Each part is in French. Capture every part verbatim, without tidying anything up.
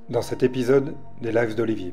dans cet épisode des Lives d'Olivier.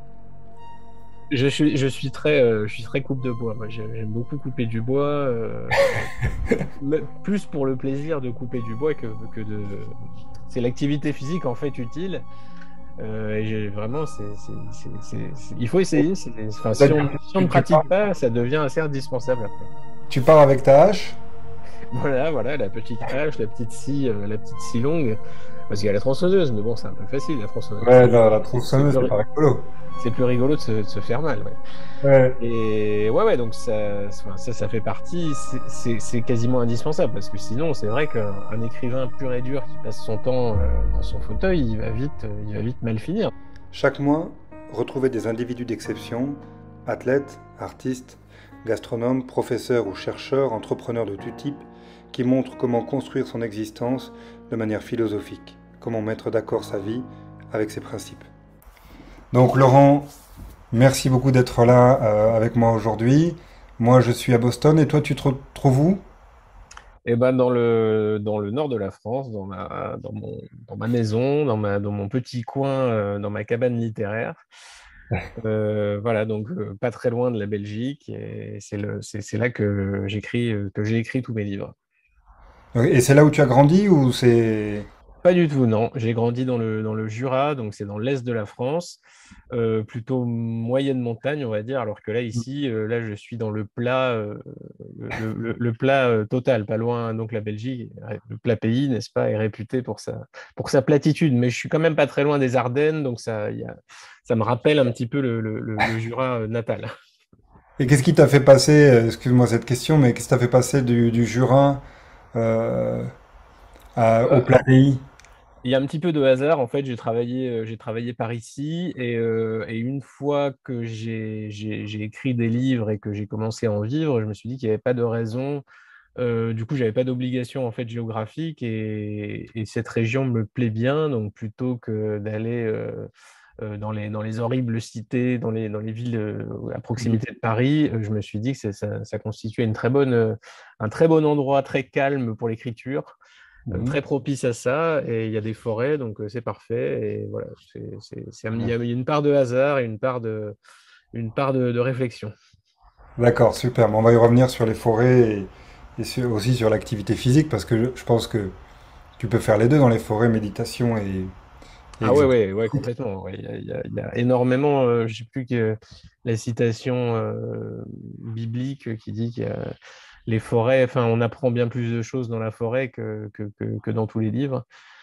Je suis, je suis très, euh, je suis très coupe de bois. Moi, j'ai- j'aime beaucoup couper du bois, euh, mais plus pour le plaisir de couper du bois que, que de. C'est l'activité physique en fait utile. Euh, et j'ai- vraiment, c'est, c'est, c'est, c'est- c'est- il faut essayer. c'est- Enfin, si on, C'est-à-dire, si on ne tu, tu pars, pratique pas, ça devient assez indispensable après. tu pars avec ta hache. Voilà, voilà, la petite hache, la petite scie, euh, la petite scie longue. Parce qu'il y a la tronçonneuse, mais bon, c'est un peu facile, la tronçonneuse. Ouais, C'est la, la c'est- c'est tronçonneuse, plus, c'est pas ri- rigolo. c'est plus rigolo de se, de se faire mal. Ouais. Ouais. Et ouais, ouais, donc ça, enfin, ça, ça fait partie, c'est c'est- c'est quasiment indispensable parce que sinon, c'est vrai qu'un un écrivain pur et dur qui passe son temps euh, dans son fauteuil, il va vite, euh, il va vite mal finir. Chaque mois, retrouvez des individus d'exception, athlètes, artistes, gastronomes, professeurs ou chercheurs, entrepreneurs de tout type, qui montrent comment construire son existence de manière philosophique, comment mettre d'accord sa vie avec ses principes. Donc Laurent, merci beaucoup d'être là euh, avec moi aujourd'hui. Moi, je suis à Boston et toi, tu te trouves où? Et ben dans le, dans le nord de la France, dans ma, dans mon, dans ma maison, dans ma, dans mon petit coin, euh, dans ma cabane littéraire. Euh, voilà, donc euh, pas très loin de la Belgique, et c'est le, c'est, c'est là que j'écris, euh, que j'ai écrit tous mes livres. Et c'est là où tu as grandi ou c'est... Pas du tout, non. J'ai grandi dans le, dans le Jura, donc c'est dans l'est de la France, euh, plutôt moyenne montagne, on va dire, alors que là, ici, euh, là, je suis dans le plat, euh, le, le- le plat euh, total, pas loin. Donc la Belgique, le plat pays, n'est-ce pas, est réputé pour sa, pour sa platitude, mais je suis quand même pas très loin des Ardennes, donc ça, il y a, ça me rappelle un petit peu le, le- le- le Jura euh, natal. Et qu'est-ce qui t'a fait passer, euh, excuse-moi cette question, mais qu'est-ce qui t'a fait passer du, du Jura euh, à- au plat pays? Il y a un petit peu de hasard. En fait, j'ai travaillé, euh, j'ai travaillé par ici et, euh, et une fois que j'ai, j'ai, j'ai écrit des livres et que j'ai commencé à en vivre, je me suis dit qu'il n'y avait pas de raison. Euh, du coup, j'avais pas d'obligation en fait géographique et, et cette région me plaît bien. Donc, plutôt que d'aller euh, euh, dans les, dans les horribles cités, dans les, dans les villes euh, à proximité de Paris, euh, je me suis dit que c'est- ça, ça constituait une très bonne, euh, un très bon endroit, très calme pour l'écriture, euh, Mhm. très propice à ça, et il y a des forêts, donc euh, c'est parfait. Et voilà, c'est, c'est, c'est un- il y a une part de hasard et une part de, une part de, de réflexion. D'accord, super. Bon, on va y revenir sur les forêts et, et sur- aussi sur l'activité physique parce que je, je pense que tu peux faire les deux dans les forêts, méditation et, et Ah ouais, exercice. ouais, ouais, complètement. Ouais. Il y a, il y a- il y a énormément, euh, je sais plus que la citation euh, biblique qui dit que les forêts, enfin, on apprend bien plus de choses dans la forêt que, que, que, que dans tous les livres,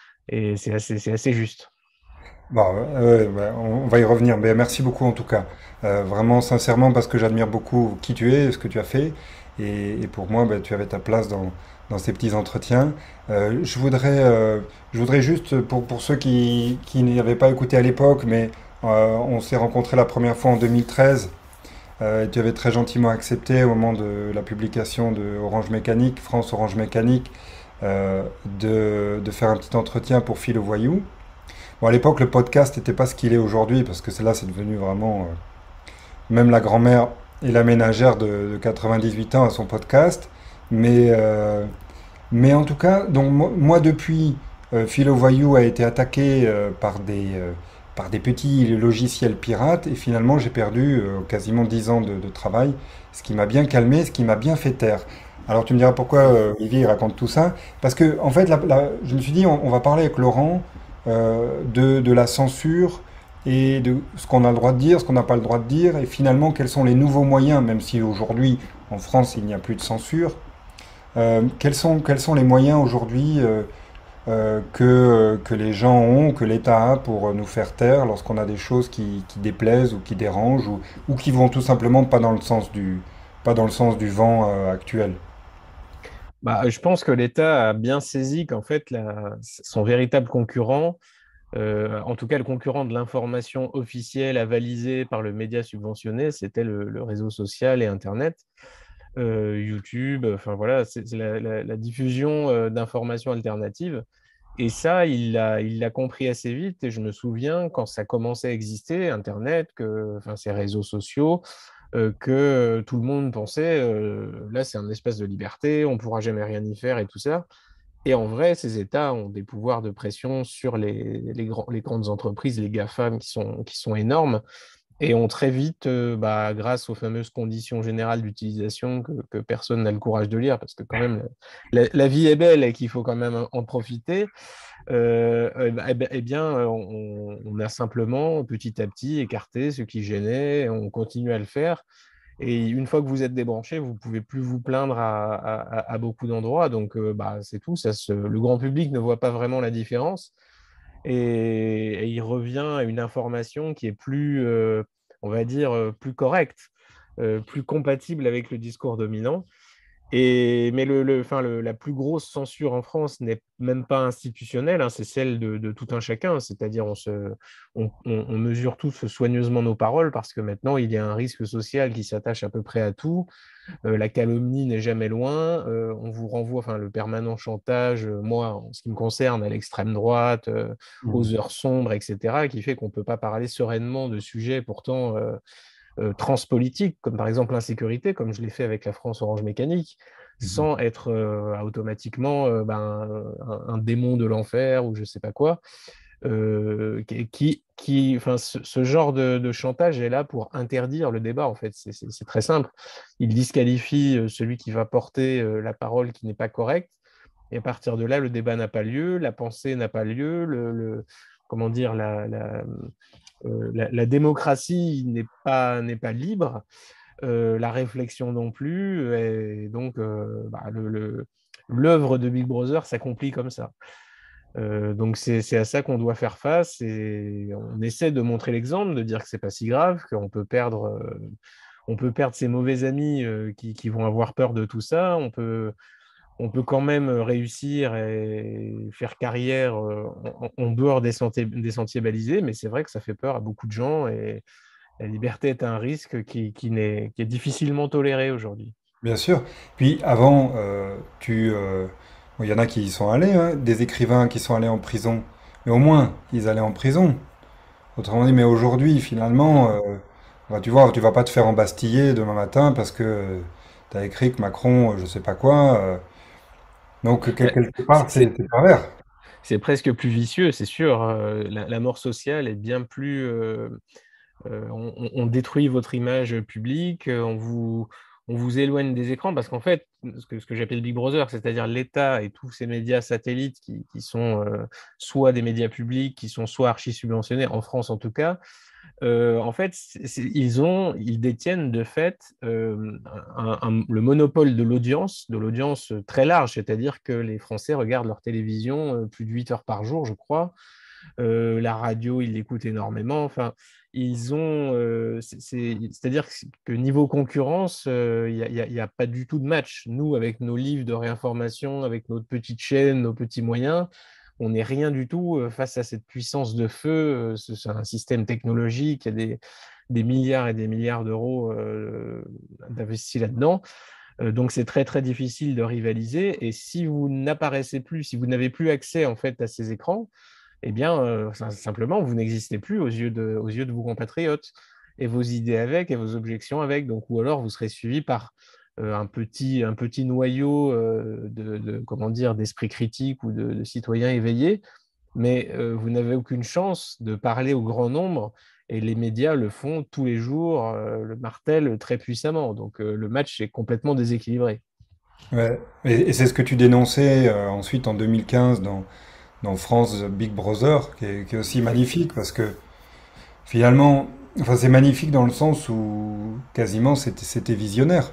et c'est assez, c'est assez juste. Bon, euh, ouais, on, on va y revenir. Mais merci beaucoup en tout cas. Euh, vraiment sincèrement parce que j'admire beaucoup qui tu es, ce que tu as fait. Et, et pour moi, ben, tu avais ta place dans, dans ces petits entretiens. Euh, je voudrais, euh, je voudrais juste, pour, pour ceux qui, qui n'y avaient pas écouté à l'époque, mais euh, on s'est rencontrés la première fois en deux mille treize. Euh, et tu avais très gentiment accepté au moment de la publication de Orange Mécanique, France Orange Mécanique, euh, de, de faire un petit entretien pour Phil au Voyou. Bon, à l'époque, le podcast n'était pas ce qu'il est aujourd'hui, parce que c'est là, c'est devenu vraiment... euh, même la grand-mère et la ménagère de, de quatre-vingt-dix-huit ans à son podcast. Mais, euh, mais en tout cas, donc, mo- moi, depuis, euh, Philo Voyou a été attaqué euh, par des, euh, par des petits logiciels pirates, et finalement, j'ai perdu euh, quasiment dix ans de, de travail, ce qui m'a bien calmé, ce qui m'a bien fait taire. Alors tu me diras pourquoi euh, Olivier il raconte tout ça. Parce que en fait, la- la- je me suis dit, on, on va parler avec Laurent euh, de, de la censure et de ce qu'on a le droit de dire, ce qu'on n'a pas le droit de dire, et finalement quels sont les nouveaux moyens, même si aujourd'hui en France il n'y a plus de censure, euh, quels sont, quels sont les moyens aujourd'hui euh, euh, que, que les gens ont, que l'État a pour nous faire taire lorsqu'on a des choses qui, qui déplaisent ou qui dérangent ou, ou qui vont tout simplement pas dans le sens du, pas dans le sens du vent euh, actuel. Bah, je pense que l'État a bien saisi qu'en fait, la- son véritable concurrent, euh, en tout cas le concurrent de l'information officielle avalisée par le média subventionné, c'était le, le réseau social et Internet, euh, YouTube, enfin voilà, c'est c'est la, la- la diffusion euh, d'informations alternatives. Et ça, il l'a, il l'a compris assez vite. Et je me souviens quand ça commençait à exister, Internet, que, enfin, ces réseaux sociaux, euh, que tout le monde pensait, euh, là, c'est un espace de liberté, on ne pourra jamais rien y faire et tout ça. Et en vrai, ces États ont des pouvoirs de pression sur les, les, grands- les grandes entreprises, les GAFAM, qui sont, qui sont énormes, et ont très vite, euh, bah, grâce aux fameuses conditions générales d'utilisation que, que personne n'a le courage de lire, parce que quand même, la, la vie est belle et qu'il faut quand même en profiter, euh, eh ben, eh ben- eh bien, on, on a simplement petit à petit écarté ce qui gênait, et on continue à le faire. Et une fois que vous êtes débranché, vous ne pouvez plus vous plaindre à, à- à beaucoup d'endroits. Donc, euh, bah, c'est tout. Ça se- le grand public ne voit pas vraiment la différence. Et, et il revient à une information qui est plus, euh, on va dire, euh, plus correcte, euh, plus compatible avec le discours dominant. Et, mais le, le- enfin, le- la plus grosse censure en France n'est même pas institutionnelle, hein, c'est celle de, de tout un chacun. C'est-à-dire, on, se, on, on- on mesure tous soigneusement nos paroles parce que maintenant, il y a un risque social qui s'attache à peu près à tout. Euh, la calomnie n'est jamais loin. Euh, on vous renvoie, enfin, le permanent chantage, euh, moi, en ce qui me concerne, à l'extrême droite, euh, aux Mhm. heures sombres, et cetera, qui fait qu'on ne peut pas parler sereinement de sujets pourtant euh, euh, transpolitiques, comme par exemple l'insécurité, comme je l'ai fait avec la France Orange Mécanique, Mhm. sans être euh, automatiquement euh, ben, un, un démon de l'enfer ou je sais pas quoi. Euh, qui, qui, enfin, ce, ce genre de, de chantage est là pour interdire le débat, en fait. C'est c'est- c'est très simple. Il disqualifie euh, celui qui va porter euh, la parole qui n'est pas correcte. Et à partir de là, le débat n'a pas lieu, la pensée n'a pas lieu, le, le- comment dire, la, la, euh, la, la démocratie n'est pas, n'est pas libre, euh, la réflexion non plus, et donc euh, bah, le, le- l'œuvre de Big Brother s'accomplit comme ça. Euh, donc c'est c'est à ça qu'on doit faire face et on essaie de montrer l'exemple, de dire que c'est pas si grave, qu'on peut perdre, euh, on peut perdre ses mauvais amis euh, qui, qui vont avoir peur de tout ça. On peut, on peut quand même réussir et faire carrière euh, en, en dehors des sentiers, des sentiers balisés, mais c'est vrai que ça fait peur à beaucoup de gens et la liberté est un risque qui, qui n'est, qui est difficilement toléré aujourd'hui. Bien sûr. Puis avant, euh, tu, euh, bon, il y en a qui y sont allés, hein, des écrivains qui sont allés en prison, mais au moins ils allaient en prison. Autrement dit, mais aujourd'hui, finalement, euh, bah, tu vois, tu vas pas te faire embastiller demain matin parce que tu as écrit que Macron, euh, je sais pas quoi. euh, donc, quel- Mais quelque C'est part, c'est c'est- c'est pervers. c'est presque plus vicieux, c'est sûr. Euh, La, la mort sociale est bien plus... euh, euh, on, on- on détruit votre image publique, euh, on vous, on vous éloigne des écrans parce qu'en fait, ce que, ce que j'appelle Big Brother, c'est-à-dire l'État et tous ces médias satellites qui, qui sont euh, soit des médias publics, qui sont soit archi-subventionnés, en France en tout cas, euh, en fait, c'est- c'est- ils ont, ils détiennent de fait euh, un- un- le monopole de l'audience, de l'audience très large, c'est-à-dire que les Français regardent leur télévision euh, plus de huit heures par jour, je crois. Euh, la radio, ils l'écoutent énormément. Enfin, ils ont, euh, c'est, c'est- c'est-à-dire que, que niveau concurrence, euh, il n'y a, il y a- il y a pas du tout de match. Nous, avec nos livres de réinformation, avec notre petite chaîne, nos petits moyens, on n'est rien du tout euh, face à cette puissance de feu. Euh, C'est c'est un système technologique, il y a des, des milliards et des milliards d'euros euh, d'investis là-dedans. Euh, donc c'est très très difficile de rivaliser. Et si vous n'apparaissez plus, si vous n'avez plus accès en fait à ces écrans, eh bien, euh, sim- simplement, vous n'existez plus aux yeux de, aux yeux de vos compatriotes et vos idées avec et vos objections avec. Donc, ou alors, vous serez suivi par euh, un petit, un petit noyau euh, de, de- comment dire, d'esprit critique ou de, de citoyens éveillés, mais euh, vous n'avez aucune chance de parler au grand nombre. Et les médias le font tous les jours, euh, le martèlent très puissamment. Donc, euh, le match est complètement déséquilibré. Ouais. Et, et c'est ce que tu dénonçais euh, ensuite en deux mille quinze dans, dans France Big Brother, qui est, qui est aussi magnifique parce que finalement, enfin, c'est magnifique dans le sens où quasiment c'était c'était visionnaire.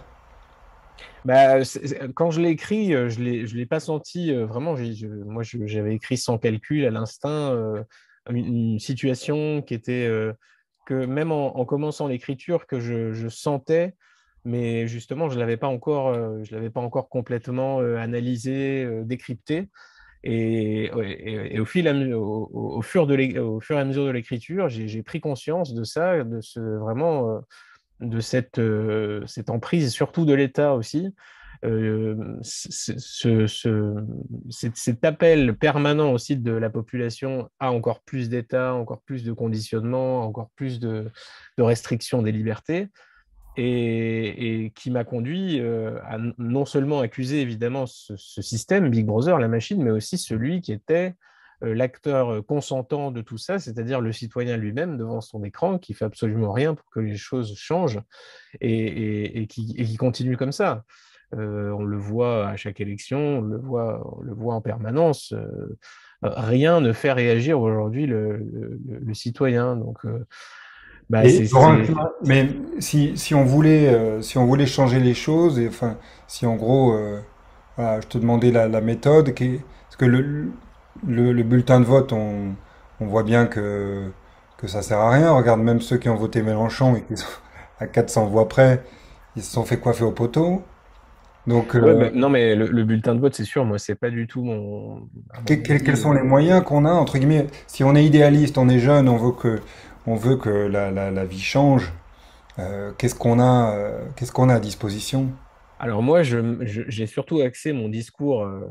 Bah, c'est- c'est- quand je l'ai écrit, euh, je l'ai, je l'ai pas senti euh, vraiment. j'ai- je- moi, je- j'avais écrit sans calcul, à l'instinct, euh, une, une situation qui était euh, que même en, en commençant l'écriture, que je, je sentais, mais justement, je l'avais pas encore, euh, je l'avais pas encore complètement euh, analysé, euh, décrypté. Et, ouais, et- et au fil, à me- au, au- au fur de l'é- au fur et à mesure de l'écriture, j'ai j'ai pris conscience de ça, de ce vraiment. Euh, de cette, euh, cette emprise, surtout de l'État aussi. Euh, ce, ce- ce- cet, cet appel permanent aussi de la population à encore plus d'État, encore plus de conditionnement, encore plus de, de restrictions des libertés, et, et qui m'a conduit euh, à n- non seulement accuser évidemment ce, ce système, Big Brother, la machine, mais aussi celui qui était euh, l'acteur euh, consentant de tout ça, c'est-à-dire le citoyen lui-même devant son écran, qui fait absolument rien pour que les choses changent et, et- et qui, et qui continue comme ça. Euh, on le voit à chaque élection, on le voit, on le voit en permanence. Euh, rien ne fait réagir aujourd'hui le, le- le citoyen. Donc, euh, bah, Et c'est, Laurent, c'est, mais si, si on voulait, euh, si on voulait changer les choses, et enfin, si en gros, euh, voilà, je te demandais la, la méthode, qui- parce que le, le, le bulletin de vote, on, on voit bien que, que ça sert à rien. Regarde même ceux qui ont voté Mélenchon et qui sont à quatre cents voix près, ils se sont fait coiffer au poteau. Donc, Ouais, euh, bah, non, mais le, le bulletin de vote, c'est sûr, moi, c'est pas du tout mon, à que- mon que- quels avis. sont les euh, moyens qu'on a, entre guillemets, si on est idéaliste, on est jeune, on veut que, on veut que la, la, la vie change. Euh, qu'est-ce qu'on a, euh, qu'est-ce qu'on a à disposition? Alors moi, je, je- j'ai surtout axé mon discours euh,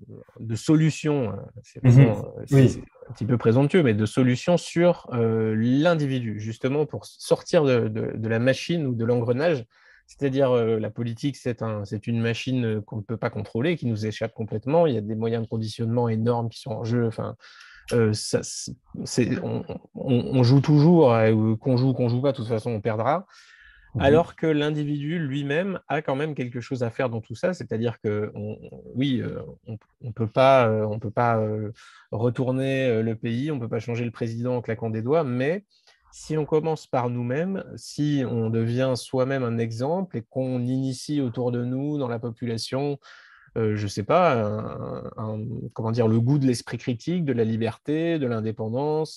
de solution, euh, c'est Mhm. vraiment, euh, c'est Oui. c'est un petit peu présomptueux, mais de solution sur euh, l'individu, justement pour sortir de, de- de la machine ou de l'engrenage. C'est-à-dire, euh, la politique, c'est un, c'est une machine euh, qu'on ne peut pas contrôler, qui nous échappe complètement. Il y a des moyens de conditionnement énormes qui sont en jeu. Enfin, euh, ça, c'est, on, on- on joue toujours, euh, qu'on joue, qu'on joue pas, de toute façon, on perdra. Mhm. Alors que l'individu lui-même a quand même quelque chose à faire dans tout ça, c'est-à-dire que on- oui, euh, on ne peut pas, euh, on peut pas euh, retourner euh, le pays, on ne peut pas changer le président en claquant des doigts, mais si on commence par nous-mêmes, si on devient soi-même un exemple et qu'on initie autour de nous, dans la population, euh, je ne sais pas, un- un- comment dire, le goût de l'esprit critique, de la liberté, de l'indépendance,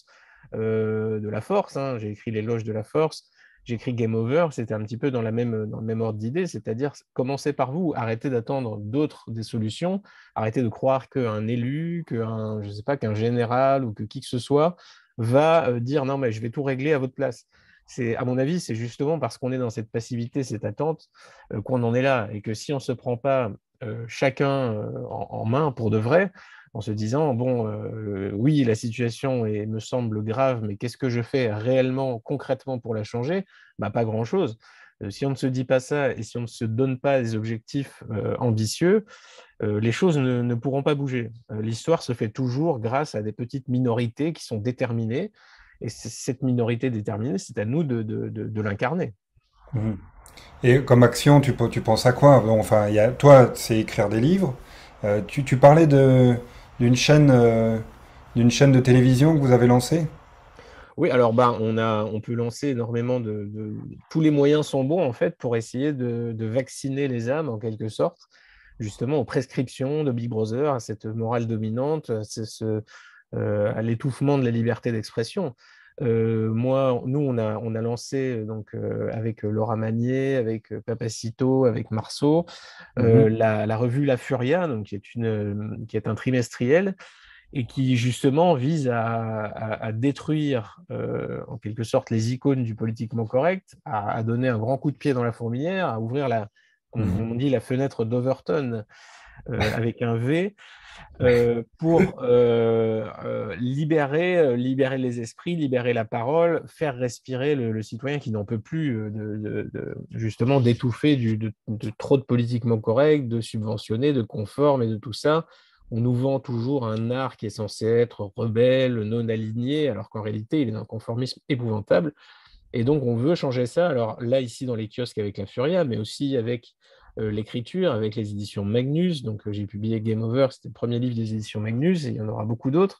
euh, de la force, hein. J'ai écrit l'éloge de la force, j'ai écrit Game Over, c'était un petit peu dans, la même, dans le même ordre d'idée, c'est-à-dire commencez par vous, arrêtez d'attendre d'autres des solutions, arrêtez de croire qu'un élu, qu'un, je sais pas, qu'un général ou que qui que ce soit va euh, dire non mais je vais tout régler à votre place. C'est, à mon avis, c'est justement parce qu'on est dans cette passivité, cette attente, euh, qu'on en est là, et que si on ne se prend pas euh, chacun euh, en, en main pour de vrai, en se disant, bon, euh, oui, la situation est, me semble grave, mais qu'est-ce que je fais réellement, concrètement pour la changer? Bah, pas grand-chose. Euh, si on ne se dit pas ça et si on ne se donne pas des objectifs euh, ambitieux, euh, les choses ne, ne pourront pas bouger. Euh, l'histoire se fait toujours grâce à des petites minorités qui sont déterminées, et cette minorité déterminée, c'est à nous de, de, de, de l'incarner. Mhm. Et comme action, tu, pe- tu penses à quoi? Bon, enfin, il y a, toi, c'est écrire des livres. Euh, tu, tu parlais de, d'une chaîne, euh, d'une chaîne de télévision que vous avez lancée? Oui, alors ben, on a, on peut lancer énormément de, de- tous les moyens sont bons en fait pour essayer de, de vacciner les âmes en quelque sorte, justement aux prescriptions de Big Brother, à cette morale dominante, à, ce- ce, euh, à l'étouffement de la liberté d'expression. Euh, moi, nous, on a, on a lancé donc euh, avec Laura Magnier, avec euh, Papacito, avec Marceau, euh, Mhm. la, la revue La Furia, donc qui est une, qui est un trimestriel et qui justement vise à, à- à détruire euh, en quelque sorte les icônes du politiquement correct, à, à donner un grand coup de pied dans la fourmilière, à ouvrir la, on, Mhm. on dit la fenêtre d'Overton euh, avec un V, euh, pour euh, euh, libérer, euh, libérer les esprits, libérer la parole, faire respirer le, le citoyen qui n'en peut plus euh, de, de- de- justement d'étouffer du, de, de trop de politiquement correct, de subventionner, de conforme et de tout ça. On nous vend toujours un art qui est censé être rebelle, non aligné, alors qu'en réalité, il est d'un conformisme épouvantable. Et donc, on veut changer ça. Alors là, ici, dans les kiosques avec la Furia, mais aussi avec euh, l'écriture, avec les éditions Magnus. Donc, euh, j'ai publié Game Over, c'était le premier livre des éditions Magnus, et il y en aura beaucoup d'autres.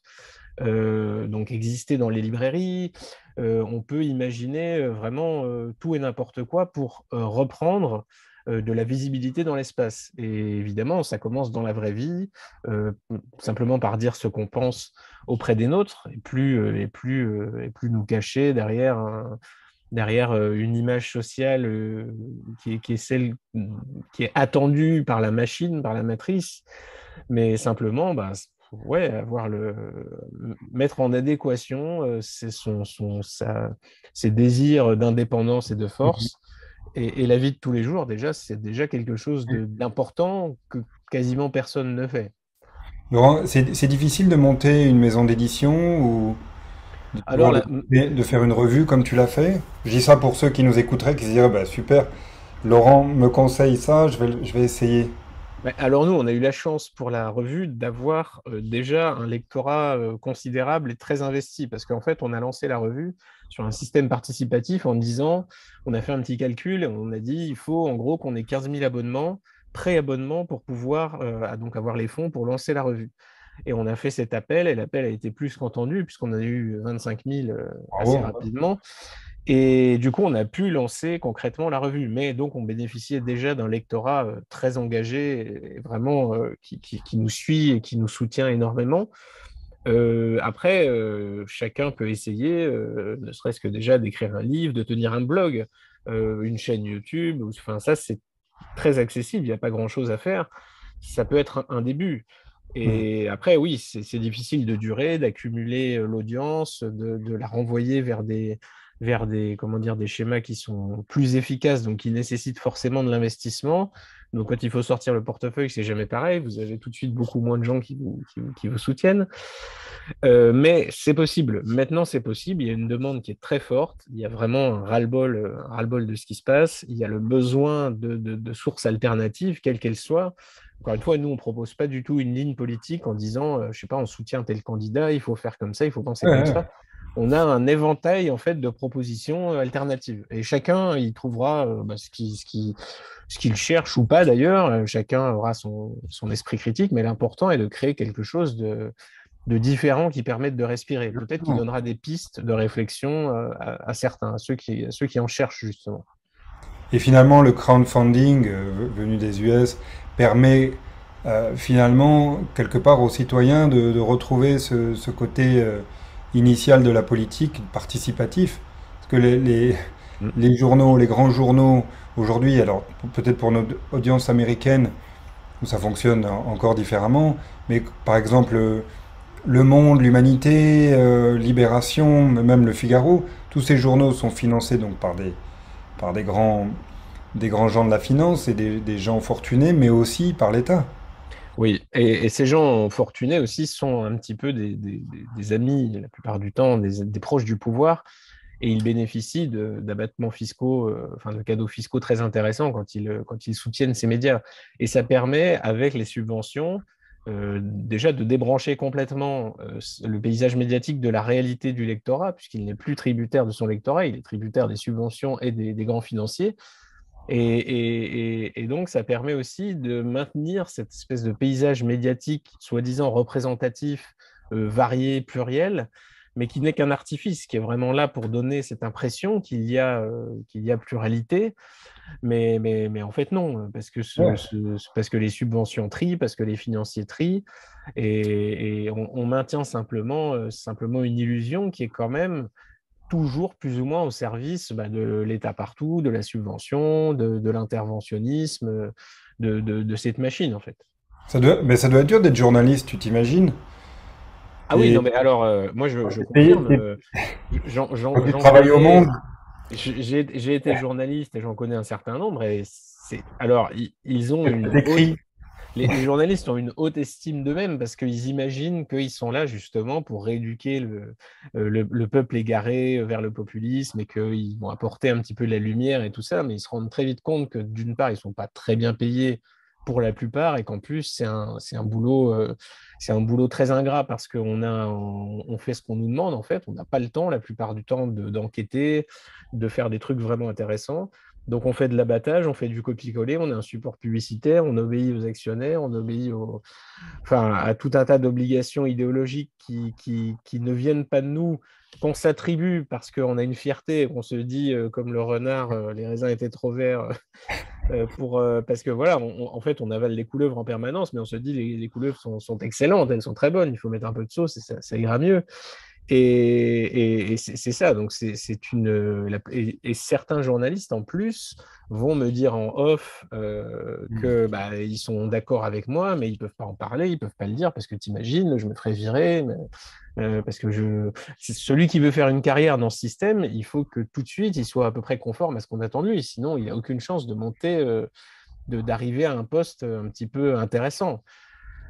Euh, donc, exister dans les librairies. Euh, on peut imaginer euh, vraiment euh, tout et n'importe quoi pour euh, reprendre euh, de la visibilité dans l'espace. Et évidemment, ça commence dans la vraie vie, euh, simplement par dire ce qu'on pense auprès des nôtres, et plus, euh, et plus, euh, et plus nous cacher derrière un, derrière euh, une image sociale euh, qui est, qui est celle qui est attendue par la machine, par la matrice, mais simplement, bah, ouais, avoir le, mettre en adéquation euh, ses, son, son, sa, ses désirs d'indépendance et de Mhm. force. Et, et la vie de tous les jours, déjà, c'est déjà quelque chose de- d'important que quasiment personne ne fait. Laurent, c'est c'est difficile de monter une maison d'édition ou Alors, la, de, de faire une revue comme tu l'as fait? Je dis ça pour ceux qui nous écouteraient, qui se diraient, bah, super, Laurent me conseille ça, je vais, je vais essayer. Ouais, alors nous, on a eu la chance pour la revue d'avoir euh, déjà un lectorat euh, considérable et très investi, parce qu'en fait, on a lancé la revue sur un système participatif en disant, on a fait un petit calcul et on a dit, il faut en gros qu'on ait quinze mille abonnements, pré-abonnements pour pouvoir euh, à- donc avoir les fonds pour lancer la revue. Et on a fait cet appel, et l'appel a été plus qu'entendu, puisqu'on a eu vingt-cinq mille euh, assez Bravo. rapidement. Et du coup, on a pu lancer concrètement la revue. Mais donc, on bénéficiait déjà d'un lectorat euh, très engagé et vraiment euh, qui, qui- qui nous suit et qui nous soutient énormément. Euh, après, euh, chacun peut essayer, euh, ne serait-ce que déjà d'écrire un livre, de tenir un blog, euh, une chaîne YouTube. ou- Enfin, ça, c'est très accessible. Il n'y a pas grand-chose à faire. Ça peut être un, un début. Hmm. Et après, oui, c'est c'est difficile de durer, d'accumuler euh, l'audience, de, de la renvoyer vers des, vers des, comment dire, des schémas qui sont plus efficaces, donc qui nécessitent forcément de l'investissement. Donc, quand il faut sortir le portefeuille, c'est jamais pareil. Vous avez tout de suite beaucoup moins de gens qui vous, qui vous, qui vous soutiennent. Euh, mais c'est possible. Maintenant, c'est possible. Il y a une demande qui est très forte. Il y a vraiment un ras-le-bol, euh, un ras-le-bol de ce qui se passe. Il y a le besoin de, de, de sources alternatives, quelles qu'elles soient. Encore une fois, nous, on ne propose pas du tout une ligne politique en disant, euh, je sais pas, on soutient tel candidat, il faut faire comme ça, il faut penser Ouais, comme ouais. ça. On a un éventail en fait de propositions euh, alternatives. Et chacun y trouvera euh, bah, ce qu'il ce qui, ce qu'il cherche ou pas d'ailleurs. Euh, Chacun aura son, son esprit critique, mais l'important est de créer quelque chose de, de différents qui permettent de respirer. Peut-être qu'il donnera des pistes de réflexion euh, à, à certains, à ceux qui, à ceux qui en cherchent justement. Et finalement, le crowdfunding euh, venu des U S permet euh, finalement, quelque part, aux citoyens de, de retrouver ce, ce côté euh, initial de la politique, participatif. Parce que les, les, Mm. les journaux, les grands journaux, aujourd'hui, alors peut-être pour notre audience américaine, où ça fonctionne en- encore différemment, mais par exemple, euh, Le Monde, l'Humanité, euh, Libération, même Le Figaro, tous ces journaux sont financés donc par des, par des grands, des grands gens de la finance et des, des gens fortunés, mais aussi par l'État. Oui, et, et ces gens fortunés aussi sont un petit peu des, des- des- des amis, la plupart du temps, des, des proches du pouvoir, et ils bénéficient de- d'abattements fiscaux, euh, enfin de cadeaux fiscaux très intéressants quand ils, quand ils soutiennent ces médias. Et ça permet, avec les subventions, euh, déjà de débrancher complètement euh, le paysage médiatique de la réalité du lectorat, puisqu'il n'est plus tributaire de son lectorat, il est tributaire des subventions et des, des grands financiers. Et, et- et- et donc, ça permet aussi de maintenir cette espèce de paysage médiatique soi-disant représentatif, euh, varié, pluriel, mais qui n'est qu'un artifice, qui est vraiment là pour donner cette impression qu'il y a, euh, qu'il y a pluralité. Mais, mais, mais en fait, non, parce que, ce- Ouais. ce- parce que les subventions trient, parce que les financiers trient, et, et on, on maintient simplement, euh, simplement une illusion qui est quand même toujours plus ou moins au service bah, de l'État partout, de la subvention, de, de l'interventionnisme, de, de, de cette machine, en fait. Ça doit, mais ça doit être dur d'être journaliste, tu t'imagines? Ah oui, non, T'es, mais alors, euh, moi, je, je t'es payé, confirme, t'es- euh, j'en quand j'en- tu j'en travailles au Monde. connais, j'ai j'ai été journaliste et j'en connais un certain nombre, et c'est, alors, ils, ils ont une haute. T'écris. Les, les journalistes ont une haute estime d'eux-mêmes parce qu'ils imaginent qu'ils sont là justement pour rééduquer le, euh, le, le peuple égaré vers le populisme et qu'ils vont apporter un petit peu de la lumière et tout ça, mais ils se rendent très vite compte que d'une part, ils ne sont pas très bien payés pour la plupart et qu'en plus, c'est un, c'est un boulot, euh, c'est un boulot très ingrat parce qu'on a, on, on fait ce qu'on nous demande en fait, on n'a pas le temps la plupart du temps de- d'enquêter, de faire des trucs vraiment intéressants. Donc, on fait de l'abattage, on fait du copier-coller, on est un support publicitaire, on obéit aux actionnaires, on obéit au, enfin, à tout un tas d'obligations idéologiques qui, qui, qui ne viennent pas de nous, qu'on s'attribue parce qu'on a une fierté, qu'on se dit, euh, comme le renard, euh, les raisins étaient trop verts, euh, pour, euh, parce que voilà, on- on- en fait, on avale les couleuvres en permanence, mais on se dit, les, les couleuvres sont, sont excellentes, elles sont très bonnes, il faut mettre un peu de sauce et ça, ça ira mieux. Et, et- et c'est c'est ça, donc c'est c'est une. la- et, et certains journalistes en plus vont me dire en off euh, que bah, ils sont d'accord avec moi, mais ils peuvent pas en parler, ils peuvent pas le dire parce que t'imagines, je me ferais virer, mais, euh, parce que je. C'est celui qui veut faire une carrière dans ce système, il faut que tout de suite il soit à peu près conforme à ce qu'on attend de lui, sinon il a aucune chance de monter, euh, de d'arriver à un poste un petit peu intéressant.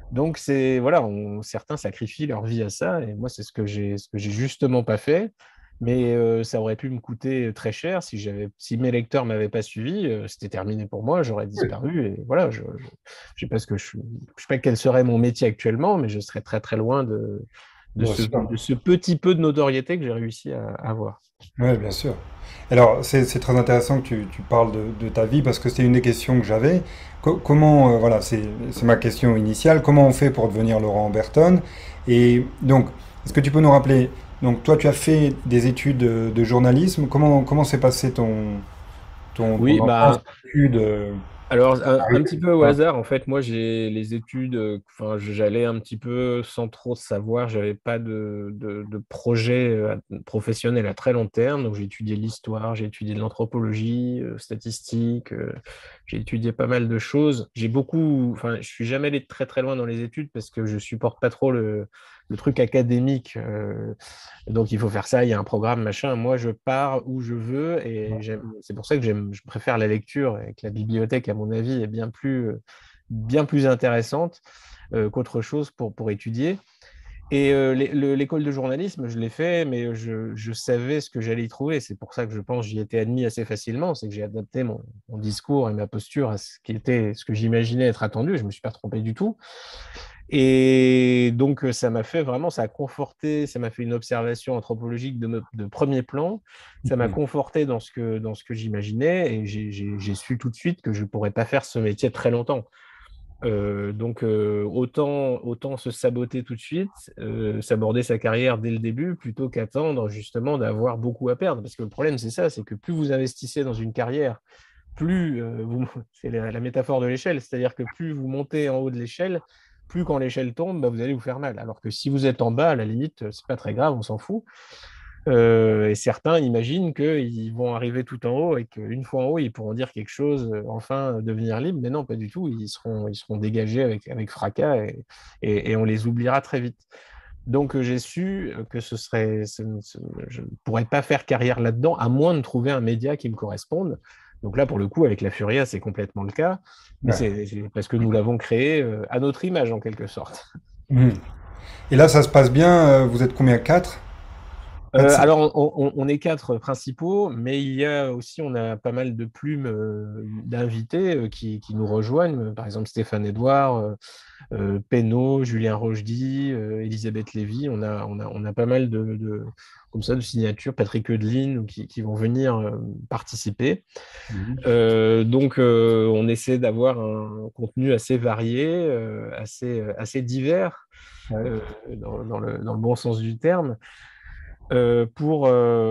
Donc, c'est, voilà, on- certains sacrifient leur vie à ça, et moi, c'est ce que j'ai, ce que j'ai justement pas fait. Mais euh, ça aurait pu me coûter très cher si j'avais, si mes lecteurs m'avaient pas suivi, euh, c'était terminé pour moi, j'aurais disparu. Et voilà, je, je, je sais pas ce que je, je sais pas quel serait mon métier actuellement, mais je serais très très loin de, de Bien ce, sûr. de ce petit peu de notoriété que j'ai réussi à, à avoir. Oui, bien sûr. Alors, c'est c'est très intéressant que tu, tu parles de, de ta vie parce que c'était une des questions que j'avais. Co- comment, euh, voilà, c'est c'est ma question initiale. Comment on fait pour devenir Laurent Berton? Et donc, est-ce que tu peux nous rappeler, donc toi, tu as fait des études de, de journalisme. Comment, comment s'est passé ton, ton, ton Oui, enfance, bah, tes études euh, alors, un, un petit peu au voilà. hasard, en fait, moi, j'ai les études, euh, enfin, j'allais un petit peu sans trop savoir, j'avais pas de, de, de projet euh, professionnel à très long terme, donc j'ai étudié l'histoire, j'ai étudié de l'anthropologie, euh, statistique, euh, j'ai étudié pas mal de choses. J'ai beaucoup, enfin, je suis jamais allé très très loin dans les études parce que je supporte pas trop le, le truc académique. euh, donc il faut faire ça, il y a un programme, machin. Moi, je pars où je veux et j'aime- c'est pour ça que j'aime, je préfère la lecture et que la bibliothèque, à mon avis, est bien plus, euh, bien plus intéressante euh, qu'autre chose pour, pour étudier. Et euh, l'é- le- l'école de journalisme, je l'ai fait, mais je, je savais ce que j'allais y trouver. C'est pour ça que je pense que j'y étais admis assez facilement. C'est que j'ai adapté mon, mon discours et ma posture à ce qui était, ce que j'imaginais être attendu. Je me suis pas trompé du tout. Et donc, euh, ça m'a fait vraiment, ça a conforté, ça m'a fait une observation anthropologique de, me- de premier plan. Ça m'a Mhm. conforté dans ce que, dans ce que j'imaginais et j'ai j'ai- j'ai su tout de suite que je ne pourrais pas faire ce métier très longtemps. Euh, donc, euh, autant, autant se saboter tout de suite, euh, s'aborder sa carrière dès le début plutôt qu'attendre justement d'avoir beaucoup à perdre. Parce que le problème, c'est ça, c'est que plus vous investissez dans une carrière, plus euh, vous, c'est la, la métaphore de l'échelle, c'est-à-dire que plus vous montez en haut de l'échelle, plus quand l'échelle tombe, bah, vous allez vous faire mal. Alors que si vous êtes en bas, à la limite, c'est pas très grave, on s'en fout. Euh, et certains imaginent qu'ils vont arriver tout en haut et qu'une fois en haut, ils pourront dire quelque chose, euh, enfin devenir libre. Mais non, pas du tout. Ils seront, ils seront dégagés avec, avec fracas et, et, et on les oubliera très vite. Donc euh, j'ai su que ce serait, ce- ce- je ne pourrais pas faire carrière là-dedans à moins de trouver un média qui me corresponde. Donc là, pour le coup, avec la Furia, c'est complètement le cas, mais Ouais. c'est c'est parce que nous l'avons créé euh, à notre image en quelque sorte. Mhm. Et là, ça se passe bien. euh, Vous êtes combien? Quatre? Quatre, Euh, cinq. alors, on, on- on est quatre principaux, mais il y a aussi, on a pas mal de plumes euh, d'invités euh, qui, qui nous rejoignent. Par exemple, Stéphane Edouard, euh, euh, Pénaud, Julien Rochdy, euh, Elisabeth Lévy. On a, on a, on a pas mal de, de- comme ça, de signatures, Patrick Eudeline, qui, qui vont venir euh, participer. Mhm. Euh, donc, euh, on essaie d'avoir un contenu assez varié, euh, assez, assez divers, Ouais. euh, dans, dans le, dans le bon sens du terme euh, pour,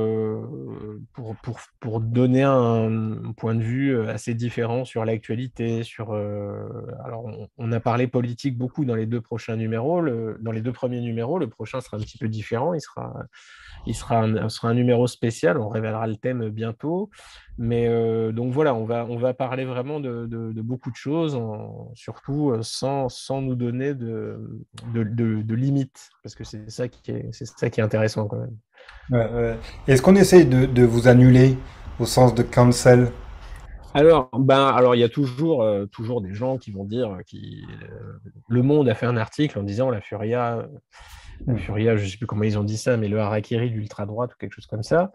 euh, pour, pour, pour donner un, point de vue euh, assez différent sur l'actualité. Sur, euh, alors, on, on a parlé politique beaucoup dans les deux prochains numéros. Le- dans les deux premiers numéros, le prochain sera un petit peu différent. Il sera, il sera un, sera un numéro spécial. On révélera le thème bientôt. Mais euh, donc voilà, on va, on va parler vraiment de, de, de beaucoup de choses, en- surtout euh, sans, sans nous donner de, de, de, de limites, parce que c'est ça qui est, c'est ça qui est intéressant quand même. Ouais, ouais. Est-ce qu'on essaye de, de vous annuler au sens de cancel? Alors, ben, alors il y a toujours, euh, toujours des gens qui vont dire euh, qui euh, Le Monde a fait un article en disant la Furia, la Hmm. Furia, je ne sais plus comment ils ont dit ça, mais le harakiri de l'ultra-droite ou quelque chose comme ça.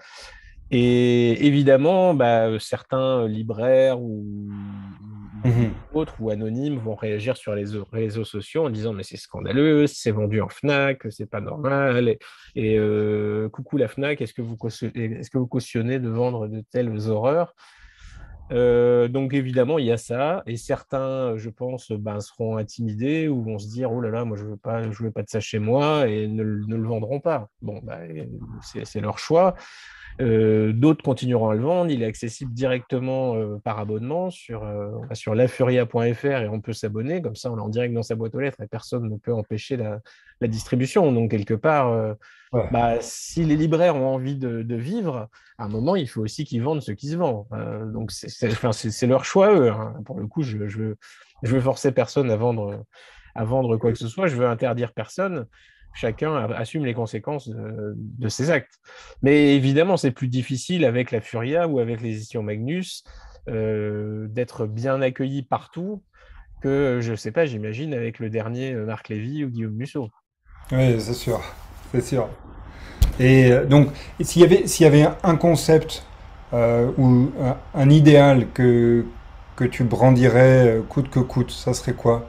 Et évidemment, bah, certains libraires ou, ou Mhm. autres ou anonymes vont réagir sur les réseaux sociaux en disant mais c'est scandaleux, c'est vendu en Fnac, c'est pas normal. Et, et, euh, coucou la Fnac, est-ce que vous cautionnez, est-ce que vous cautionnez de vendre de telles horreurs? Euh, donc évidemment, il y a ça, et certains, je pense, ben, seront intimidés ou vont se dire, oh là là, moi je veux pas, je veux pas de ça chez moi, et ne, ne le vendront pas. Bon, ben, c'est c'est leur choix. Euh, d'autres continueront à le vendre. Il est accessible directement euh, par abonnement sur, euh, sur lafuria point f r et on peut s'abonner. Comme ça, on est en direct dans sa boîte aux lettres et personne ne peut empêcher la, la distribution. Donc, quelque part, euh, Ouais. bah, si les libraires ont envie de, de vivre, à un moment, il faut aussi qu'ils vendent ce qui se vend. Euh, donc, c'est c'est- enfin, c'est- c'est leur choix, eux, hein. Pour le coup, je, je veux, je veux forcer personne à vendre, à vendre quoi que ce soit. Je veux interdire personne. Chacun a- assume les conséquences de, de ses actes. Mais évidemment, c'est plus difficile avec la Furia ou avec les éditions Magnus euh, d'être bien accueilli partout que, je ne sais pas, j'imagine, avec le dernier euh, Marc Lévy ou Guillaume Musso. Oui, c'est sûr, c'est sûr. Et euh, donc, s'il y avait, s'il y avait un un concept euh, ou un, un idéal que, que tu brandirais euh, coûte que coûte, ça serait quoi?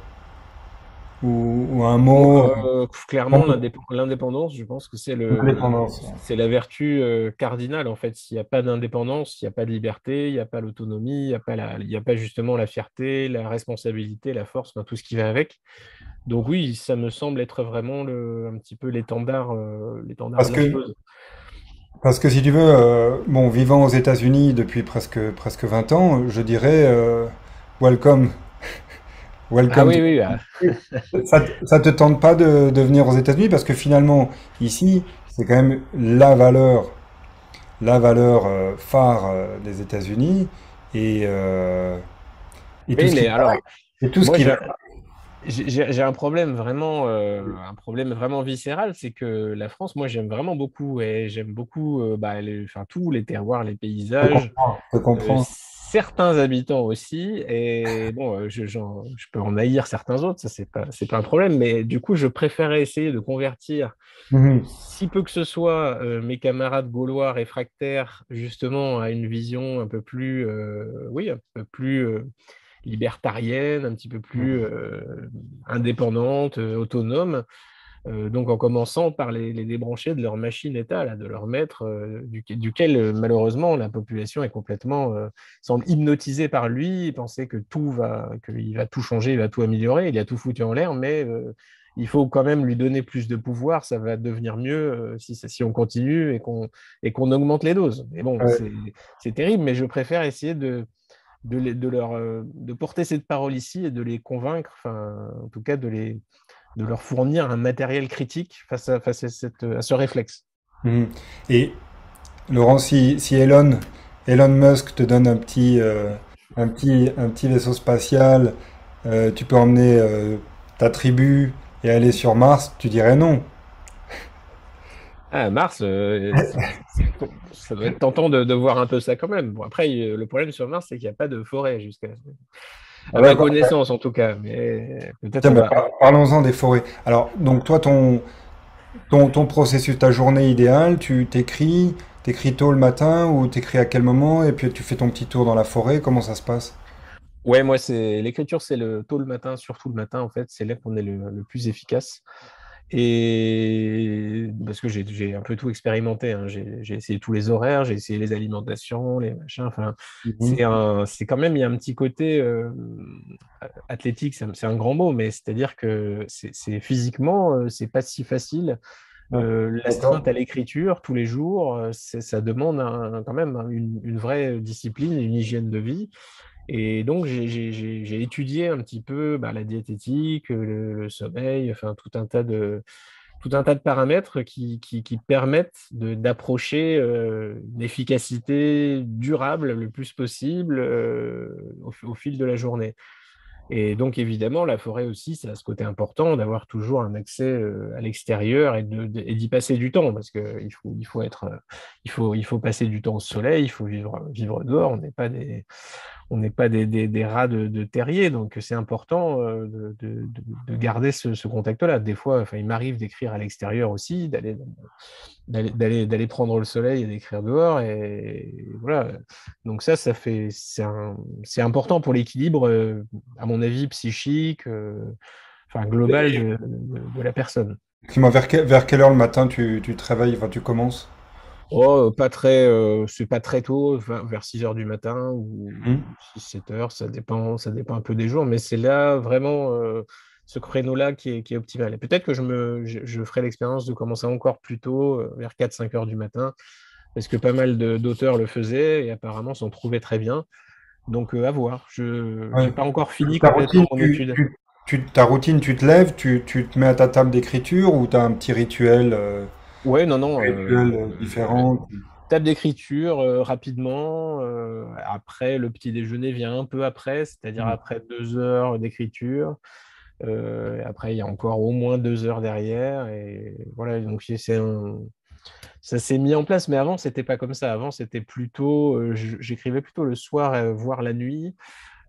Ou, ou un Bon, mot, euh, clairement, euh, l'indép- l'indépendance, je pense que c'est le, l'indépendance. c'est la vertu euh, cardinale, en fait. S'il n'y a pas d'indépendance, il n'y a pas de liberté, il n'y a pas l'autonomie, il n'y a pas la, il y a pas justement la fierté, la responsabilité, la force, enfin, tout ce qui va avec. Donc oui, ça me semble être vraiment le, un petit peu l'étendard, euh, l'étendard Parce de la que, chose. parce que si tu veux, euh, bon, vivant aux États-Unis depuis presque, presque vingt ans, je dirais euh, welcome, Ah welcome oui, to. oui, ah, Ça, te- ça te tente pas de, de venir aux États-Unis parce que finalement, ici, c'est quand même la valeur, la valeur euh, phare euh, des États-Unis et, euh, et tout oui, ce qui mais va, alors, et tout ce moi, qui va. j'ai j'ai- j'ai un problème vraiment, euh, un problème vraiment viscéral, c'est que la France, moi, j'aime vraiment beaucoup et j'aime beaucoup, euh, bah, les- enfin, tous les terroirs, les Je paysages, comprends, je euh, comprends. certains habitants aussi. Et bon, euh, je, j'en- je peux en haïr certains autres, ça, c'est pas, c'est pas un problème. Mais du coup, je préférais essayer de convertir Mhm. si peu que ce soit euh, mes camarades gaulois réfractaires justement à une vision un peu plus, euh, oui, un peu plus euh, libertarienne, un petit peu plus euh, indépendante, euh, autonome. Euh, donc en commençant par les, les débrancher de leur machine État, là, de leur maître, euh, du- duquel euh, malheureusement la population est complètement, euh, semble hypnotisée par lui, et penser que tout va, qu'il va tout changer, il va tout améliorer, il a tout foutu en l'air, mais euh, il faut quand même lui donner plus de pouvoir, ça va devenir mieux euh, si, ça- si on continue et qu'on et qu'on augmente les doses. Mais bon, Ouais. c'est c'est terrible, mais je préfère essayer de de, les- de leur euh, de porter cette parole ici et de les convaincre, enfin en tout cas de les de leur fournir un matériel critique face à, face à, cette, à ce réflexe. Mhm. Et Laurent, si, si Elon, Elon Musk te donne un petit, euh, un petit, un petit vaisseau spatial, euh, tu peux emmener euh, ta tribu et aller sur Mars, tu dirais non. Ah, Mars, euh, ça doit être tentant de, de, voir un peu ça quand même. Bon, après, le problème sur Mars, c'est qu'il n'y a pas de forêt jusqu'à Ah, à ma d'accord. connaissance en tout cas. Mais peut-être Tiens, on bah, va. par- parlons-en des forêts. Alors, donc toi, ton, ton, ton processus, ta journée idéale, tu t'écris, t'écris tôt le matin ou t'écris à quel moment et puis tu fais ton petit tour dans la forêt, comment ça se passe? Ouais, moi, c'est l'écriture, c'est le tôt le matin, surtout le matin, en fait, c'est là qu'on est le, le plus efficace. Et parce que j'ai j'ai un peu tout expérimenté, hein. J'ai j'ai essayé tous les horaires, j'ai essayé les alimentations, les machins. Enfin, c'est Mhm. un, c'est quand même, il y a un petit côté euh, athlétique, c'est un, c'est un grand mot, mais c'est-à-dire que c'est c'est physiquement, euh, c'est pas si facile. Ouais. Euh, D'accord. l'astreinte à l'écriture tous les jours, euh, c'est- ça demande un- quand même une, une vraie discipline et une hygiène de vie. Et donc, j'ai j'ai- j'ai- j'ai étudié un petit peu bah, la diététique, le, le sommeil, enfin tout un tas de, tout un tas de paramètres qui, qui, qui permettent de- d'approcher euh, une efficacité durable le plus possible euh, au, au fil de la journée. Et donc, évidemment, la forêt aussi, ça a ce côté important d'avoir toujours un accès euh, à l'extérieur et de- de- et d'y passer du temps, parce qu'il faut, il faut être, euh, il faut, il faut passer du temps au soleil, il faut vivre, vivre dehors. On n'est pas des, on n'est pas des, des, des rats de, de terrier, donc c'est important euh, de, de, de garder ce, ce contact-là. Des fois, enfin, il m'arrive d'écrire à l'extérieur aussi, d'aller d'aller d'aller d'aller prendre le soleil et d'écrire dehors, et voilà. Donc ça, ça fait c'est un, c'est important pour l'équilibre, euh, à mon avis, psychique, euh, enfin global de, de, de la personne. Dis-moi, vers, que- vers quelle heure le matin tu, tu te réveilles, enfin tu commences? Oh, pas très, euh, c'est pas très tôt, vers vers six heures du matin ou Mhm. six sept heures, ça dépend, ça dépend un peu des jours, mais c'est là vraiment euh, ce créneau-là qui est, qui est optimal. Et peut-être que je me, je, je ferai l'expérience de commencer encore plus tôt, euh, vers quatre cinq heures du matin, parce que pas mal de- d'auteurs le faisaient et apparemment s'en trouvaient très bien. Donc euh, à voir. Je Ouais. n'ai pas encore fini Ta complètement routine, mon tu, étude. tu, tu- ta routine, tu te lèves, tu, tu te mets à ta table d'écriture ou tu as un petit rituel, euh, Ouais, non, non. rituel euh, euh, différent? table d'écriture euh, rapidement. Euh, après, le petit déjeuner vient un peu après, c'est-à-dire Mhm. après deux heures d'écriture. Euh, après, il y a encore au moins deux heures derrière. Et voilà, donc c'est c'est un- ça s'est mis en place. Mais avant, c'était pas comme ça. Avant, c'était plutôt, euh, j- j'écrivais plutôt le soir, euh, voire la nuit.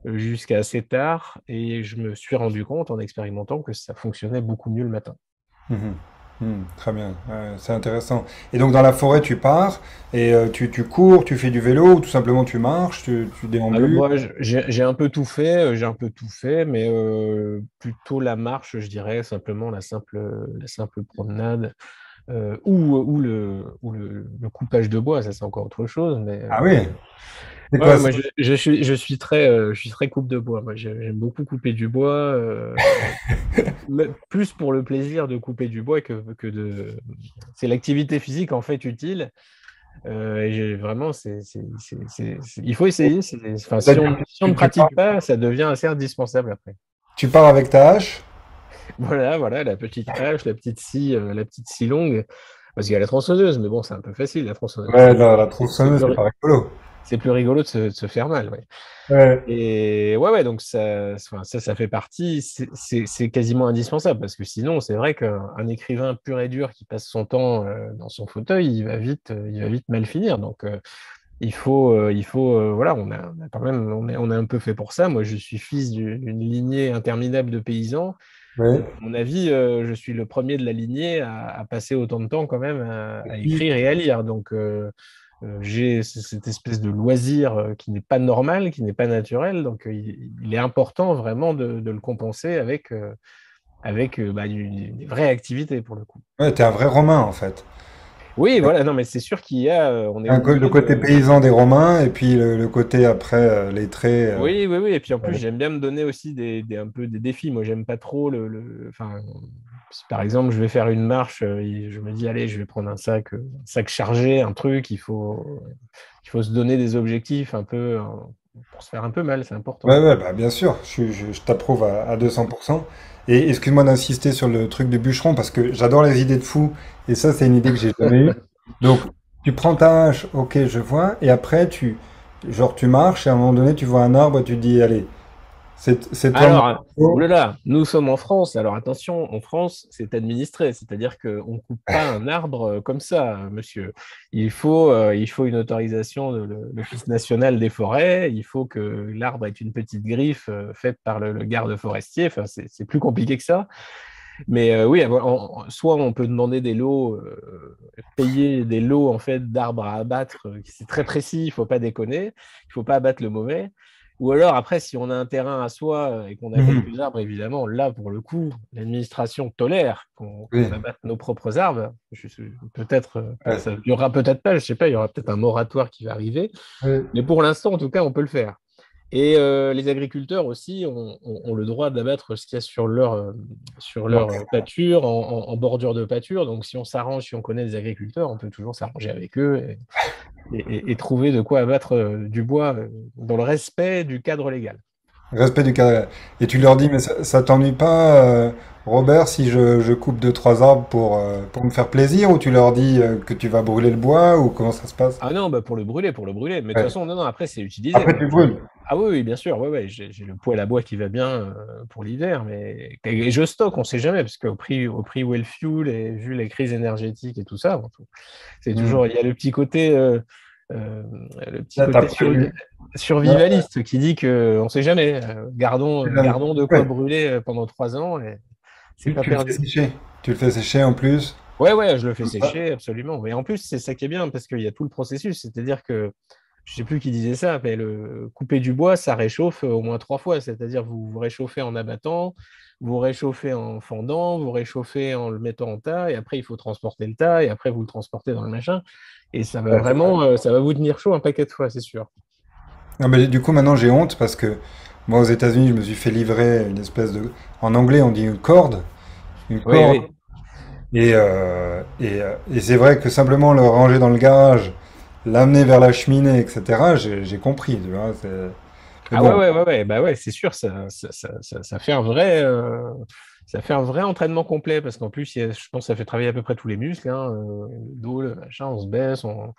euh, jusqu'à assez tard et je me suis rendu compte en expérimentant que ça fonctionnait beaucoup mieux le matin. Mhm. Mhm. Très bien, ouais, c'est intéressant. Et donc dans la forêt, tu pars et euh, tu, tu cours, tu fais du vélo ou tout simplement tu marches, tu, tu Alors, déambules. moi, je- j'ai j'ai un peu tout fait, euh, j'ai un peu tout fait, mais euh, plutôt la marche, je dirais, simplement la simple, la simple promenade euh, ou, ou, le, ou le, le coupage de bois, ça c'est encore autre chose, mais euh, Ah oui, c'est ouais, quoi ouais, ça? moi je, je suis, je suis très, euh, je suis très coupe de bois. Moi, j'ai- j'aime beaucoup couper du bois, euh, mais plus pour le plaisir de couper du bois que, que de. C'est l'activité physique en fait utile. Euh, et j'ai- vraiment, c'est, c'est, c'est- c'est- c'est- il faut essayer. c'est- Enfin, si C'est-à-dire on, que si on ne tu, tu pars, pratique pas, ça devient assez indispensable après. tu pars avec ta hache? Voilà, voilà, la petite hache, la petite scie, euh, la petite scie longue. Parce qu'il y a la tronçonneuse, mais bon, c'est un peu facile, la tronçonneuse. Ouais, C'est la, la c'est- c'est tronçonneuse, plus, c'est pas rigolo. c'est plus rigolo de se, de se faire mal. Ouais. Ouais. Et ouais, ouais, donc ça, enfin, ça, ça fait partie, c'est c'est- c'est quasiment indispensable parce que sinon, c'est vrai qu'un un écrivain pur et dur qui passe son temps euh, dans son fauteuil, il va vite, euh, il va vite mal finir. Donc, euh, il faut, euh, il faut, euh, voilà, on a, on a quand même, on est, on est un peu fait pour ça. Moi, je suis fils d'une d'une lignée interminable de paysans. Ouais. Donc, à mon avis, euh, je suis le premier de la lignée à, à passer autant de temps quand même à, à écrire et à lire. Donc, euh, euh, j'ai c- cette espèce de loisir euh, qui n'est pas normal, qui n'est pas naturel. Donc, euh, il, il est important vraiment de, de le compenser avec, euh, avec euh, bah, une, une vraie activité pour le coup. Ouais, t'es un vrai Romain en fait. Oui, voilà, non, mais c'est sûr qu'il y a, euh, on est Un co- obligé le côté de. paysan des Romains et puis le, le côté après euh, lettré. euh, Oui, oui, oui. Et puis en plus, ouais. j'aime bien me donner aussi des, des- un peu des défis. Moi, j'aime pas trop le, le- Enfin, si par exemple, je vais faire une marche, euh, et je me dis, allez, je vais prendre un sac, euh, un sac chargé, un truc. Il faut, il faut se donner des objectifs un peu euh, pour se faire un peu mal. C'est Ouais, important. ouais, bah, bien sûr, je, je- je t'approuve à, à deux cents pour cent. Et excuse-moi d'insister sur le truc de bûcheron parce que j'adore les idées de fou et ça, c'est une idée que j'ai jamais eue. Donc, tu prends ta hache, ok, je vois, et après, tu, genre, tu marches et à un moment donné, tu vois un arbre et tu te dis, allez, c'est c'est toi mon Alors, héros. oulala, nous sommes en France. Alors attention, en France, c'est administré, c'est-à-dire qu'on ne coupe pas un arbre euh, comme ça, euh, monsieur. Il faut, euh, il faut une autorisation de le- l'Office national des forêts, il faut que l'arbre ait une petite griffe euh, faite par le, le garde forestier. Enfin, c'est c'est plus compliqué que ça. Mais euh, oui, en- en- soit on peut demander des lots, euh, payer des lots en fait d'arbres à abattre, euh, c'est très précis, il ne faut pas déconner, il ne faut pas abattre le mauvais. Ou alors après, si on a un terrain à soi euh, et qu'on a Mhm. quelques arbres, évidemment, là pour le coup, l'administration tolère qu'on qu'on Oui, abatte nos propres arbres. Je suis- Peut-être, euh, peut- ouais, ça- il y aura peut-être pas, je sais pas, il y aura peut-être un moratoire qui va arriver. ouais. Mais pour l'instant, en tout cas, on peut le faire. Et euh, les agriculteurs aussi ont, ont- ont le droit d'abattre ce qu'il y a sur leur, euh, sur Donc, leur euh, pâture, en, en- en bordure de pâture. Donc, si on s'arrange, si on connaît des agriculteurs, on peut toujours s'arranger avec eux et, et- et trouver de quoi abattre euh, du bois euh, dans le respect du cadre légal. respect du cadre. Et tu leur dis, mais ça, ça t'ennuie pas, euh, Robert, si je, je coupe deux, trois arbres pour, euh, pour me faire plaisir, ou tu leur dis euh, que tu vas brûler le bois, ou comment ça se passe? Ah non, bah pour le brûler, pour le brûler. Mais de toute Ouais. façon, non, non, après, c'est utilisé. Après, Moi, tu je- brûles. Ah oui, oui, bien sûr, ouais, ouais, j'ai j'ai le poêle à bois qui va bien euh, pour l'hiver, mais et je stocke, on ne sait jamais, parce qu'au prix, au prix où est le fuel et vu les crises énergétiques et tout ça, bon, c'est Hmm. toujours, il y a le petit côté, euh, euh, le petit Là, t'as côté sur- prévu. Ouais, survivaliste qui dit que on ne sait jamais. Euh, gardons, tu l'as- gardons de quoi ouais. brûler euh, pendant trois ans et c'est Tu, pas tu le fais perdu. sécher. Tu le fais sécher en plus. Ouais, ouais, je le fais Comme ça. sécher, absolument. Et en plus, c'est ça qui est bien, parce qu'il y a tout le processus. C'est-à-dire que, je sais plus qui disait ça, mais le couper du bois, ça réchauffe au moins trois fois. C'est-à-dire, vous vous réchauffez en abattant, vous réchauffez en fendant, vous réchauffez en le mettant en tas, et après, il faut transporter le tas, et après, vous le transportez dans le machin. Et ça va Ouais, c'est vrai. vraiment, euh, ça va vous tenir chaud un paquet de fois, c'est sûr. Non, mais du coup, maintenant, j'ai honte parce que moi, aux États-Unis, je me suis fait livrer une espèce de. En anglais, on dit une corde. Une Oui, corde. oui. Et, euh, et, euh, et c'est vrai que simplement le ranger dans le garage, l'amener vers la cheminée, et cetera, j'ai j'ai compris, tu vois. c'est- Mais Ah ouais, bon, ouais, ouais, ouais, bah ouais, c'est sûr, ça, ça, ça, ça, ça fait un vrai, euh, ça fait un vrai entraînement complet parce qu'en plus, il y a- je pense que ça fait travailler à peu près tous les muscles, hein, euh, le dos, le machin, on se baisse, on,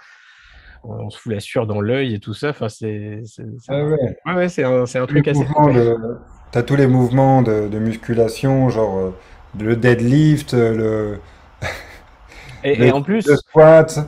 on se fout la sueur dans l'œil et tout ça. Enfin, c'est, c'est, c'est ouais, un, ouais. ouais, ouais, c'est un, c'est un Tous les truc assez mouvements complet. de, t'as tous les mouvements de, de musculation, genre euh, le deadlift, euh, le, Et, le, et en le plus, squat.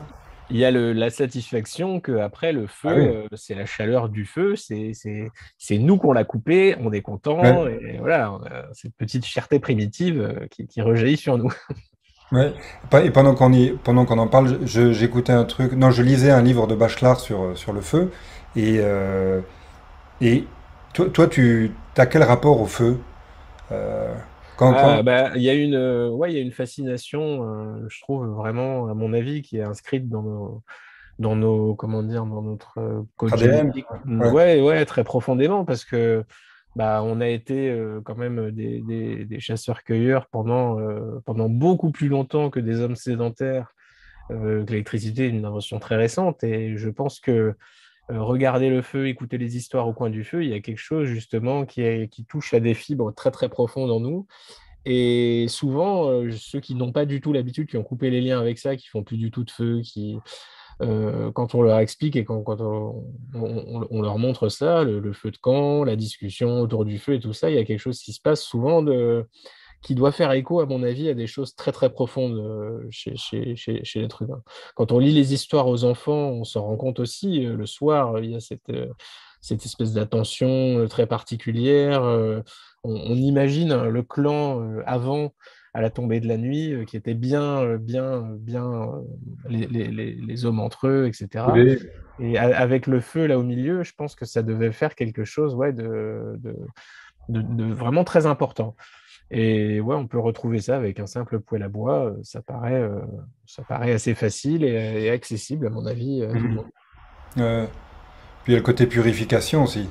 il y a le- la satisfaction que après le Ah oui. feu, euh, c'est la chaleur du feu, c'est c'est c'est nous qu'on l'a coupé, on est content Ouais. et voilà, on a cette petite fierté primitive euh, qui, qui rejaillit sur nous. Ouais. Pa- Et pendant qu'on y, pendant qu'on en parle, je- j'écoutais un truc. Non, je lisais un livre de Bachelard sur, sur le feu. Et, euh, et toi, toi, tu as quel rapport au feu? Euh, quand, quand... Ah bah il y a une euh, ouais, il y a une fascination, euh, je trouve vraiment à mon avis qui est inscrite dans nos dans nos comment dire dans notre euh, code A D N? génétique. Ouais. Ouais, ouais, très profondément parce que bah on a été euh, quand même des, des, des chasseurs-cueilleurs pendant euh, pendant beaucoup plus longtemps que des hommes sédentaires. Euh, que l'électricité est une invention très récente et je pense que euh, regarder le feu, écouter les histoires au coin du feu, il y a quelque chose justement qui est, qui touche à des fibres très très profondes en nous. Et souvent, euh, ceux qui n'ont pas du tout l'habitude, qui ont coupé les liens avec ça, qui font plus du tout de feu, qui, euh, quand on leur explique et quand, quand on, on- on leur montre ça, le, le feu de camp, la discussion autour du feu et tout ça, il y a quelque chose qui se passe souvent de, qui doit faire écho, à mon avis, à des choses très très profondes euh, chez, chez, chez, chez l'être humain. Quand on lit les histoires aux enfants, on s'en rend compte aussi. euh, le soir, il y a cette, euh, cette espèce d'attention euh, très particulière. euh, on, on imagine hein, le clan euh, avant, à la tombée de la nuit, euh, qui était bien, euh, bien, bien, euh, les, les, les, les hommes entre eux, et cetera. Oui. Et a- avec le feu là au milieu, je pense que ça devait faire quelque chose ouais, de, de, de, de vraiment très important. Et ouais, on peut retrouver ça avec un simple poêle à bois. euh, Ça paraît, euh, ça paraît assez facile et, et accessible, à mon avis, à tout le Mhm. monde. Euh, Puis il y a le côté purification aussi.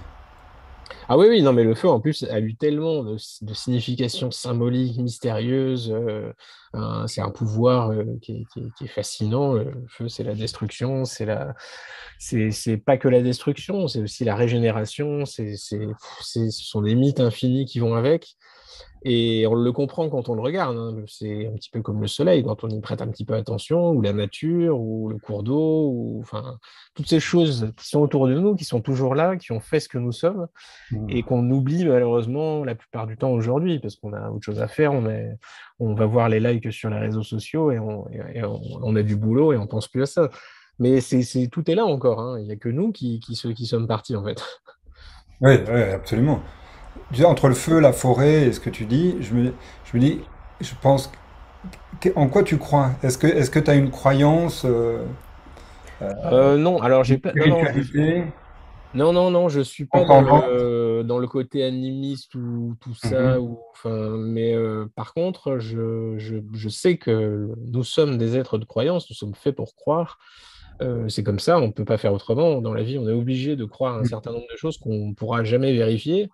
Ah oui, oui, non, mais le feu, en plus, a eu tellement de, de significations symboliques, mystérieuses. euh, un- c'est un pouvoir euh, qui est, qui est- qui est fascinant. Le feu, c'est la destruction, c'est la, c'est, c'est pas que la destruction, c'est aussi la régénération. C'est, c'est, c'est- ce sont des mythes infinis qui vont avec. Et on le comprend quand on le regarde, hein. C'est un petit peu comme le soleil, quand on y prête un petit peu attention, ou la nature, ou le cours d'eau, ou enfin, toutes ces choses qui sont autour de nous, qui sont toujours là, qui ont fait ce que nous sommes, Mhm. et qu'on oublie malheureusement la plupart du temps aujourd'hui, parce qu'on a autre chose à faire, on est, on va voir les likes sur les réseaux sociaux, et on, et- et on, on a du boulot, et on pense plus à ça. Mais c'est, c'est, tout est là encore, hein. Il n'y a que nous qui, qui, se- qui sommes partis, en fait. Oui, oui, absolument. Tu sais, entre le feu, la forêt et ce que tu dis, je me, je me dis, je pense, que- en quoi tu crois? Est-ce que, est-ce que tu as une croyance, euh, Euh, non, alors j'ai une pas, non, non, je, spiritualité Non, non, non, je suis pas dans transcendante? le, dans le côté animiste ou tout ça. Mhm. Ou, enfin, mais euh, par contre, je, je, je sais que nous sommes des êtres de croyance, nous sommes faits pour croire. Euh, c'est comme ça, on ne peut pas faire autrement. Dans la vie, on est obligé de croire à un certain nombre de choses qu'on ne pourra jamais vérifier.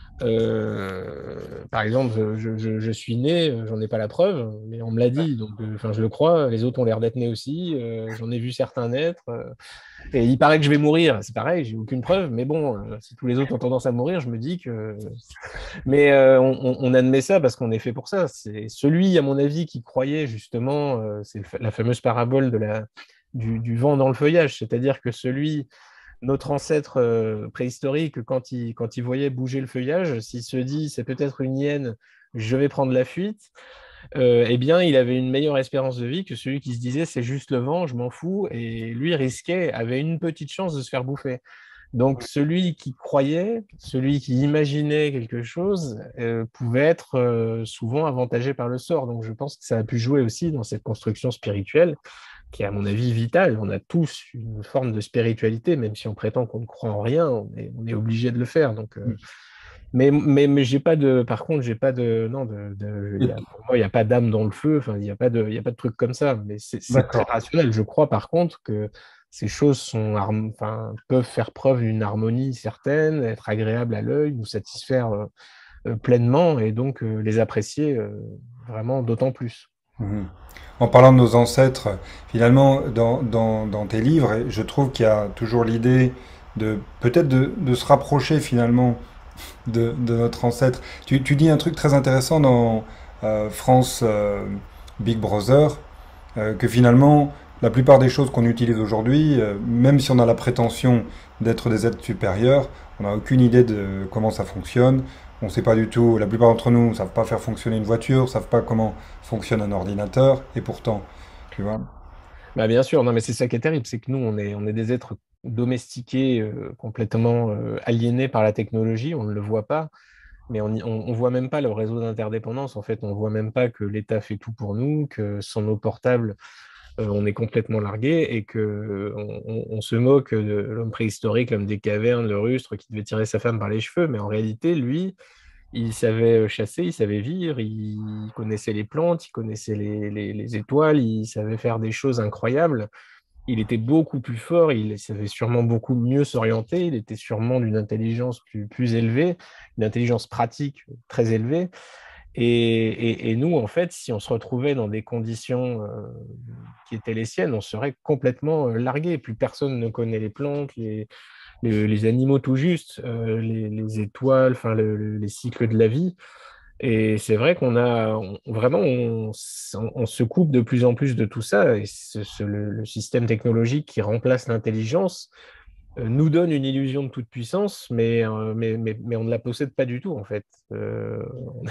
Euh, par exemple, je, je- je suis né, euh, j'en ai pas la preuve, mais on me l'a dit, donc euh, enfin, je le crois. Les autres ont l'air d'être nés aussi. euh, j'en ai vu certains naître. euh, et il paraît que je vais mourir, c'est pareil, j'ai aucune preuve, mais bon, euh, si tous les autres ont tendance à mourir, je me dis que. Mais euh, on, on- on admet ça parce qu'on est fait pour ça. C'est celui, à mon avis, qui croyait justement, euh, c'est le fa- la fameuse parabole de la, du, du vent dans le feuillage, c'est-à-dire que celui, notre ancêtre euh, préhistorique, quand il, quand il voyait bouger le feuillage, s'il se dit c'est peut-être une hyène, je vais prendre la fuite, euh, eh bien, il avait une meilleure espérance de vie que celui qui se disait c'est juste le vent, je m'en fous, et lui risquait, avait une petite chance de se faire bouffer. Donc, celui qui croyait, celui qui imaginait quelque chose, euh, pouvait être euh, souvent avantagé par le sort. Donc, je pense que ça a pu jouer aussi dans cette construction spirituelle, qui est, à mon avis, vitale. On a tous une forme de spiritualité, même si on prétend qu'on ne croit en rien, on est, on est obligé de le faire. Donc, euh, mais, mais, mais j'ai pas de, par contre, j'ai pas de, non, de, de- il y a, pour moi, il n'y a pas d'âme dans le feu, enfin, il n'y a pas de, il y a pas de truc comme ça, mais c'est c'est très D'accord. rationnel. Je crois, par contre, que ces choses sont, harm- enfin, peuvent faire preuve d'une harmonie certaine, être agréables à l'œil, nous satisfaire euh, euh, pleinement et donc euh, les apprécier euh, vraiment d'autant plus. Mhm. En parlant de nos ancêtres, finalement, dans, dans, dans tes livres, je trouve qu'il y a toujours l'idée de peut-être de, de se rapprocher finalement de, de notre ancêtre. Tu, tu dis un truc très intéressant dans euh, France euh, Big Brother, euh, que finalement, la plupart des choses qu'on utilise aujourd'hui, euh, même si on a la prétention d'être des êtres supérieurs, on n'a aucune idée de comment ça fonctionne. On ne sait pas du tout, la plupart d'entre nous ne savent pas faire fonctionner une voiture, ne savent pas comment fonctionne un ordinateur, et pourtant, tu vois. Bah, bien sûr, non, mais c'est ça qui est terrible, c'est que nous, on est, on est des êtres domestiqués, euh, complètement euh, aliénés par la technologie, on ne le voit pas, mais on, y- on, on voit même pas le réseau d'interdépendance, en fait, on voit même pas que l'État fait tout pour nous, que sans nos portables, euh, on est complètement largué et que euh, on, on- on se moque de l'homme préhistorique, l'homme des cavernes, le rustre qui devait tirer sa femme par les cheveux, mais en réalité, lui, il savait chasser, il savait vivre, il connaissait les plantes, il connaissait les, les- les étoiles, il savait faire des choses incroyables. Il était beaucoup plus fort, il savait sûrement beaucoup mieux s'orienter, il était sûrement d'une intelligence plus, plus élevée, une intelligence pratique très élevée. Et, et- et nous, en fait, si on se retrouvait dans des conditions euh, qui étaient les siennes, on serait complètement euh, largué. Plus personne ne connaît les plantes, les, les, les animaux tout juste, euh, les, les étoiles, enfin le- le- les cycles de la vie. Et c'est vrai qu'on a on- vraiment on, s- on se coupe de plus en plus de tout ça. Et ce- ce- le, le système technologique qui remplace l'intelligence euh, nous donne une illusion de toute puissance, mais, euh, mais, mais, mais on ne la possède pas du tout en fait. Euh,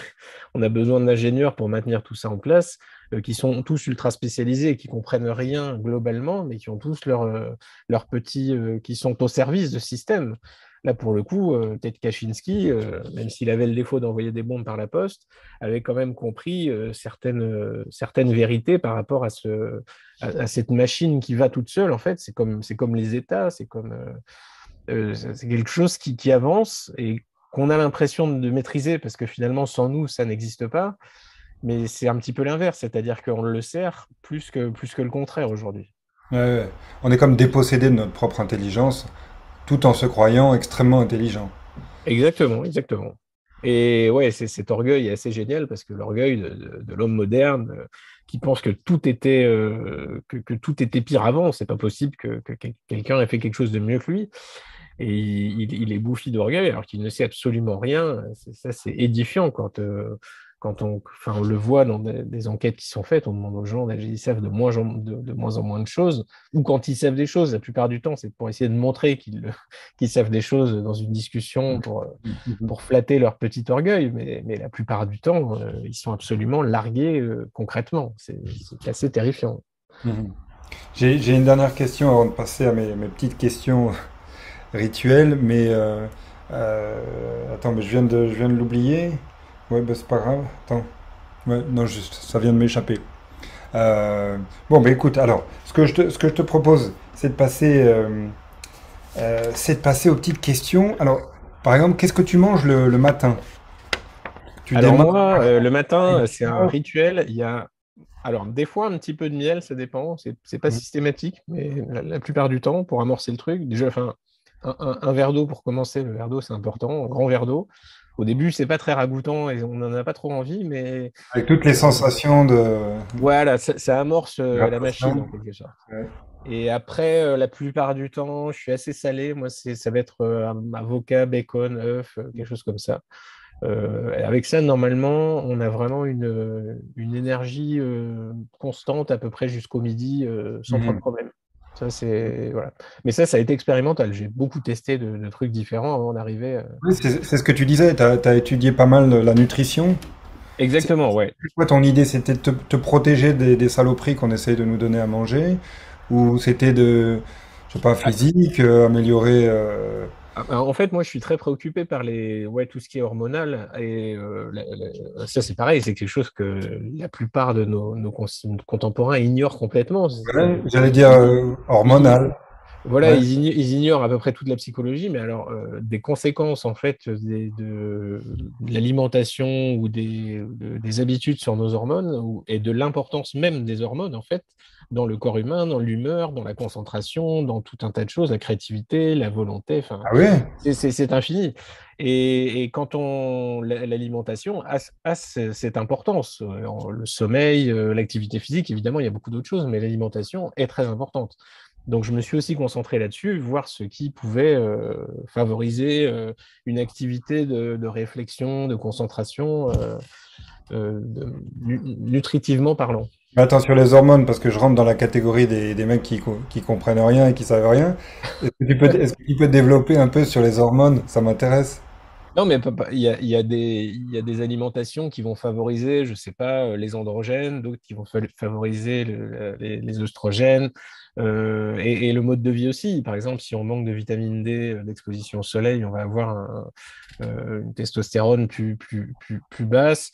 on a besoin d'ingénieurs pour maintenir tout ça en place, euh, qui sont tous ultra spécialisés et qui comprennent rien globalement, mais qui ont tous leurs euh, leurs petits, euh, qui sont au service de système. Là, pour le coup, euh, Ted Kaczynski, euh, même s'il avait le défaut d'envoyer des bombes par la poste, avait quand même compris euh, certaines, euh, certaines vérités par rapport à, ce, à, à cette machine qui va toute seule. En fait, c'est comme, c'est comme les États, c'est comme, euh, euh, c'est quelque chose qui, qui avance et qu'on a l'impression de maîtriser parce que finalement, sans nous, ça n'existe pas. Mais c'est un petit peu l'inverse, c'est-à-dire qu'on le sert plus que, plus que le contraire aujourd'hui. Ouais, ouais. On est comme dépossédé de notre propre intelligence, tout en se croyant extrêmement intelligent. Exactement, exactement. Et ouais, c'est, cet orgueil est assez génial parce que l'orgueil de, de- de l'homme moderne euh, qui pense que tout était, euh, que, que tout était pire avant, c'est pas possible que, que quel- quelqu'un ait fait quelque chose de mieux que lui. Et il, il est bouffi d'orgueil alors qu'il ne sait absolument rien. C'est- Ça, c'est édifiant quand, euh, quand on, enfin, on le voit dans des, des enquêtes qui sont faites. On demande aux gens, ils savent de moins en, de, de moins en moins de choses. Ou quand ils savent des choses, la plupart du temps, c'est pour essayer de montrer qu'ils qu'ils savent des choses dans une discussion pour, Mhm. pour flatter leur petit orgueil. Mais, mais la plupart du temps, euh, ils sont absolument largués euh, concrètement. C'est c'est assez terrifiant. Mhm. J'ai, j'ai une dernière question avant de passer à mes, mes petites questions rituelles, mais euh, euh, attends, mais je viens de, je viens de l'oublier. Ouais, bah c'est pas grave. Attends. Ouais, non, juste, ça vient de m'échapper. Euh, bon, bah écoute, alors, ce que je te, ce que je te propose, c'est de passer, euh, euh, c'est de passer aux petites questions. Alors, par exemple, qu'est-ce que tu manges le, le matin? Tu Alors démarres moi, euh, le matin, avec euh, du c'est un beurre. rituel. Il y a Alors, des fois, un petit peu de miel, ça dépend. C'est, c'est pas Mhm. systématique, mais la, la plupart du temps, pour amorcer le truc, déjà, enfin, un, un- un verre d'eau pour commencer. Le verre d'eau, c'est important, un grand verre d'eau. Au début, c'est pas très ragoûtant et on n'en a pas trop envie, mais Avec toutes les euh, sensations de voilà, ça, ça amorce euh, la machine hydratation. en quelque sorte. Ouais. Et après, euh, la plupart du temps, je suis assez salé. Moi, c'est, ça va être euh, un avocat, bacon, œuf, euh, quelque chose comme ça. Euh, avec ça, normalement, on a vraiment une, euh, une énergie euh, constante à peu près jusqu'au midi, euh, sans trop de Mhm. problème. Ça, c'est, voilà. Mais ça, ça a été expérimental. J'ai beaucoup testé de, de trucs différents avant d'arriver. euh. Oui, c'est c'est ce que tu disais, tu as étudié pas mal la nutrition. C'est Exactement, ouais. quoi ton idée? C'était de te, te protéger des, des saloperies qu'on essaye de nous donner à manger? Ou c'était de, je sais pas, physique, euh, améliorer euh, Ah, bah, en fait, moi, je suis très préoccupé par les, ouais, tout ce qui est hormonal. Et euh, la- la- ça, c'est pareil, c'est quelque chose que la plupart de nos, nos cons- contemporains ignorent complètement. C'est- ouais, j'allais dire Ils, euh, ils- hormonal. Voilà, Ouais. ils ignorent, ils ignorent à peu près toute la psychologie, mais alors euh, des conséquences en fait des- de, de l'alimentation ou des, de- des habitudes sur nos hormones ou- et de l'importance même des hormones en fait dans le corps humain, dans l'humeur, dans la concentration, dans tout un tas de choses, la créativité, la volonté, enfin Ah oui? c'est c'est- c'est infini. Et, et quand on la- l'alimentation a, a ce- cette importance, euh, le sommeil, euh, l'activité physique, évidemment, il y a beaucoup d'autres choses, mais l'alimentation est très importante. Donc, je me suis aussi concentré là-dessus, voir ce qui pouvait euh, favoriser euh, une activité de, de réflexion, de concentration, euh, euh, de- nu- nutritivement parlant. Mais attends, sur les hormones, parce que je rentre dans la catégorie des, des mecs qui, co- qui comprennent rien et qui savent rien. Est-ce que tu peux, est-ce que tu peux développer un peu sur les hormones? Ça m'intéresse. Non, mais pas- pas- il y a, il y a des, il y a des alimentations qui vont favoriser, je sais pas, euh, les androgènes, d'autres qui vont fa- favoriser le- les, les œstrogènes, euh, et, et le mode de vie aussi. Par exemple, si on manque de vitamine D, euh, d'exposition au soleil, on va avoir un- euh, une testostérone plus, plus, plus, plus basse.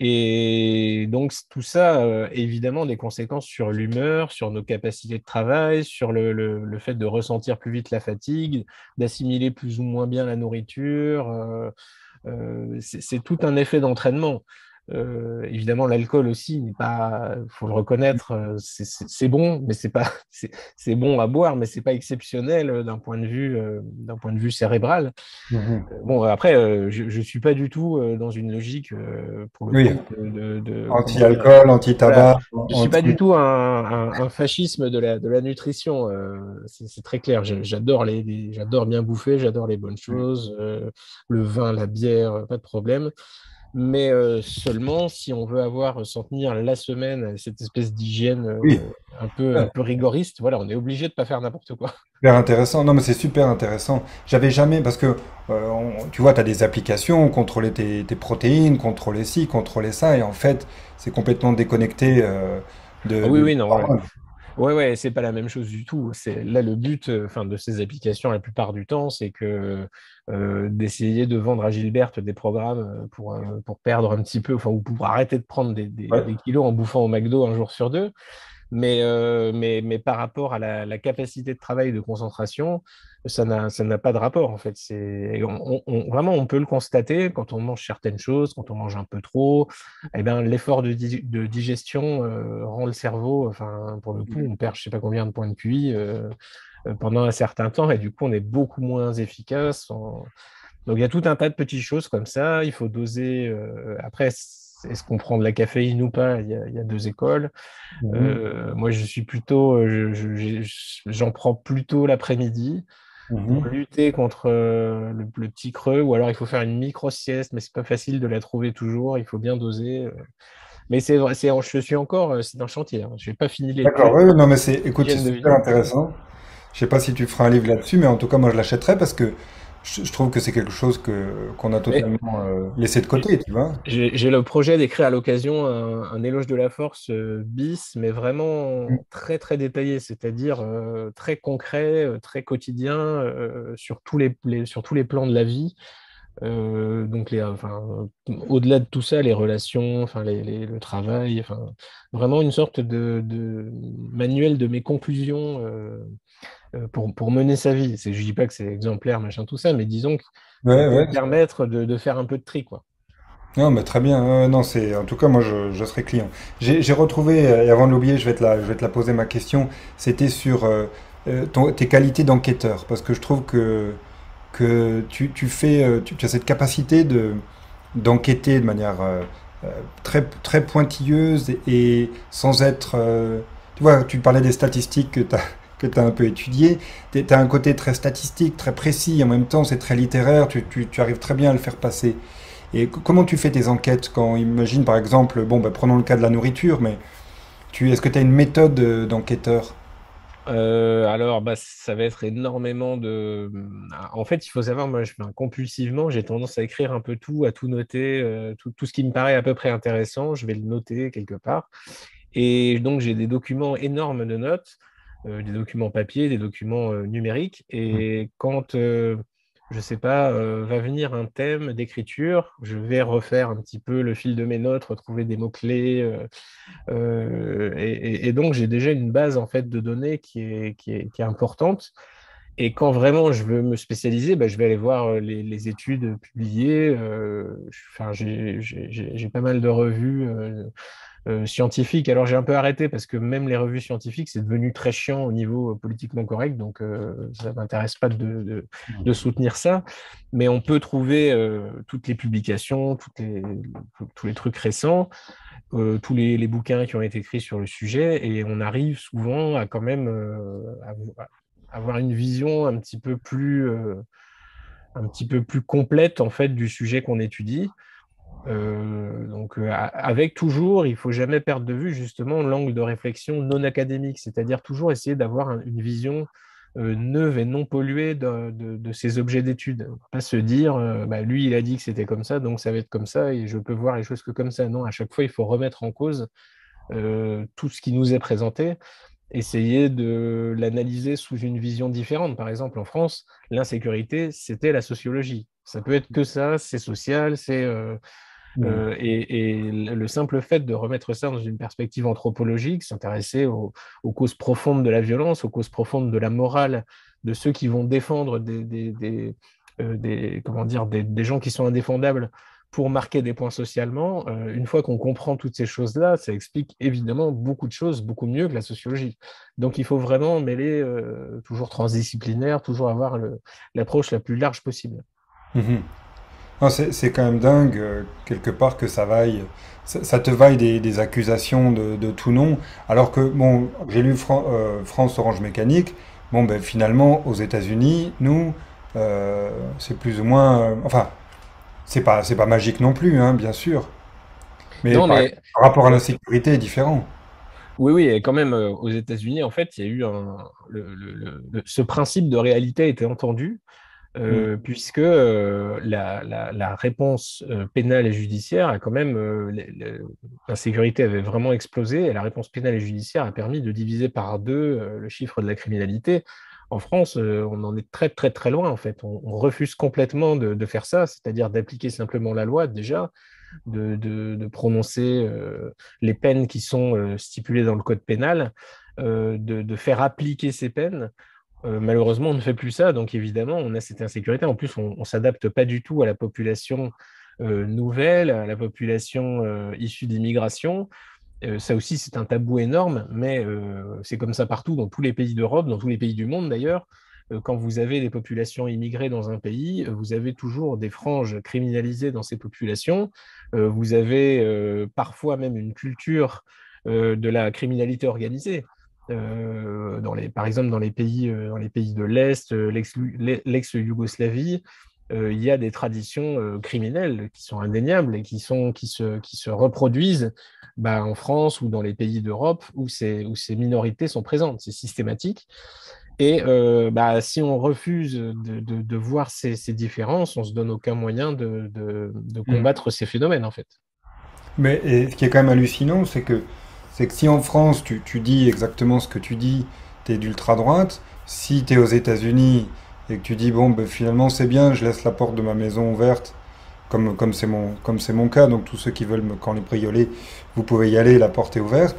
Et donc, tout ça, euh, évidemment, des conséquences sur l'humeur, sur nos capacités de travail, sur le, le, le fait de ressentir plus vite la fatigue, d'assimiler plus ou moins bien la nourriture. euh, euh, c'est c'est tout un effet d'entraînement. Euh, évidemment, l'alcool aussi n'est pas, faut le reconnaître, euh, c'est c'est- c'est bon, mais c'est pas, c'est c'est bon à boire, mais c'est pas exceptionnel euh, d'un point de vue, euh, d'un point de vue cérébral. Mhm. Euh, Bon, après, euh, je, je suis pas du tout euh, dans une logique, euh, pour le Oui, coup, de, de- de- comment dire, anti-alcool, voilà, anti-tabac, je suis pas anti... du tout un, un- un fascisme de la, de la nutrition. euh, c'est c'est très clair. J'ai- J'adore les, les- j'adore bien bouffer, j'adore les bonnes choses, euh, le vin, la bière, euh, pas de problème. Mais euh, seulement si on veut avoir, s'en tenir la semaine à cette espèce d'hygiène Oui, euh, un peu, un peu rigoriste, voilà, on est obligé de pas faire n'importe quoi. super intéressant. Non, mais c'est super intéressant. J'avais jamais, parce que euh, on- tu vois, tu as des applications, contrôler tes, tes protéines, contrôler ci, contrôler ça, et en fait, c'est complètement déconnecté euh, Ah de, oui, de, des oui, non, ouais. hormones. Ouais, ouais, c'est pas la même chose du tout. C'est là le but, euh, enfin, de ces applications la plupart du temps, c'est que euh, d'essayer de vendre à Gilberte des programmes euh, pour, euh, pour perdre un petit peu, enfin, ou pour arrêter de prendre des, des, Ouais. des kilos en bouffant au McDo un jour sur deux. Mais, euh, mais, mais par rapport à la, la capacité de travail et de concentration, ça n'a, ça n'a pas de rapport en fait. C'est, on, on- vraiment, on peut le constater quand on mange certaines choses, quand on mange un peu trop, eh ben, l'effort de, di- de digestion euh, rend le cerveau, enfin, pour le coup, on perd je sais pas combien de points de Q I euh, euh, pendant un certain temps et du coup, on est beaucoup moins efficace. on- Donc, il y a tout un tas de petites choses comme ça. Il faut doser. euh, Après, est-ce qu'on prend de la caféine ou pas? Il y a, il y a deux écoles. Mhm. Euh, moi, je suis plutôt, euh, je- je- j'ai- j'en prends plutôt l'après-midi pour Mhm. lutter contre euh, le, le petit creux, ou alors il faut faire une micro-sieste, mais c'est pas facile de la trouver toujours. Il faut bien doser. euh. Mais c'est, vrai- c'est, je suis encore, euh, c'est un chantier. Hein. Je n'ai pas fini les, tous D'accord, les oui, oui, non, mais c'est, écoute, c'est hygiènes de super vie. intéressant. Je sais pas si tu feras un livre là-dessus, mais en tout cas, moi, je l'achèterai parce que je, je trouve que c'est quelque chose que qu'on a Mais totalement euh, laissé de côté, tu vois. j'ai j'ai le projet d'écrire à l'occasion un, un éloge de la force euh, bis, mais vraiment très très détaillé, c'est-à-dire euh, très concret, euh, très quotidien, euh, sur tous les, les- sur tous les plans de la vie. Euh, donc les, enfin, euh, au-delà de tout ça, les relations, enfin les, les- le travail, enfin vraiment une sorte de, de manuel de mes conclusions euh, euh, pour, pour mener sa vie. C'est, je dis pas que c'est exemplaire, machin, tout ça, mais disons que ça Ouais, peut me ouais. permettre de, de faire un peu de tri, quoi. Non, mais très bien. Ouais, non, c'est, en tout cas, moi, je, je serai client. J'ai, j'ai retrouvé, euh, et avant de l'oublier, je vais te la, je vais te la poser ma question. C'était sur euh, euh, ton- tes qualités d'enquêteur, parce que je trouve que que tu, tu fais, euh, tu, tu as cette capacité de d'enquêter de manière euh, euh, très très pointilleuse et sans être, euh, tu vois, tu parlais des statistiques que tu as que tu as un peu étudiées. Tu as un côté très statistique, très précis, en même temps c'est très littéraire, tu, tu, tu arrives très bien à le faire passer. Et c- comment tu fais tes enquêtes quand, imagine par exemple, bon, bah, prenons le cas de la nourriture, mais tu, est-ce que tu as une méthode euh, d'enquêteur? Euh, alors, bah, ça va être énormément de. En fait, il faut savoir, moi, je, enfin, compulsivement, j'ai tendance à écrire un peu tout, à tout noter, euh, tout, tout ce qui me paraît à peu près intéressant, je vais le noter quelque part. Et donc, j'ai des documents énormes de notes, euh, des documents papier, des documents euh, numériques. Et quand, euh, je sais pas, euh, va venir un thème d'écriture, je vais refaire un petit peu le fil de mes notes, retrouver des mots-clés. euh, euh, et, et- et donc, j'ai déjà une base en fait de données qui est, qui est, qui est importante. Et quand vraiment je veux me spécialiser, bah, je vais aller voir euh, les, les études publiées. Euh, je- enfin, j'ai j'ai- j'ai- j'ai pas mal de revues euh, euh, scientifiques. Alors, j'ai un peu arrêté parce que même les revues scientifiques, c'est devenu très chiant au niveau euh, politiquement correct. Donc, euh, ça m'intéresse pas de, de, de soutenir ça. Mais on peut trouver euh, toutes les publications, toutes les, tous les trucs récents, euh, tous les, les bouquins qui ont été écrits sur le sujet, et on arrive souvent à quand même euh, à- à avoir une vision un petit peu plus, euh, un petit peu plus complète en fait du sujet qu'on étudie. Euh, donc, euh, avec toujours, il faut jamais perdre de vue justement l'angle de réflexion non académique, c'est-à-dire toujours essayer d'avoir un- une vision euh, neuve et non polluée de, de, de ces objets d'étude. On ne peut pas se dire, euh, bah, lui, il a dit que c'était comme ça, donc ça va être comme ça, et je peux voir les choses que comme ça. Non, à chaque fois, il faut remettre en cause euh, tout ce qui nous est présenté, essayer de l'analyser sous une vision différente. Par exemple, en France, l'insécurité, c'était la sociologie. Ça peut être que ça, c'est social, c'est euh, Mm. euh, et, et le simple fait de remettre ça dans une perspective anthropologique, s'intéresser aux, aux causes profondes de la violence, aux causes profondes de la morale, de ceux qui vont défendre des, des, des, euh, des- comment dire, des, des gens qui sont indéfendables pour marquer des points socialement, euh, une fois qu'on comprend toutes ces choses-là, ça explique évidemment beaucoup de choses, beaucoup mieux que la sociologie. Donc il faut vraiment mêler, euh, toujours transdisciplinaire, toujours avoir le- l'approche la plus large possible. Mhm. Non, c'est c'est quand même dingue, euh, quelque part, que ça vaille, ça, ça te vaille des, des accusations de, de tout nom, alors que, bon, j'ai lu Fran- euh, France Orange Mécanique, bon, ben finalement, aux États-Unis, nous, euh, c'est plus ou moins, euh, enfin, c'est pas, c'est pas magique non plus, hein, bien sûr, mais Non, par, mais par rapport à euh, l'insécurité est différent. oui, oui, et quand même, euh, aux États-Unis, en fait, il y a eu un, le, le- le- le- ce principe de réalité a été entendu, Mm. euh, puisque euh, la, la- la réponse euh, pénale et judiciaire a quand même, euh, les- les- l'insécurité avait vraiment explosé, et la réponse pénale et judiciaire a permis de diviser par deux euh, le chiffre de la criminalité. En France, euh, on en est très, très, très loin, en fait. On, on refuse complètement de, de faire ça, c'est-à-dire d'appliquer simplement la loi, déjà, de, de, de prononcer euh, les peines qui sont euh, stipulées dans le code pénal, euh, de, de faire appliquer ces peines. Euh, malheureusement, on ne fait plus ça, donc évidemment, on a cette insécurité. En plus, on ne s'adapte pas du tout à la population euh, nouvelle, à la population euh, issue d'immigration. Euh, ça aussi, c'est un tabou énorme, mais euh, c'est comme ça partout, dans tous les pays d'Europe, dans tous les pays du monde d'ailleurs. Euh, quand vous avez des populations immigrées dans un pays, euh, vous avez toujours des franges criminalisées dans ces populations. Euh, vous avez euh, parfois même une culture euh, de la criminalité organisée. Euh, dans les, par exemple, dans les pays, euh, dans les pays de l'Est, euh, l'ex- l'ex-Yougoslavie, euh, il y a des traditions euh, criminelles qui sont indéniables et qui, sont, qui, se, qui se reproduisent bah, en France ou dans les pays d'Europe où ces, où ces minorités sont présentes. C'est systématique. Et euh, bah, si on refuse de, de, de voir ces, ces, différences, on ne se donne aucun moyen de, de, de Mm. combattre ces phénomènes, en fait. Mais et ce qui est quand même hallucinant, c'est que, c'est que si en France, tu, tu dis exactement ce que tu dis, tu es d'ultra-droite, si tu es aux États-Unis et que tu dis, bon, ben, finalement, c'est bien, je laisse la porte de ma maison ouverte, comme comme c'est mon, comme c'est mon cas, donc tous ceux qui veulent me cambrioler, vous pouvez y aller, la porte est ouverte,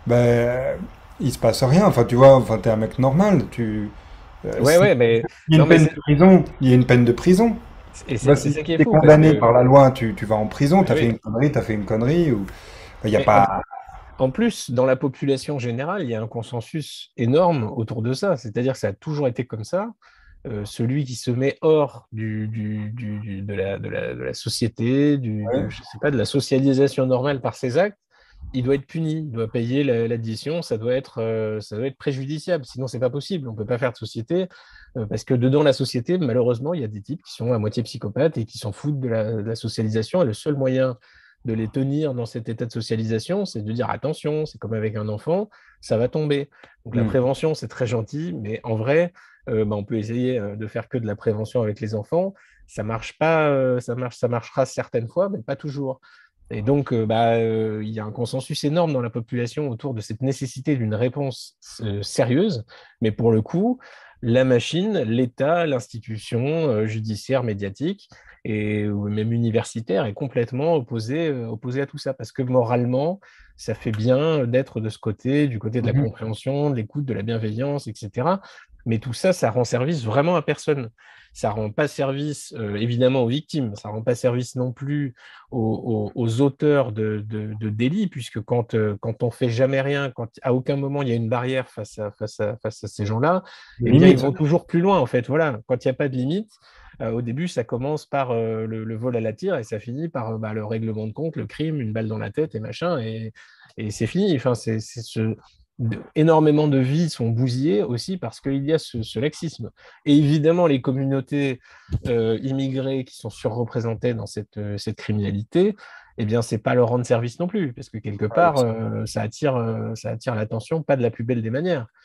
ben, il se passe rien. Enfin, tu vois, enfin, t'es un mec normal. Tu, euh, Ouais, si- ouais, mais il y a non, une mais peine de c'est prison, il y a une peine de prison. et Tu vois, c'est c'est si ça qui est tu es fou parce condamné que par la loi, tu, tu vas en prison, bah tu as fait oui, une connerie, tu as fait une connerie, ou il n'y a mais en, pas. en plus, dans la population générale, il y a un consensus énorme autour de ça. C'est-à-dire que ça a toujours été comme ça. Euh, celui qui se met hors du, du, du- du- de la, de la, de la société, du, de, Ouais. je sais pas, de la socialisation normale par ses actes, il doit être puni, il doit payer la- l'addition, ça doit être, euh, ça doit être préjudiciable. Sinon, c'est pas possible. On peut pas faire de société euh, parce que dedans la société, malheureusement, il y a des types qui sont à moitié psychopathes et qui s'en foutent de la, de la socialisation. Et le seul moyen de les tenir dans cet état de socialisation, c'est de dire attention, c'est comme avec un enfant, ça va tomber. Donc la Hmm. prévention, c'est très gentil, mais en vrai, euh, bah, on peut essayer euh, de faire que de la prévention avec les enfants. Ça marche pas, euh, ça marche, ça marchera certaines fois, mais pas toujours. Et donc, euh, bah, euh, il y a un consensus énorme dans la population autour de cette nécessité d'une réponse euh, sérieuse. Mais pour le coup, la machine, l'État, l'institution euh, judiciaire, médiatique et ou même universitaire est complètement opposé, euh, opposé à tout ça parce que moralement, ça fait bien d'être de ce côté, du côté de la Mhm. compréhension, de l'écoute, de la bienveillance, et cetera. Mais tout ça, ça rend service vraiment à personne. Ça rend pas service, euh, évidemment, aux victimes. Ça rend pas service non plus aux, aux- aux auteurs de, de- de délits, puisque quand, euh, quand on fait jamais rien, quand à aucun moment il y a une barrière face à, face à, face à ces gens-là, eh bien, ils Limite. vont toujours plus loin, en fait. Voilà. Quand il n'y a pas de limite, euh, au début, ça commence par euh, le, le vol à la tire et ça finit par euh, bah, le règlement de compte, le crime, une balle dans la tête et machin, et, et c'est fini. Enfin, c'est c'est ce, de- énormément de vies sont bousillées aussi parce qu'il y a ce, ce laxisme. Et évidemment, les communautés euh, immigrées qui sont surreprésentées dans cette, euh, cette criminalité, eh bien, c'est pas leur rendre service non plus, parce que quelque part, euh, ça attire, euh, ça attire l'attention, pas de la plus belle des manières.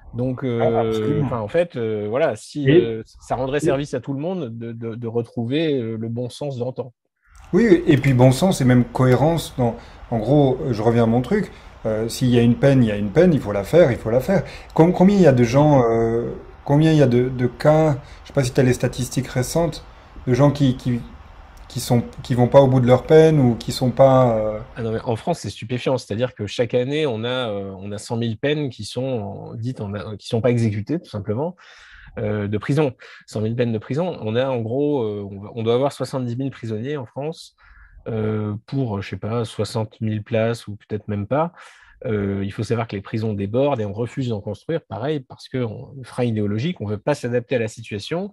Donc, Ah, euh, absolument. enfin, en fait, euh, voilà, si Et, euh, ça rendrait et- service à tout le monde de, de- de retrouver euh, le bon sens d'antan. oui, et puis bon sens et même cohérence dans, en gros, euh, je reviens à mon truc, euh, s'il y a une peine, il y a une peine, il faut la faire, il faut la faire. Com- combien il y a de gens, euh, combien il y a de, de cas, je sais pas si tu as les statistiques récentes, de gens qui, qui, qui sont, qui vont pas au bout de leur peine ou qui sont pas, euh, Ah non, mais en France, c'est stupéfiant. C'est-à-dire que chaque année, on a, euh, on a cent mille peines qui sont en- dites, en a- qui sont pas exécutées, tout simplement, euh, de prison. cent mille peines de prison. On a en gros, euh, on, va- on doit avoir soixante-dix mille prisonniers en France euh, pour, je sais pas, soixante mille places ou peut-être même pas. Euh, il faut savoir que les prisons débordent et on refuse d'en construire, pareil, parce que on, le frein idéologique, on veut pas s'adapter à la situation.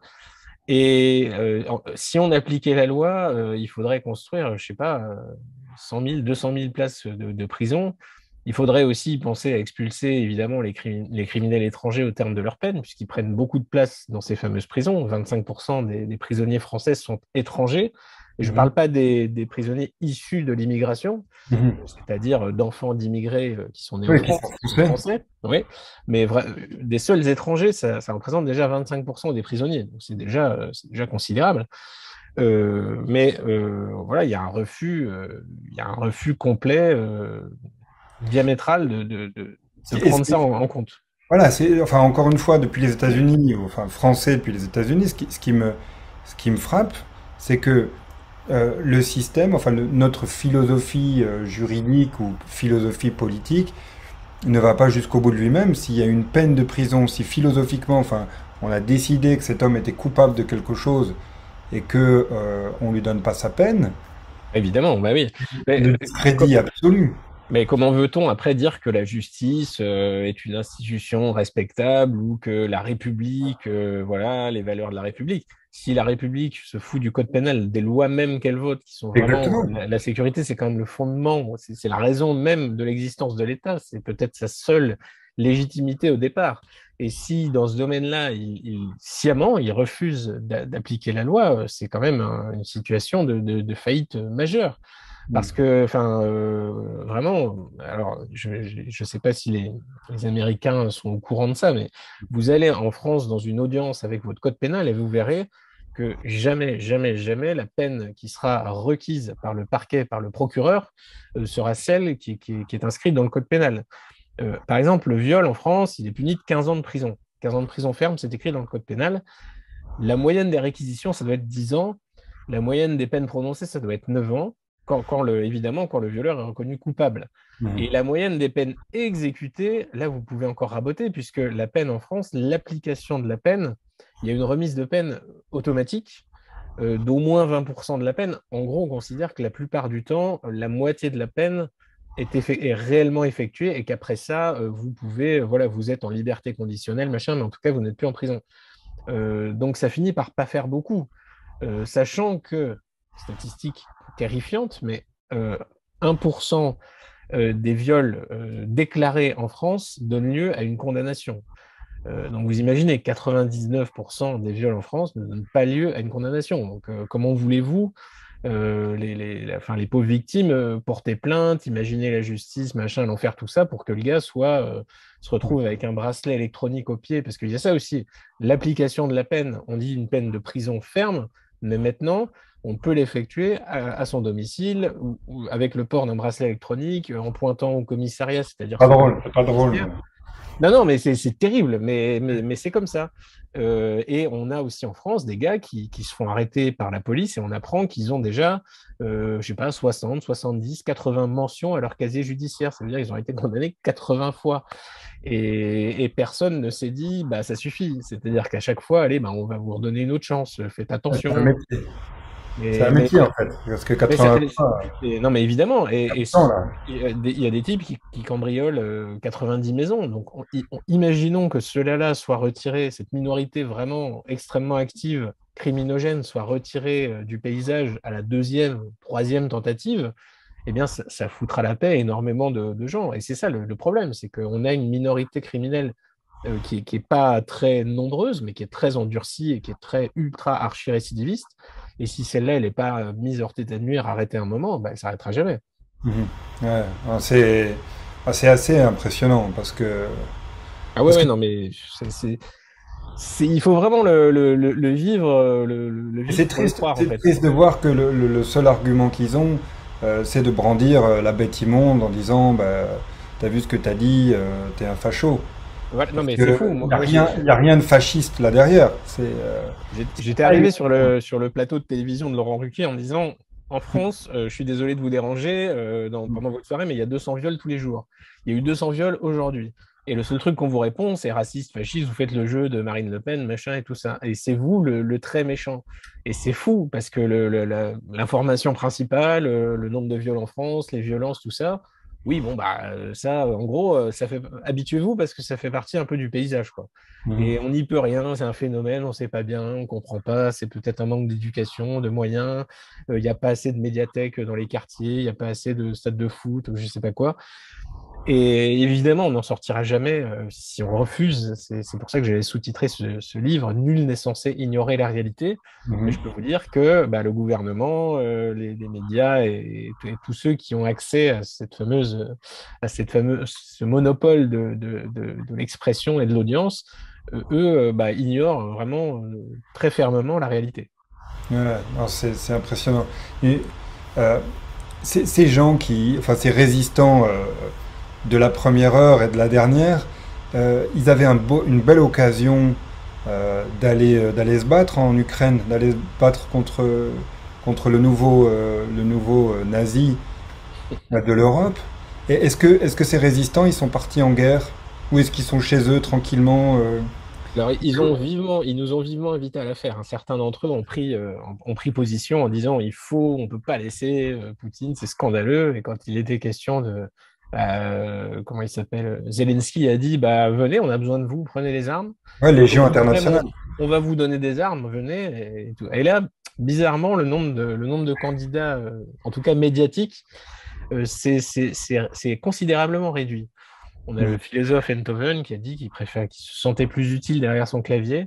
Et euh, en- si on appliquait la loi, euh, il faudrait construire, je sais pas, euh, cent mille, deux cent mille places de, de prison. Il faudrait aussi penser à expulser évidemment les, crimi- les criminels étrangers au terme de leur peine, puisqu'ils prennent beaucoup de place dans ces fameuses prisons. vingt-cinq pour cent des, des prisonniers français sont étrangers. Et je ne mhm, parle pas des, des prisonniers issus de l'immigration, mhm. c'est-à-dire d'enfants d'immigrés euh, qui sont nés en Oui, qui France, sont qui sont poussés. français, oui, mais vra- des seuls étrangers, ça, ça représente déjà vingt-cinq pour cent des prisonniers, donc c'est déjà, euh, c'est déjà considérable. Euh, mais euh, voilà, il y a un refus, euh, il y a un refus complet, euh, diamétral de, de, de, de Et prendre c'est- ça en, en compte. Voilà, c'est, enfin, encore une fois, depuis les États-Unis, ou, enfin, français depuis les États-Unis, ce qui, ce qui me, ce qui me frappe, c'est que euh, le système, enfin, le- notre philosophie euh, juridique ou philosophie politique ne va pas jusqu'au bout de lui-même. S'il y a une peine de prison, si philosophiquement, enfin, on a décidé que cet homme était coupable de quelque chose et que euh, on lui donne pas sa peine, Évidemment, bah oui. Mais, le euh, discrédit absolu. Mais comment veut-on après dire que la justice euh, est une institution respectable ou que la République, euh, voilà, les valeurs de la République? Si la République se fout du code pénal, des lois même qu'elle vote, qui sont vraiment Exactement. la, la sécurité, c'est quand même le fondement, c'est c'est la raison même de l'existence de l'État, c'est peut-être sa seule légitimité au départ. Et si dans ce domaine-là, il, il- sciemment, il refuse d'a- d'appliquer la loi, c'est quand même un- une situation de, de de faillite majeure. Parce que, enfin, euh, vraiment, alors, je ne sais pas si les, les Américains sont au courant de ça, mais vous allez en France dans une audience avec votre code pénal et vous verrez que jamais, jamais, jamais la peine qui sera requise par le parquet, par le procureur, euh, sera celle qui, qui- qui est inscrite dans le code pénal. Euh, par exemple, le viol en France, il est puni de quinze ans de prison. quinze ans de prison ferme, c'est écrit dans le code pénal. La moyenne des réquisitions, ça doit être dix ans. La moyenne des peines prononcées, ça doit être neuf ans, quand, quand le, évidemment, quand le violeur est reconnu coupable. Et Mhm. la moyenne des peines exécutées, là, vous pouvez encore raboter, puisque la peine en France, l'application de la peine, il y a une remise de peine automatique euh, d'au moins vingt pour cent de la peine. En gros, on considère que la plupart du temps, la moitié de la peine est, effe- est réellement effectuée et qu'après ça, euh, vous pouvez, voilà, vous êtes en liberté conditionnelle, machin, mais en tout cas, vous n'êtes plus en prison. Euh, donc ça finit par pas faire beaucoup. Euh, sachant que, statistique terrifiante, mais euh, un pour cent euh, des viols euh, déclarés en France donnent lieu à une condamnation. Euh, donc vous imaginez, quatre-vingt-dix-neuf pour cent des viols en France ne donnent pas lieu à une condamnation. Donc euh, comment voulez-vous euh, les, les, enfin, les pauvres victimes euh, porter plainte, imaginer la justice, machin, l'enfer, tout ça, pour que le gars soit, euh, se retrouve avec un bracelet électronique au pied, parce qu'il y a ça aussi, l'application de la peine, on dit une peine de prison ferme, mais maintenant, on peut l'effectuer à, à son domicile, ou, ou avec le port d'un bracelet électronique, en pointant au commissariat, c'est-à-dire Pas celui drôle, c'est pas drôle. judiciaire. Non, non, mais c'est c'est terrible, mais, mais, mais c'est comme ça. Euh, et on a aussi en France des gars qui, qui se font arrêter par la police et on apprend qu'ils ont déjà, euh, je sais pas, soixante, soixante-dix, quatre-vingts mentions à leur casier judiciaire. Ça veut dire qu'ils ont été condamnés quatre-vingts fois. Et, et personne ne s'est dit, bah ça suffit. C'est-à-dire qu'à chaque fois, allez, bah, on va vous redonner une autre chance, faites C'est un attention. métier. C'est un Mais, mais, métier en fait. Parce que mais ça- quatre-vingts fois, et- non, mais évidemment, et, et temps si- là. il y a des, il y a des types qui, qui cambriolent euh, quatre-vingt-dix maisons. Donc, on- i- on- imaginons que cela-là soit retiré, cette minorité vraiment extrêmement active, criminogène, soit retirée euh, du paysage à la deuxième, troisième tentative, eh bien, ça, ça foutra la paix à énormément de, de gens. Et c'est ça le, le problème, c'est qu'on a une minorité criminelle euh, qui n'est qui est pas très nombreuse, mais qui est très endurcie et qui est très ultra archi-récidiviste. Et si celle-là, elle n'est pas euh, mise hors d'état de nuire, arrêtée un moment, bah, elle ne s'arrêtera jamais. Mhm. Ouais. Ah, C'est ah, c'est assez impressionnant parce que Ah ouais, Parce ouais, que non, mais c'est, c'est- c'est- il faut vraiment le, le, le, le vivre, euh, le, le- le c'est vivre pour le triste, croire, en c'est fait. triste de voir que le, le- le seul argument qu'ils ont, euh, c'est de brandir euh, la bête immonde en disant, bah, t'as vu ce que t'as dit, euh, t'es un facho. Voilà, non, Parce mais que c'est fou. Moi, il y a moi, j'ai- rien, il y a rien de fasciste là derrière. C'est euh, j'ai- c'est j'étais pas arrivé évident. sur le, sur le plateau de télévision de Laurent Ruquier en disant, en France, euh, je suis désolé de vous déranger euh, dans- pendant votre soirée, mais il y a deux cents viols tous les jours. Il y a eu deux cents viols aujourd'hui. Et le seul truc qu'on vous répond, c'est raciste, fasciste, vous faites le jeu de Marine Le Pen, machin et tout ça. Et c'est vous le, le très méchant. Et c'est fou, parce que le- le- la- l'information principale, euh, le nombre de viols en France, les violences, tout ça, oui, bon, bah, euh, ça, en gros, euh, ça fait, habituez-vous parce que ça fait partie un peu du paysage, quoi. Mhm. Et on n'y peut rien, c'est un phénomène, on ne sait pas bien, on ne comprend pas, c'est peut-être un manque d'éducation, de moyens, euh, il n'y a pas assez de médiathèques dans les quartiers, il n'y a pas assez de stades de foot, ou je ne sais pas quoi. Et évidemment, on n'en sortira jamais euh, si on refuse. C'est c'est pour ça que j'avais sous-titré ce, ce livre, Nul n'est censé ignorer la réalité. Mais je peux Mhm. vous dire que bah, le gouvernement, euh, les, les médias et, et tous ceux qui ont accès à cette fameuse, à cette fameuse, ce monopole de, de, de, de l'expression et de l'audience, euh, eux, euh, bah, ignorent vraiment euh, très fermement la réalité. Ouais, non, c'est c'est impressionnant. Et, euh, ces ces gens qui, enfin ces résistants euh, de la première heure et de la dernière, euh, ils avaient un beau- une belle occasion euh, d'aller euh, d'aller se battre en Ukraine, d'aller se battre contre contre le nouveau euh, le nouveau euh, nazi euh, de l'Europe. Et est-ce que est-ce que ces résistants ils sont partis en guerre ou est-ce qu'ils sont chez eux tranquillement euh, Alors, ils ont vivement, ils nous ont vivement invités à la faire. Un certain d'entre eux ont pris, euh, ont pris position en disant il faut, on peut pas laisser euh, Poutine, c'est scandaleux. Et quand il était question de, euh, comment il s'appelle, Zelensky a dit bah venez, on a besoin de vous, prenez les armes. Ouais, Donc Légion on, même internationale. on, on va vous donner des armes, venez. Et, tout. Et là, bizarrement, le nombre de, le nombre de candidats, euh, en tout cas médiatiques, euh, c'est c'est- c'est- c'est considérablement réduit. On a le Mhm. philosophe Enthoven qui a dit qu'il préfère, qu'il se sentait plus utile derrière son clavier.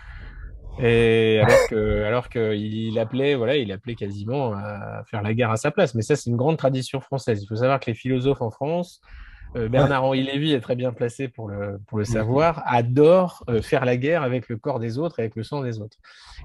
Et alors que, alors qu'il appelait, voilà, il appelait quasiment à faire la guerre à sa place. Mais ça, c'est une grande tradition française. Il faut savoir que les philosophes en France, euh, Ouais. Bernard-Henri Lévy est très bien placé pour le, pour le Mhm. savoir, adore euh, faire la guerre avec le corps des autres et avec le sang des autres.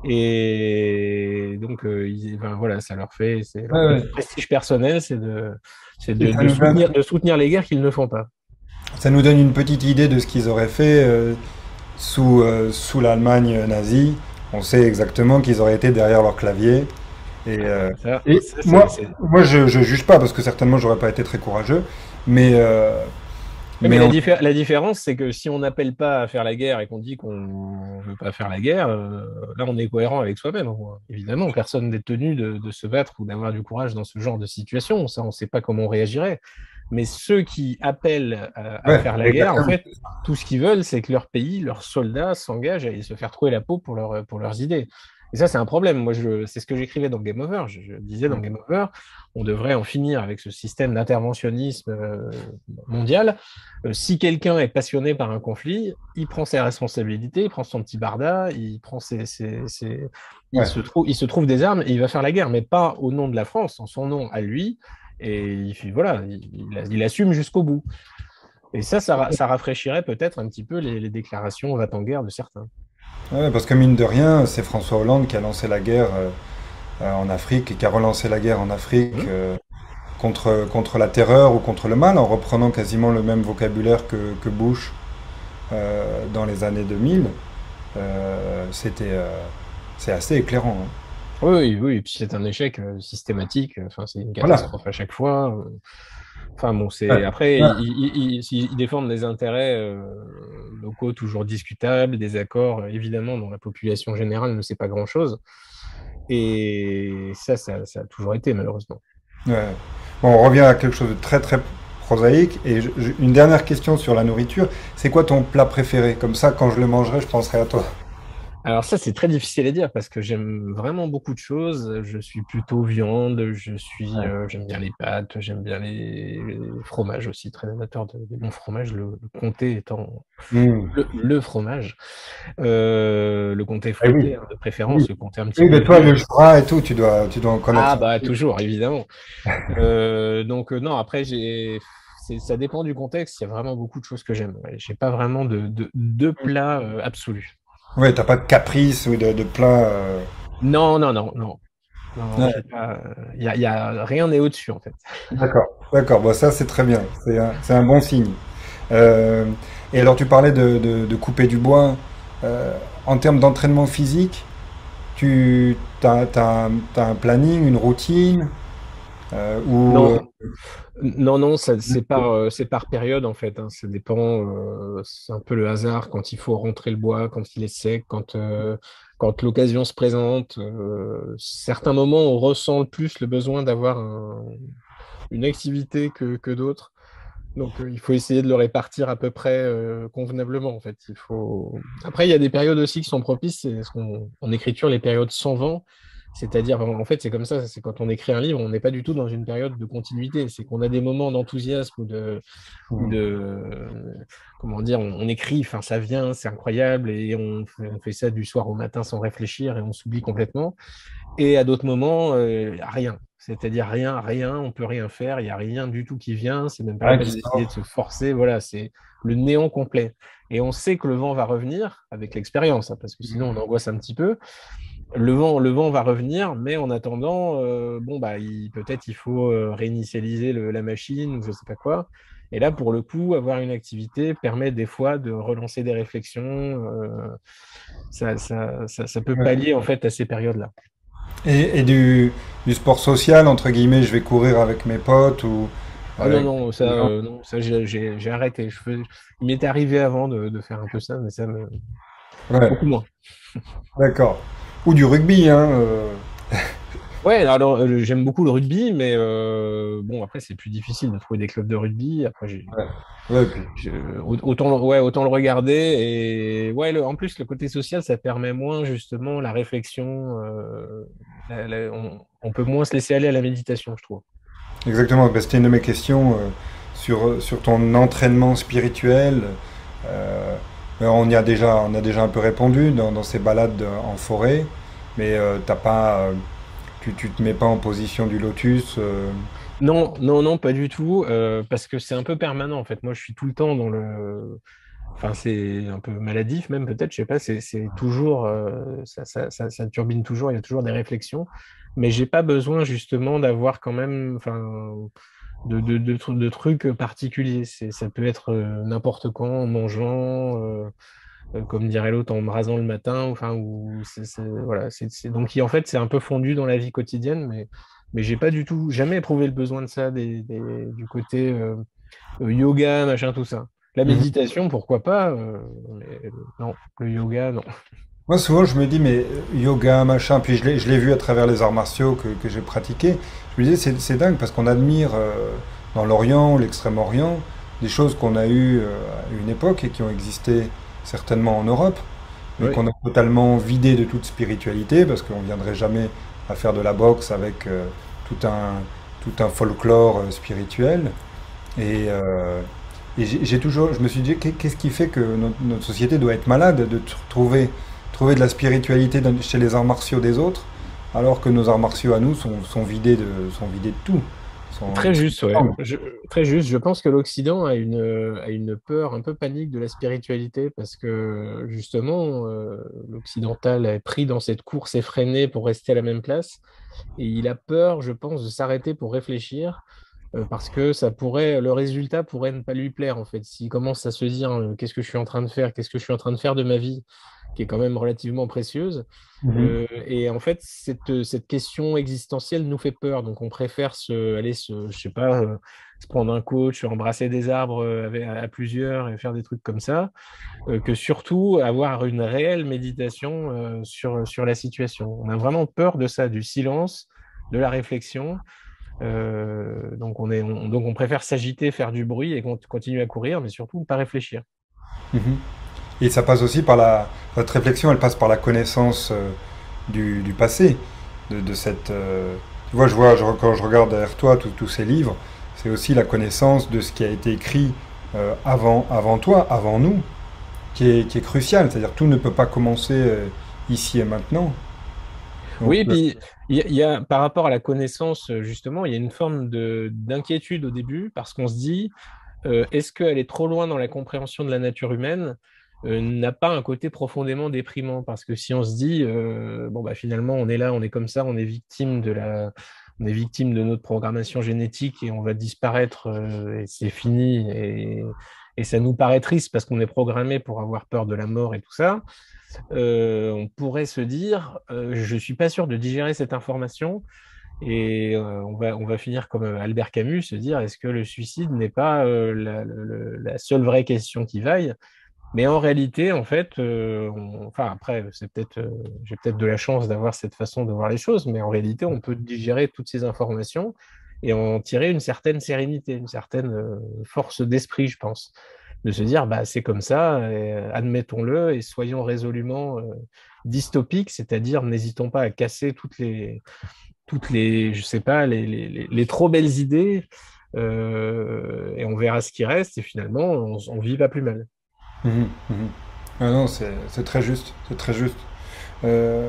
Et donc, euh, ils- ben, voilà, ça leur fait, c'est Ouais, leur ouais. petit prestige personnel, c'est de, c'est Et de, ça de nous soutenir, donne, de soutenir les guerres qu'ils ne font pas. ça nous donne une petite idée de ce qu'ils auraient fait euh, sous, euh, sous l'Allemagne nazie. On sait exactement qu'ils auraient été derrière leur clavier. Et, euh, Ça, et ça c'est, moi, c'est- moi je, je juge pas parce que certainement j'aurais pas été très courageux. Mais, euh, Oui, mais mais la, en- diffé- la différence, c'est que si on n'appelle pas à faire la guerre et qu'on dit qu'on ne veut pas faire la guerre, euh, là, on est cohérent avec soi-même, au moins. Évidemment, personne n'est tenu de, de se battre ou d'avoir du courage dans ce genre de situation. Ça, on ne sait pas comment on réagirait. Mais ceux qui appellent à, à ouais, faire la guerre, en exactement. fait, tout ce qu'ils veulent, c'est que leur pays, leurs soldats s'engagent à aller se faire trouver la peau pour, leur, pour leurs idées. Et ça, c'est un problème. Moi, je, c'est ce que j'écrivais dans Game Over. Je, je disais dans Game Over, on devrait en finir avec ce système d'interventionnisme euh, mondial. Euh, si quelqu'un est passionné par un conflit, il prend ses responsabilités, il prend son petit barda, il prend ses, ses- ses- il Ouais. se trouve, il se trouve des armes et il va faire la guerre, mais pas au nom de la France, en son nom à lui. Et il, fait- voilà, il, il- il assume jusqu'au bout. Et ça, ça, ra- ça rafraîchirait peut-être un petit peu les, les déclarations va-t-en-guerre de certains. Ouais, parce que mine de rien, c'est François Hollande qui a lancé la guerre euh, euh, en Afrique et qui a relancé la guerre en Afrique Hum. euh, contre, contre la terreur ou contre le mal en reprenant quasiment le même vocabulaire que, que Bush euh, dans les années deux mille. Euh, c'était, euh, c'est assez éclairant, hein. Oui, oui, oui, et puis c'est un échec euh, systématique, enfin, c'est une Voilà. catastrophe à chaque fois. euh. Enfin bon, Ouais. c'est après Ouais. ils, ils- ils- ils- ils défendent des intérêts euh, locaux toujours discutables, des accords euh, évidemment dont la population générale ne sait pas grand-chose. Et ça, ça, ça a toujours été malheureusement. Ouais. Bon, on revient à quelque chose de très très prosaïque. Et je- je- une dernière question sur la nourriture. C'est quoi ton plat préféré? Comme ça, quand je le mangerai, je penserai à toi. Alors ça, c'est très difficile à dire parce que j'aime vraiment beaucoup de choses. Je suis plutôt viande, je suis, Ouais. euh, j'aime bien les pâtes, j'aime bien les, les fromages aussi, très amateur de, de bons fromages, le, le comté étant Hmm. le, le fromage. Euh, le comté Eh oui. fruité, hein, de Oui. préférence, le comté un petit Oui, peu mais toi, dur. le Jura et tout, tu dois, tu dois en Ah connaître un bah peu. toujours, évidemment. Euh, donc euh, non, après j'ai c'est, ça dépend du contexte. Il y a vraiment beaucoup de choses que j'aime. Ouais, j'ai pas vraiment de, de, de plat euh, absolu. Ouais, t'as pas de caprice ou de, de plat. euh, Non, non, non, non. Non, Ouais, j'ai pas. Il y a, y a- rien n'est au-dessus, en fait. d'accord, d'accord. Bon, ça c'est très bien. C'est un, c'est un bon signe. Euh, et alors, tu parlais de, de- de couper du bois. Euh, en termes d'entraînement physique, tu as, un planning, une routine euh, ou euh, Non, non, non, ça- c'est par, euh, c'est par période en fait, hein. Ça dépend, euh, c'est un peu le hasard quand il faut rentrer le bois, quand il est sec, quand, euh, quand l'occasion se présente. Euh, certains moments, on ressent le plus le besoin d'avoir un- une activité que, que d'autres. Donc, euh, il faut essayer de le répartir à peu près euh, convenablement en fait. Il faut... Après, il y a des périodes aussi qui sont propices. C'est ce qu'on, en écriture, les périodes sans vent. C'est-à-dire, en fait, c'est comme ça, c'est quand on écrit un livre, on n'est pas du tout dans une période de continuité. C'est qu'on a des moments d'enthousiasme ou de, ou de, euh, comment dire, on, on écrit, enfin, ça vient, c'est incroyable, et on fait, on fait ça du soir au matin sans réfléchir et on s'oublie complètement. Et à d'autres moments, euh, rien. C'est-à-dire rien, rien, on peut rien faire, il n'y a rien du tout qui vient, c'est même pas la rien peine qui d'essayer de sort. se forcer, voilà, c'est le néant complet. Et on sait que le vent va revenir avec l'expérience, hein, parce que sinon on angoisse un petit peu. Le vent, le vent va revenir, mais en attendant, euh, bon, bah, il, peut-être il faut euh, réinitialiser le- la machine ou je sais pas quoi. Et là, pour le coup, avoir une activité permet des fois de relancer des réflexions. euh, ça, ça, ça, ça peut Ouais. pallier en fait à ces périodes-là. Et, et du, du sport social, entre guillemets, je vais courir avec mes potes ou Ah non, avec non, ça, des gens. euh, non, ça j'ai j'ai- j'ai arrêté. Je fais... Il m'était arrivé avant de, de faire un peu ça, mais ça me... Ouais, beaucoup moins. d'accord. Ou du rugby, hein. euh, Ouais, alors euh, j'aime beaucoup le rugby, mais euh, bon, après, c'est plus difficile de trouver des clubs de rugby. Après, j'ai, Ouais, ouais, puis- je- autant, ouais, autant le regarder. Et ouais, le- en plus, le côté social, ça permet moins justement la réflexion. euh, la- la- on, on peut moins se laisser aller à la méditation, je trouve. exactement. Ben, c'était une de mes questions euh, sur, sur ton entraînement spirituel. Euh, ben, on y a déjà, on a déjà un peu répondu dans, dans ces balades en forêt, mais euh, t'as pas, euh, tu, tu te mets pas en position du lotus. euh, Non, non, non, pas du tout, euh, parce que c'est un peu permanent en fait. Moi, je suis tout le temps dans le, enfin, c'est un peu maladif même peut-être, je sais pas. C'est c'est toujours, euh, ça, ça, ça, ça turbine toujours. Il y a toujours des réflexions, mais j'ai pas besoin justement d'avoir quand même, enfin, de, de, de, tru- de trucs particuliers. C'est, ça peut être euh, n'importe quand, en mangeant, euh, euh, comme dirait l'autre, en me rasant le matin. Enfin, ou c'est, c'est- voilà. C'est, c'est- donc, en fait, c'est un peu fondu dans la vie quotidienne, mais mais j'ai pas du tout, jamais éprouvé le besoin de ça, des, des- du côté euh, euh, yoga, machin, tout ça. La Mhm. méditation, pourquoi pas, euh, mais euh, non, le yoga, non. Moi, souvent, je me dis, mais euh, yoga, machin, puis je l'ai, je l'ai vu à travers les arts martiaux que, que j'ai pratiqués. Je me disais, c'est, c'est dingue parce qu'on admire euh, dans l'Orient ou l'Extrême-Orient des choses qu'on a eues euh, à une époque et qui ont existé certainement en Europe, mais Oui, qu'on a totalement vidé de toute spiritualité parce qu'on ne viendrait jamais à faire de la boxe avec euh, tout un, tout un folklore euh, spirituel. Et, euh, et j'ai j'ai toujours, je me suis dit, qu'est- qu'est-ce qui fait que notre, notre société doit être malade de tr- trouver, trouver de la spiritualité dans- chez les arts martiaux des autres, alors que nos arts martiaux à nous sont, sont vidés de, sont vidés de tout. Sont- très ils juste, ouais. sont- Je- très juste. Je pense que l'Occident a une, a une peur un peu panique de la spiritualité parce que justement, euh, l'occidental est pris dans cette course effrénée pour rester à la même place et il a peur, je pense, de s'arrêter pour réfléchir euh, parce que ça pourrait, le résultat pourrait ne pas lui plaire en fait. S'il commence à se dire euh, qu'est-ce que je suis en train de faire, qu'est-ce que je suis en train de faire de ma vie, qui est quand même relativement précieuse. Mhm. Euh, et en fait, cette, cette question existentielle nous fait peur. Donc, on préfère se, aller se, je sais pas, euh, se prendre un coach, embrasser des arbres euh, avec- à, à plusieurs et faire des trucs comme ça, euh, que surtout avoir une réelle méditation euh, sur, sur la situation. On a vraiment peur de ça, du silence, de la réflexion. Euh, donc, on est, on- donc, on préfère s'agiter, faire du bruit et con- continuer à courir, mais surtout ne pas réfléchir. Mhm. Et ça passe aussi par la, votre réflexion, elle passe par la connaissance euh, du, du passé, de, de cette, euh, tu vois, je vois, je- quand je regarde derrière toi tous tous ces livres, c'est aussi la connaissance de ce qui a été écrit euh, avant, avant toi, avant nous, qui est, qui est crucial. C'est-à-dire tout ne peut pas commencer euh, ici et maintenant. Donc, Oui, et euh, puis il y, a, il y a- par rapport à la connaissance, euh, justement, il y a une forme de d'inquiétude au début parce qu'on se dit, euh, est-ce qu'elle est trop loin dans la compréhension de la nature humaine, euh, n'a pas un côté profondément déprimant? Parce que si on se dit, euh, bon, bah, finalement, on est là, on est comme ça, on est victime de la, on est victime de notre programmation génétique et on va disparaître euh, et c'est fini. Et, et ça nous paraît triste parce qu'on est programmé pour avoir peur de la mort et tout ça. Euh, on pourrait se dire, euh, je ne suis pas sûr de digérer cette information et euh, on va, on va finir comme euh, Albert Camus, se dire, est-ce que le suicide n'est pas euh, la, le- la seule vraie question qui vaille? Mais en réalité, en fait, euh, on- enfin après, c'est peut-être, euh, j'ai peut-être de la chance d'avoir cette façon de voir les choses, mais en réalité, on peut digérer toutes ces informations et en tirer une certaine sérénité, une certaine euh, force d'esprit, je pense, de se dire, bah c'est comme ça, et, euh, admettons-le et soyons résolument euh, dystopiques, c'est-à-dire n'hésitons pas à casser toutes les, toutes les, je sais pas, les, les, les- les trop belles idées. Euh, et on verra ce qui reste, et finalement, on, on vit pas plus mal. Mhm, mhm. Ah non, c'est c'est très juste, c'est très juste. Euh,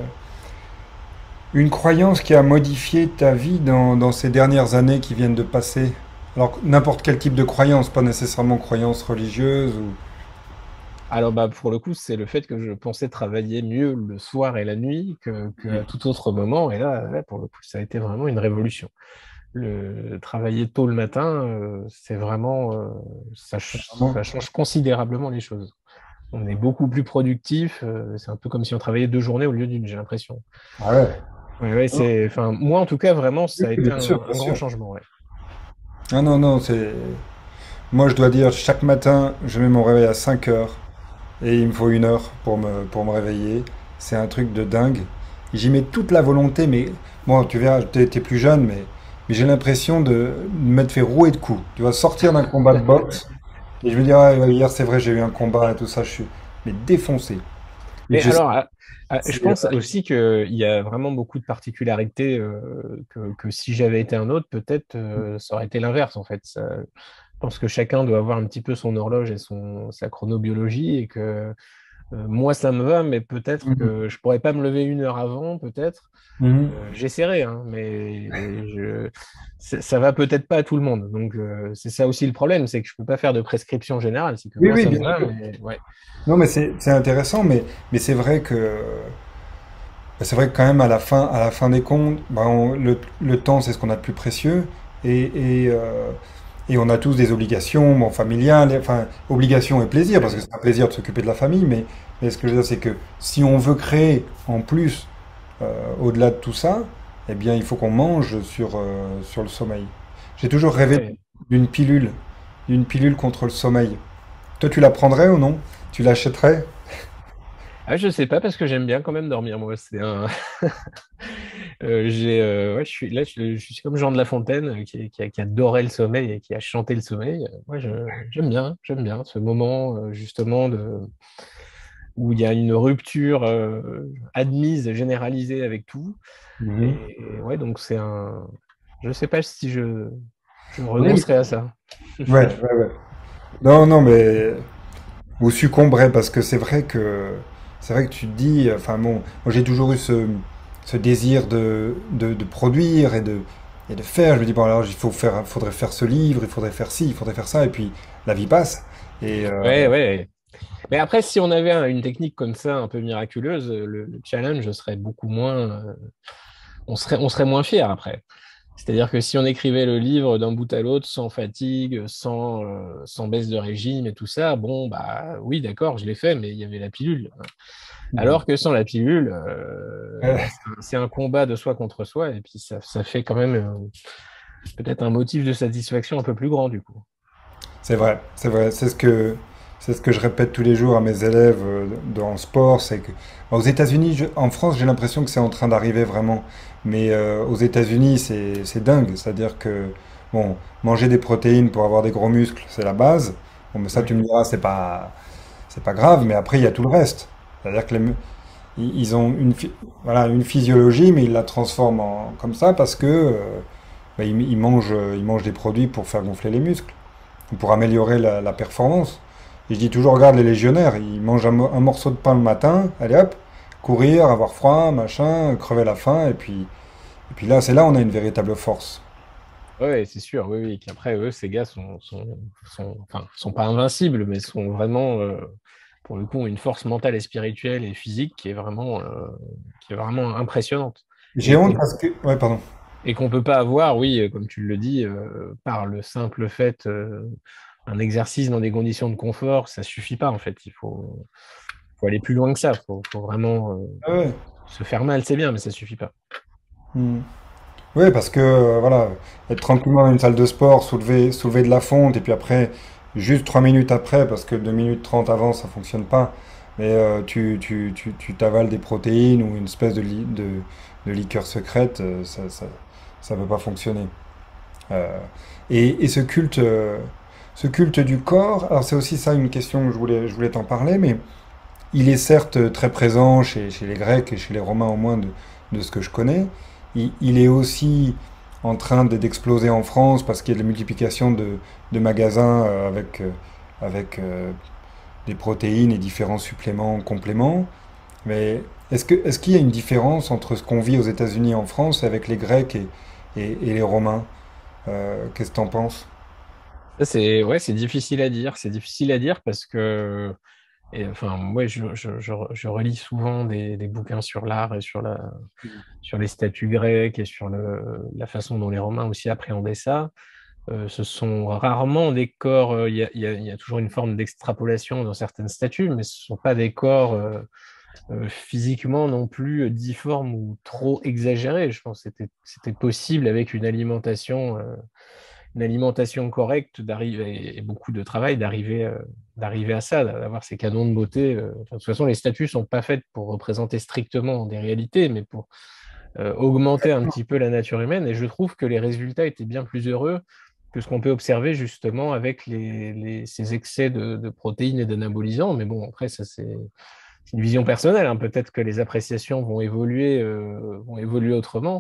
une croyance qui a modifié ta vie dans, dans ces dernières années qui viennent de passer. Alors, n'importe quel type de croyance, pas nécessairement croyance religieuse ou... Alors, bah, pour le coup, c'est le fait que je pensais travailler mieux le soir et la nuit que, que à Mhm. tout autre moment. Et là, là, pour le coup, ça a été vraiment une révolution. Le, travailler tôt le matin, euh, c'est vraiment, euh, ça, ch- Vraiment. ça change considérablement les choses. On est beaucoup plus productif. Euh, c'est un peu comme si on travaillait deux journées au lieu d'une, j'ai l'impression. Ah ouais. Ouais, ouais, c'est, enfin, moi, en tout cas, vraiment, Oui, ça a oui, été bien sûr, un, bien un grand sûr. changement. Ouais. Ah non, non, c'est... Moi, je dois dire, chaque matin, je mets mon réveil à cinq heures et il me faut une heure pour me, pour me réveiller. C'est un truc de dingue. J'y mets toute la volonté, mais bon, tu verras, t'es, t'es plus jeune, mais, mais j'ai l'impression de m'être fait rouer de coups. Tu vas sortir d'un combat de boxe et je me dis, ah, ouais, hier, c'est vrai, j'ai eu un combat et tout ça, je suis mais défoncé. Et Mais je sais, alors, ah, ah, je c'est, pense aussi qu'il y a vraiment beaucoup de particularités euh, que, que si j'avais été un autre, peut-être euh, ça aurait été l'inverse en fait. Ça- je pense que chacun doit avoir un petit peu son horloge et son, sa chronobiologie et que euh, moi ça me va, mais peut-être Mhm. que je pourrais pas me lever une heure avant, peut-être. Mhm. Euh, j'essaierai, hein, mais je, ça ça va peut-être pas à tout le monde. Donc euh, c'est ça aussi le problème, c'est que je peux pas faire de prescription générale. C'est que Oui, moi oui, ça me bien va, sûr. mais ouais. Non, mais c'est c'est intéressant, mais, mais c'est vrai que bah, c'est vrai que quand même à la fin, à la fin des comptes, bah, on- le, le temps c'est ce qu'on a de plus précieux et, et, euh, et on a tous des obligations, bon, familiales, enfin obligations et plaisir parce que c'est un plaisir de s'occuper de la famille, mais, mais ce que je veux dire c'est que si on veut créer en plus euh, au-delà de tout ça, eh bien il faut qu'on mange sur, euh, sur le sommeil. J'ai toujours rêvé Ouais. d'une pilule, d'une pilule contre le sommeil. Toi tu la prendrais ou non? Tu l'achèterais? Ah, je sais pas parce que j'aime bien quand même dormir moi. C'est un... Euh, j'ai, euh, ouais, je suis là, je, je suis comme Jean de La Fontaine euh, qui, qui, a- qui adorait le sommeil et qui a chanté le sommeil. Euh, Moi, je- j'aime bien, j'aime bien ce moment euh, justement de, où il y a une rupture euh, admise, généralisée avec tout. Mhm. Et ouais, donc c'est un. Je sais pas si je, je Oui, renoncerai à ça. ouais, ouais, ouais. Non, non, mais vous succomberez parce que c'est vrai que c'est vrai que tu te dis, enfin bon, moi j'ai toujours eu ce, ce désir de, de, de produire et de, et de faire. Je me dis, bon alors il faut faire, faudrait faire ce livre, il faudrait faire ci, il faudrait faire ça, et puis la vie passe. Et euh, Ouais, ouais. Mais après, si on avait un- une technique comme ça, un peu miraculeuse, le, le challenge serait beaucoup moins. euh, on serait, on serait moins fier après. C'est-à-dire que si on écrivait le livre d'un bout à l'autre sans fatigue, sans, euh, sans baisse de régime et tout ça, bon, bah oui, d'accord, je l'ai fait, mais il y avait la pilule. Alors que sans la pilule, euh, bah, ouais, c'est un c'est un combat de soi contre soi, et puis ça, ça fait quand même euh, peut-être un motif de satisfaction un peu plus grand, du coup. c'est vrai, c'est vrai, c'est ce que c'est ce que je répète tous les jours à mes élèves euh, dans le sport, c'est que aux États-Unis, je- en France, j'ai l'impression que c'est en train d'arriver vraiment, mais euh, aux États-Unis, c'est c'est dingue, c'est-à-dire que bon, manger des protéines pour avoir des gros muscles, c'est la base. Bon, mais ça, tu Ouais. me diras, c'est pas c'est pas grave, mais après, il y a tout le reste. C'est-à-dire que les mu- ils ils ont une phy- voilà une physiologie, mais ils la transforment en- comme ça parce que euh, bah, ils, ils mangent ils mangent des produits pour faire gonfler les muscles pour améliorer la, la performance. Et je dis toujours, regarde les légionnaires, ils mangent un, mo- un morceau de pain le matin, allez hop, courir, avoir froid, machin, crever la faim, et puis, et puis là, c'est là où on a une véritable force. Ouais, c'est sûr, oui, oui. Qu'après, eux, ces gars sont, sont, sont, enfin, sont pas invincibles, mais sont vraiment, euh, pour le coup, ont une force mentale et spirituelle et physique qui est vraiment, euh, qui est vraiment impressionnante. J'ai Et honte qu'on parce que... Ouais, pardon. et qu'on peut pas avoir, oui, euh, comme tu le dis, euh, par le simple fait, euh, un exercice dans des conditions de confort, ça suffit pas, en fait. Il faut, faut aller plus loin que ça. Il faut, faut vraiment euh, Ah ouais. se faire mal, c'est bien, mais ça suffit pas. Hmm. Oui, parce que euh, voilà, être tranquillement dans une salle de sport, soulever, soulever de la fonte, et puis après, juste trois minutes après, parce que deux minutes trente avant, ça fonctionne pas, mais euh, tu, tu, tu, tu t'avales des protéines ou une espèce de, li- de, de liqueur secrète, euh, ça, ça, ça peut pas fonctionner. Euh, et, et ce culte, euh, ce culte du corps, alors c'est aussi ça une question que je voulais, je voulais t'en parler, mais il est certes très présent chez, chez les Grecs et chez les Romains au moins de, de ce que je connais. Il, il est aussi en train de- d'exploser en France parce qu'il y a de la multiplication de, de magasins euh, avec, euh, avec euh, des protéines et différents suppléments, compléments. Mais est-ce que, est-ce qu'il y a une différence entre ce qu'on vit aux États-Unis et en France avec les Grecs et, et, et les Romains? Euh, qu'est-ce que tu en penses? Ça, c'est ouais, c'est difficile à dire. C'est difficile à dire parce que, et, enfin, moi, je, je, je, je relis souvent des, des bouquins sur l'art et sur la, sur les statues grecques et sur le, la façon dont les Romains aussi appréhendaient ça. Euh, ce sont rarement des corps. euh, Il y a, il y a- il y a toujours une forme d'extrapolation dans certaines statues, mais ce ne sont pas des corps euh, euh, physiquement non plus difformes ou trop exagérés. Je pense que c'était, c'était possible avec une alimentation. euh, une alimentation correcte d'arriver et beaucoup de travail d'arriver euh, d'arriver à ça, d'avoir ces canons de beauté. euh. Enfin, de toute façon, les statues sont pas faites pour représenter strictement des réalités, mais pour euh, augmenter un petit peu la nature humaine. Et je trouve que les résultats étaient bien plus heureux que ce qu'on peut observer justement avec les, les- ces excès de, de protéines et d'anabolisants. Mais bon, après, ça c'est c'est une vision personnelle, hein. Peut-être que les appréciations vont évoluer, euh, vont évoluer autrement.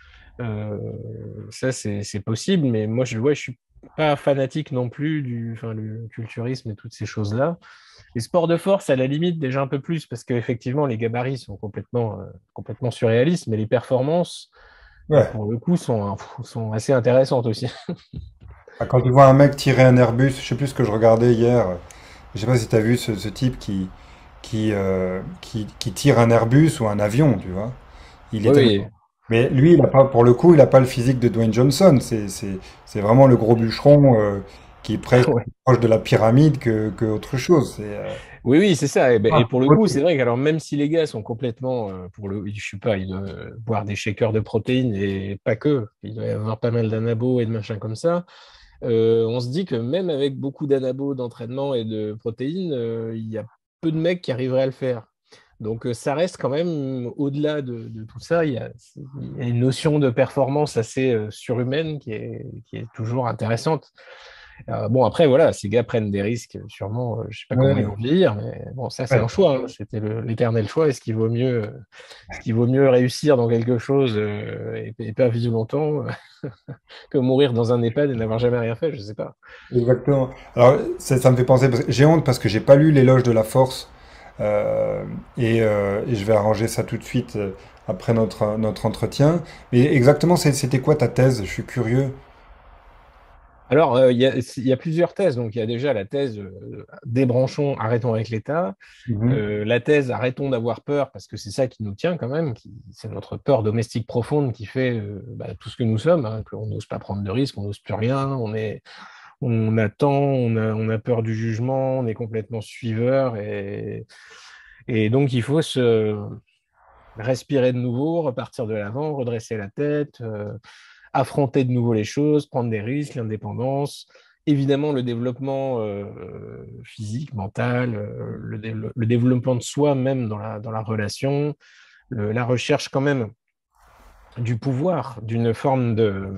Euh, Ça, c'est c'est possible, mais moi, je ouais, je suis pas fanatique non plus du, enfin, le culturisme et toutes ces choses-là. Les sports de force, à la limite, déjà un peu plus, parce qu'effectivement, les gabarits sont complètement, euh, complètement surréalistes, mais les performances, euh, Ouais. pour le coup, sont, euh, sont assez intéressantes aussi. Ah, quand tu vois un mec tirer un Airbus, je sais plus ce que je regardais hier, je sais pas si tu as vu ce, ce type qui, qui, euh, qui, qui tire un Airbus ou un avion, tu vois. Il est Oui, tellement... oui. Mais lui, il a pas, pour le coup, il n'a pas le physique de Dwayne Johnson. C'est, c'est, c'est vraiment le gros bûcheron euh, qui est presque Ouais. plus proche de la pyramide que, que autre chose. C'est, euh, Oui, oui, c'est ça. Et, ben, et ah, pour le coup, beauté. c'est vrai que alors même si les gars sont complètement, euh, pour le, je sais pas, ils doivent boire des shakers de protéines et pas que, il doit y avoir pas mal d'anabos et de machins comme ça. Euh, on se dit que même avec beaucoup d'anabos, d'entraînement et de protéines, euh, il y a peu de mecs qui arriveraient à le faire. Donc euh, ça reste quand même, au-delà de, de tout ça, il y a, il y a une notion de performance assez euh, surhumaine qui est, qui est toujours intéressante. Euh, bon, après, voilà, ces gars prennent des risques, sûrement, euh, je sais pas comment ils Ouais, vont vieillir, mais bon, ça c'est un ouais, choix, hein. C'était le- l'éternel choix. Est-ce qu'il vaut mieux, euh, est-ce qu'il vaut mieux réussir dans quelque chose euh, et, et pas vivre longtemps que mourir dans un EHPAD et n'avoir jamais rien fait, je sais pas. exactement. Alors, ça, ça me fait penser, parce que j'ai honte parce que j'ai pas lu l'éloge de la force. Euh, et, euh, et je vais arranger ça tout de suite euh, après notre, notre entretien. Mais exactement, c'est- c'était quoi ta thèse? Je suis curieux. Alors, euh, il y a, il y a plusieurs thèses. Donc, il y a déjà la thèse euh, débranchons, arrêtons avec l'État. Mhm. Euh, la thèse arrêtons d'avoir peur, parce que c'est ça qui nous tient quand même. qui- C'est notre peur domestique profonde qui fait euh, bah, tout ce que nous sommes, hein, qu'on n'ose pas prendre de risques, on n'ose plus rien, on est, on attend, on a, on a peur du jugement, on est complètement suiveur. Et, et donc, il faut se respirer de nouveau, repartir de l'avant, redresser la tête. euh, affronter de nouveau les choses, prendre des risques, l'indépendance, évidemment le développement euh, physique, mental, euh, le, dé- le, développement de soi même dans la, dans la relation, le, la recherche quand même du pouvoir, d'une forme de,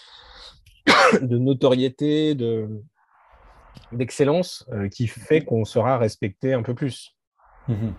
de notoriété, de, d'excellence euh, qui fait qu'on sera respecté un peu plus. Mhm.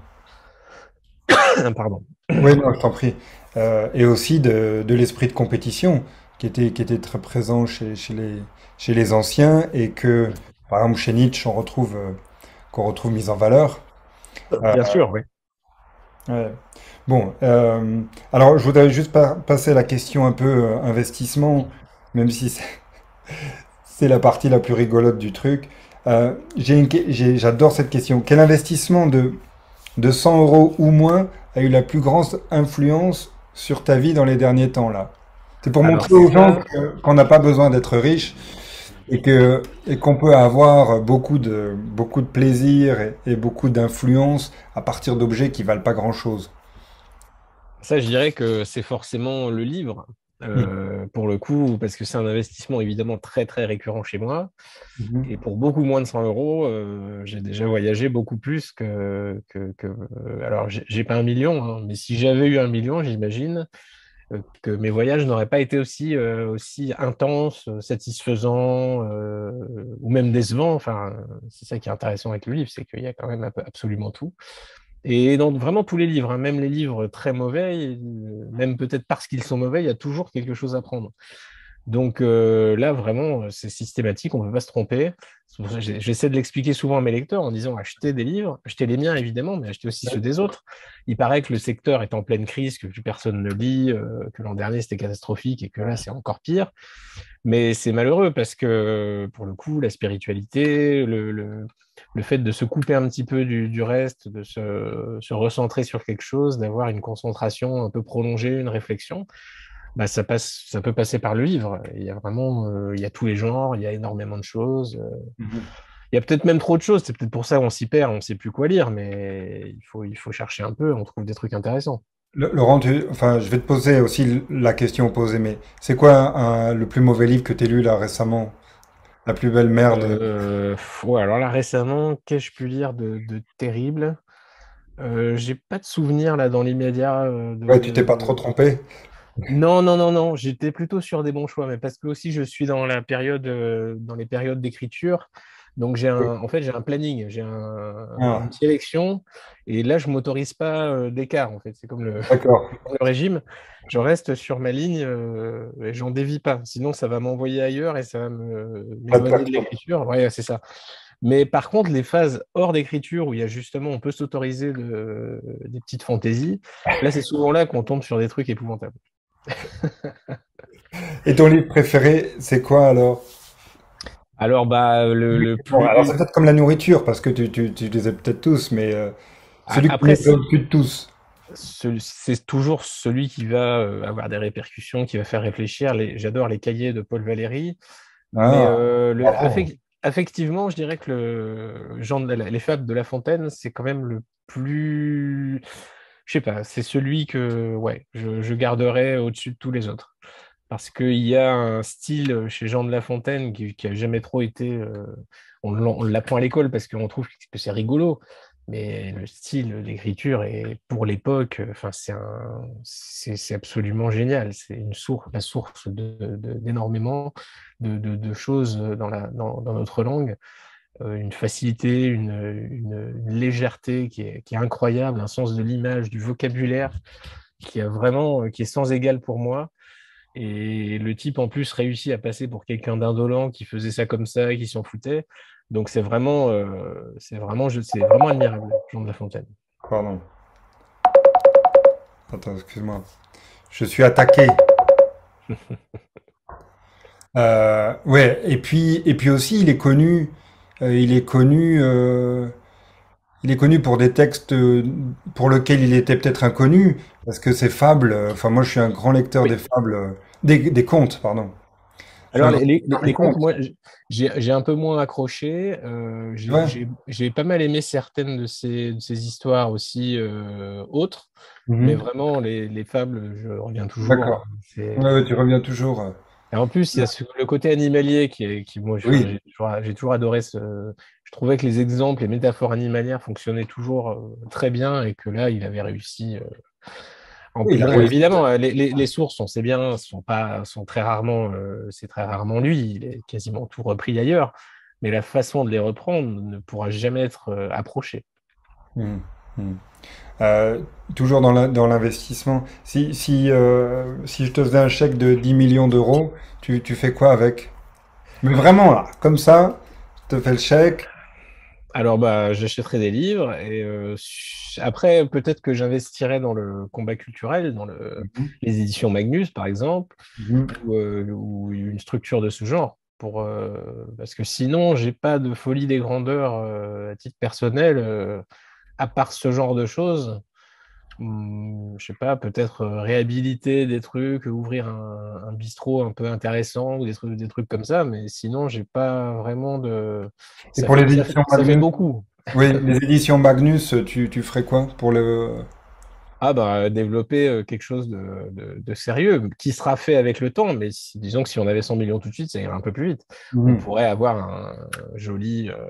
Pardon. Oui, non, je t'en prie. Euh, et aussi de, de l'esprit de compétition qui était, qui était très présent chez, chez les, chez les anciens et que, par exemple, chez Nietzsche, on retrouve, euh, qu'on retrouve mis en valeur. Euh, Bien sûr, oui. ouais. Bon, euh, alors je voudrais juste pa- passer à la question un peu euh, investissement. même si c'est c'est la partie la plus rigolote du truc. Euh, j'ai une que- j'ai- j'adore cette question. Quel investissement de, de cent euros ou moins a eu la plus grande influence sur ta vie dans les derniers temps, là? C'est pour Alors montrer aux gens ça, que- qu'on n'a pas besoin d'être riche et que, et qu'on peut avoir beaucoup de, beaucoup de plaisir et, et beaucoup d'influence à partir d'objets qui valent pas grand-chose. ça, je dirais que c'est forcément le livre, Mhm. euh, pour le coup, parce que c'est un investissement évidemment très très récurrent chez moi. Mhm. Et pour beaucoup moins de cent euros, euh, j'ai déjà voyagé beaucoup plus que, que, que- euh, alors, j'ai j'ai pas un million, hein, mais si j'avais eu un million, j'imagine euh, que mes voyages n'auraient pas été aussi, euh, aussi intenses, euh, satisfaisants, euh, ou même décevants. Enfin, c'est ça qui est intéressant avec le livre, c'est qu'il y a quand même un peu absolument tout. Et dans vraiment tous les livres, hein, même les livres très mauvais, euh, même peut-être parce qu'ils sont mauvais, il y a toujours quelque chose à prendre. Donc euh, là, vraiment, euh, c'est systématique, on ne peut pas se tromper. C'est pour ça que j'ai- J'essaie de l'expliquer souvent à mes lecteurs en disant achetez des livres, achetez les miens évidemment, mais achetez aussi ceux des autres. Il paraît que le secteur est en pleine crise, que plus personne ne lit, euh, que l'an dernier c'était catastrophique et que là c'est encore pire. Mais c'est malheureux parce que pour le coup, la spiritualité, le, le, le fait de se couper un petit peu du, du reste, de se, se recentrer sur quelque chose, d'avoir une concentration un peu prolongée, une réflexion, bah, ça passe, ça peut passer par le livre. Il y a vraiment, euh, il y a tous les genres, il y a énormément de choses. euh. Mhm. Il y a peut-être même trop de choses. C'est peut-être pour ça qu'on s'y perd, on ne sait plus quoi lire, mais il faut, il faut chercher un peu, on trouve des trucs intéressants. Le- Laurent, tu- enfin, je vais te poser aussi la question opposée, mais c'est quoi un- le plus mauvais livre que tu as lu là récemment? La plus belle merde? Euh, pff, ouais, alors là, récemment, qu'ai-je pu lire de, de terrible? Euh, j'ai pas de souvenir là dans l'immédiat euh, Ouais, tu t'es de, pas trop de- trompé? Non, non, non, non. J'étais plutôt sur des bons choix, mais parce que aussi je suis dans la période, euh, dans les périodes d'écriture. Donc j'ai Oui. un, en fait, j'ai un planning, j'ai un- une Ah, sélection, et là je m'autorise pas euh, d'écart. En fait, c'est comme le, d'accord. comme le régime. Je reste sur ma ligne euh, et j'en dévie pas. Sinon, ça va m'envoyer ailleurs et ça va me Pas de m'éloigner de plateau. l'écriture. Ouais, c'est ça. Mais par contre, les phases hors d'écriture où il y a justement, on peut s'autoriser de- des petites fantaisies, là, c'est souvent là qu'on tombe sur des trucs épouvantables. Et ton livre préféré, c'est quoi alors? Alors, bah, le, le Bon, alors c'est plus. peut-être comme la nourriture, parce que tu, tu, tu les as peut-être tous, mais euh, a- celui qui Après, mettrait c'est au-dessus de tous. ce- c'est toujours celui qui va euh, avoir des répercussions, qui va faire réfléchir. Les- J'adore les cahiers de Paul Valéry, mais Ah, euh, le, bravo. affec- affectivement, je dirais que le Jean de la- les Fables de La Fontaine, c'est quand même le plus. Je sais pas, c'est celui que ouais, je, je garderai au-dessus de tous les autres. Parce qu'il y a un style chez Jean de La Fontaine qui, qui a jamais trop été. euh, on l'en- on l'apprend à l'école parce qu'on trouve que c'est rigolo, mais le style d'écriture est pour l'époque, enfin c'est un, c'est c'est absolument génial. C'est une source, la source de, de- d'énormément de, de- de choses dans la, dans, dans notre langue. Euh, une facilité, une, une- une légèreté qui est, qui est incroyable, un sens de l'image, du vocabulaire qui a vraiment, qui est sans égal pour moi. Et le type, en plus, réussit à passer pour quelqu'un d'indolent qui faisait ça comme ça, qui s'en foutait. Donc, c'est vraiment, euh, c'est vraiment, je- c'est vraiment admirable, Jean de La Fontaine. Pardon. Attends, excuse-moi. Je suis attaqué. Euh, ouais, et puis, et puis aussi, il est connu, euh, il est connu, euh, il est connu pour des textes euh, pour lesquels il était peut-être inconnu, parce que ces fables, euh, enfin, moi, je suis un grand lecteur des Oui. fables, euh, des, des contes, pardon. Je suis Alors, un grand les, les- lecteur des les contes, contes. moi, j'ai j'ai un peu moins accroché. Euh, Tu j'ai vois? j'ai- j'ai pas mal aimé certaines de ces, de ces histoires aussi euh, autres, mais Mhm. vraiment, les, les fables, je reviens toujours. D'accord. C'est Ouais, ouais, tu reviens toujours. euh, Et en plus, il y a ce- le côté animalier qui est, qui, moi, enfin, Oui. j'ai toujours, j'ai toujours adoré ce. Je trouvais que les exemples, les métaphores animalières fonctionnaient toujours euh, très bien et que là, il avait réussi. euh, en Oui, plus, il a bon, réussi. évidemment, euh, les, les- les sources, on sait bien, sont pas, sont très rarement, euh, c'est très rarement lui. Il est quasiment tout repris ailleurs, mais la façon de les reprendre ne pourra jamais être euh, approchée. Mhm. Mhm. Euh, toujours dans la- dans l'investissement. Si, si, euh, si je te faisais un chèque de dix millions d'euros, tu, tu fais quoi avec? Mais vraiment, là, comme ça, je te fais le chèque. Alors, bah, j'achèterai des livres et euh, su- après, peut-être que j'investirai dans le combat culturel, dans le, Mhm. les éditions Magnus, par exemple, Mhm. ou, euh, ou une structure de ce genre. Pour, euh, parce que sinon, j'ai pas de folie des grandeurs euh, à titre personnel, euh, à part ce genre de choses. Hum, je sais pas, peut-être euh, réhabiliter des trucs, ouvrir un, un bistrot un peu intéressant ou des trucs, des trucs comme ça, mais sinon, j'ai pas vraiment de. Et Ça pour fait, les ça fait, éditions ça fait Magnus, beaucoup. oui, les éditions Magnus, tu, tu ferais quoi pour le... Ah bah, développer euh, quelque chose de, de- de sérieux qui sera fait avec le temps, mais si- disons que si on avait cent millions tout de suite, ça irait un peu plus vite. On Mhm. pourrait avoir un, joli, euh,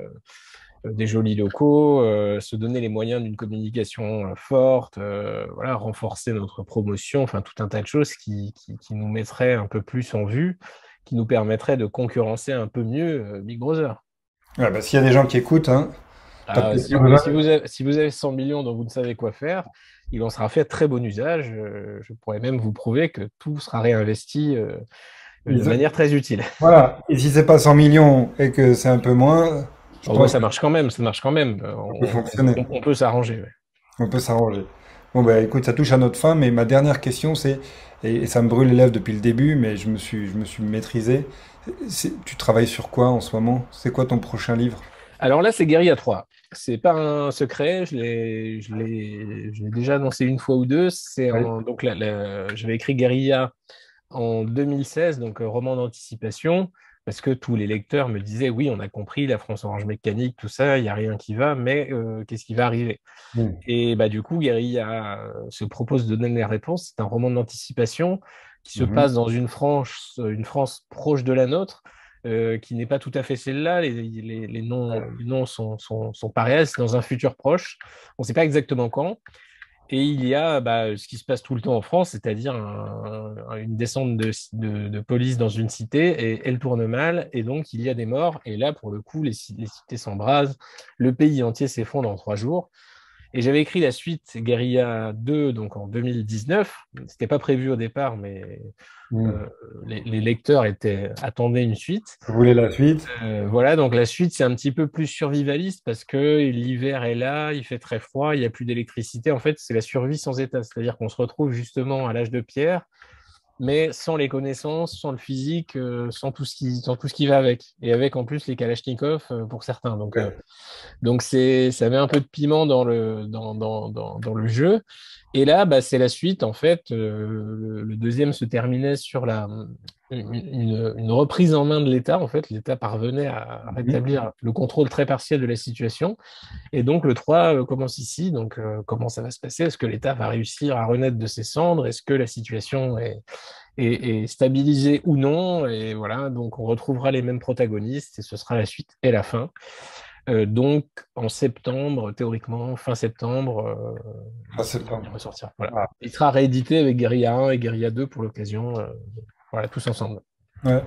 des jolis locaux, euh, se donner les moyens d'une communication euh, forte, euh, voilà, renforcer notre promotion, enfin tout un tas de choses qui, qui, qui nous mettraient un peu plus en vue, qui nous permettraient de concurrencer un peu mieux euh, Big Brother. Ouais, bah, s'il y a des gens qui écoutent, hein, t'as Ah, peut-être si, pas vous, besoin. si, vous avez, si vous avez cent millions dont vous ne savez quoi faire, il en sera fait très bon usage. Euh, je pourrais même vous prouver que tout sera réinvesti euh, de manière très utile. Voilà. Et si c'est pas cent millions et que c'est un peu moins, je Oh, bah, pense ça que marche quand même, ça marche quand même. Euh, ça peut On, fonctionner. on- on peut s'arranger. Ouais. On peut s'arranger. Bon, bah écoute, ça touche à notre fin, mais ma dernière question, c'est, et, et ça me brûle les lèvres depuis le début, mais je me suis, je me suis maîtrisé. C'est- Tu travailles sur quoi en ce moment? C'est quoi ton prochain livre? Alors là, c'est Guérilla trois. C'est pas un secret, je l'ai, je l'ai, je l'ai déjà annoncé une fois ou deux. C'est Oui. en, donc là, là, j'avais écrit Guérilla en deux mille seize, donc euh, roman d'anticipation, parce que tous les lecteurs me disaient, oui, on a compris, la France Orange Mécanique, tout ça, il n'y a rien qui va, mais euh, qu'est-ce qui va arriver? Mm. Et bah, du coup, Guérilla euh, se propose de donner la réponse. C'est un roman d'anticipation qui se Mhm. passe dans une France, une France proche de la nôtre, euh, qui n'est pas tout à fait celle-là. Les, les, les noms, les noms sont, sont, sont pas réels, c'est dans un futur proche. On ne sait pas exactement quand. Et il y a bah, ce qui se passe tout le temps en France, c'est-à-dire un- un- une descente de, de, de police dans une cité et elle tourne mal et donc il y a des morts. Et là, pour le coup, les, ci- les cités s'embrasent, le pays entier s'effondre en trois jours. Et j'avais écrit la suite, Guérilla deux, donc en deux mille dix-neuf. C'était pas prévu au départ, mais Mm. euh, les, les lecteurs étaient, attendaient une suite. Vous voulez la suite? Euh, voilà, donc la suite, c'est un petit peu plus survivaliste parce que l'hiver est là, il fait très froid, il n'y a plus d'électricité. En fait, c'est la survie sans état, c'est-à-dire qu'on se retrouve justement à l'âge de pierre, mais sans les connaissances, sans le physique, euh, sans tout ce qui, sans tout ce qui va avec. Et avec en plus les Kalachnikov euh, pour certains. Donc, euh, Ouais. donc c'est, ça met un peu de piment dans le, dans, dans, dans, dans le jeu. Et là, bah, c'est la suite. En fait, euh, le, le deuxième se terminait sur la, une, une- une reprise en main de l'État. En fait, l'État parvenait à Mhm. rétablir le contrôle très partiel de la situation. Et donc, le trois euh, commence ici. Donc, euh, comment ça va se passer? Est-ce que l'État va réussir à renaître de ses cendres? Est-ce que la situation est, est, est stabilisée ou non? Et voilà, donc on retrouvera les mêmes protagonistes et ce sera la suite et la fin. Euh, donc, en septembre, théoriquement, fin septembre, euh, Ah, il, il septembre. ressortira. Voilà. Ah. Il sera réédité avec Guerilla un et Guerilla deux pour l'occasion. Euh, voilà, tous ensemble. Ouais.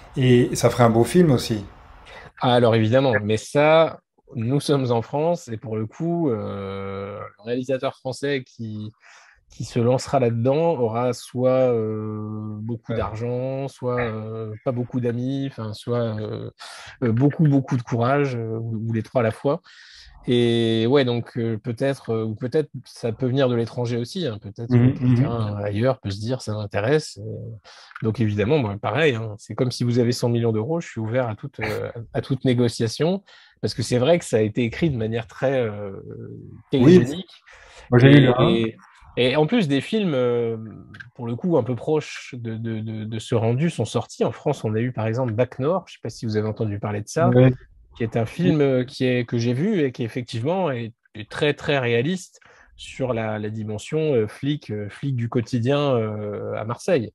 Et ça ferait un beau film aussi. Ah, alors évidemment, mais ça, nous sommes en France et pour le coup, euh, le réalisateur français qui, qui se lancera là-dedans aura soit euh, beaucoup Ouais. d'argent, soit euh, pas beaucoup d'amis, enfin, soit euh, euh, beaucoup, beaucoup de courage, euh, ou, ou les trois à la fois. Et ouais, donc euh, peut-être, euh, ou peut-être ça peut venir de l'étranger aussi, hein. Peut-être que Mhm, mhm. quelqu'un ailleurs peut se dire ça m'intéresse. Euh, donc évidemment, moi, pareil, hein, c'est comme si vous avez cent millions d'euros, je suis ouvert à toute, euh, à toute négociation, parce que c'est vrai que ça a été écrit de manière très euh, Oui, télégénique. moi j'ai lu le un. Et, et en plus, des films, euh, pour le coup, un peu proches de, de, de, de ce rendu sont sortis. En France, on a eu par exemple Bac Nord, je ne sais pas si vous avez entendu parler de ça, Ouais. qui est un film euh, qui est, que j'ai vu et qui effectivement est, est très très réaliste sur la, la dimension euh, flic, euh, flic du quotidien euh, à Marseille.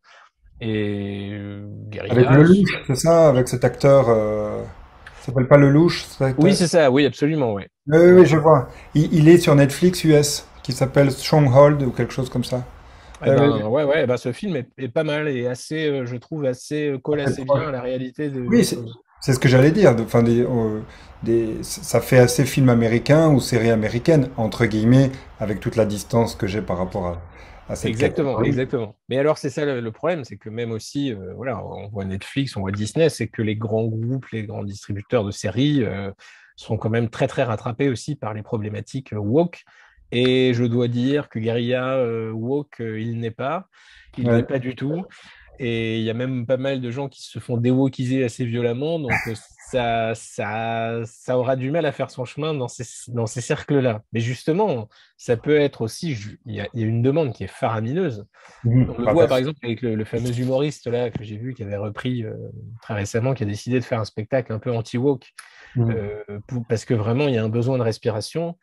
Et euh, Avec Guérilla. Lelouch, c'est ça, avec cet acteur. Euh... Ça s'appelle pas Lelouch, cet Oui, acteur? c'est ça, oui, absolument, oui. Oui, oui, oui, je vois. Il, il est sur Netflix U S, qui s'appelle Stronghold ou quelque chose comme ça. Eh Euh, ben, ouais, ouais, eh ben, ce film est, est pas mal et assez, euh, je trouve, assez euh, colle assez assez bien proche. à la réalité de- des Oui, c'est choses. c'est ce que j'allais dire. de- Enfin, des, euh, des, ça fait assez film américain ou série américaine, entre guillemets, avec toute la distance que j'ai par rapport à, à cette Exactement, catégorie. exactement. Mais alors, c'est ça le, le problème, c'est que même aussi, euh, voilà, on voit Netflix, on voit Disney, c'est que les grands groupes, les grands distributeurs de séries euh, sont quand même très, très rattrapés aussi par les problématiques euh, woke. Et je dois dire que Guérilla euh, woke, euh, il n'est pas. Il n'est Ouais. pas du tout. Et il y a même pas mal de gens qui se font déwokiser assez violemment. Donc, euh, ça, ça, ça aura du mal à faire son chemin dans ces, dans ces cercles-là. Mais justement, ça peut être aussi, ju- il y a, il y a une demande qui est faramineuse. Mhm. On le Bah, voit parce- par exemple avec le, le fameux humoriste là que j'ai vu qui avait repris euh, très récemment, qui a décidé de faire un spectacle un peu anti-woke, Mhm. euh, pour- parce que vraiment il y a un besoin de respiration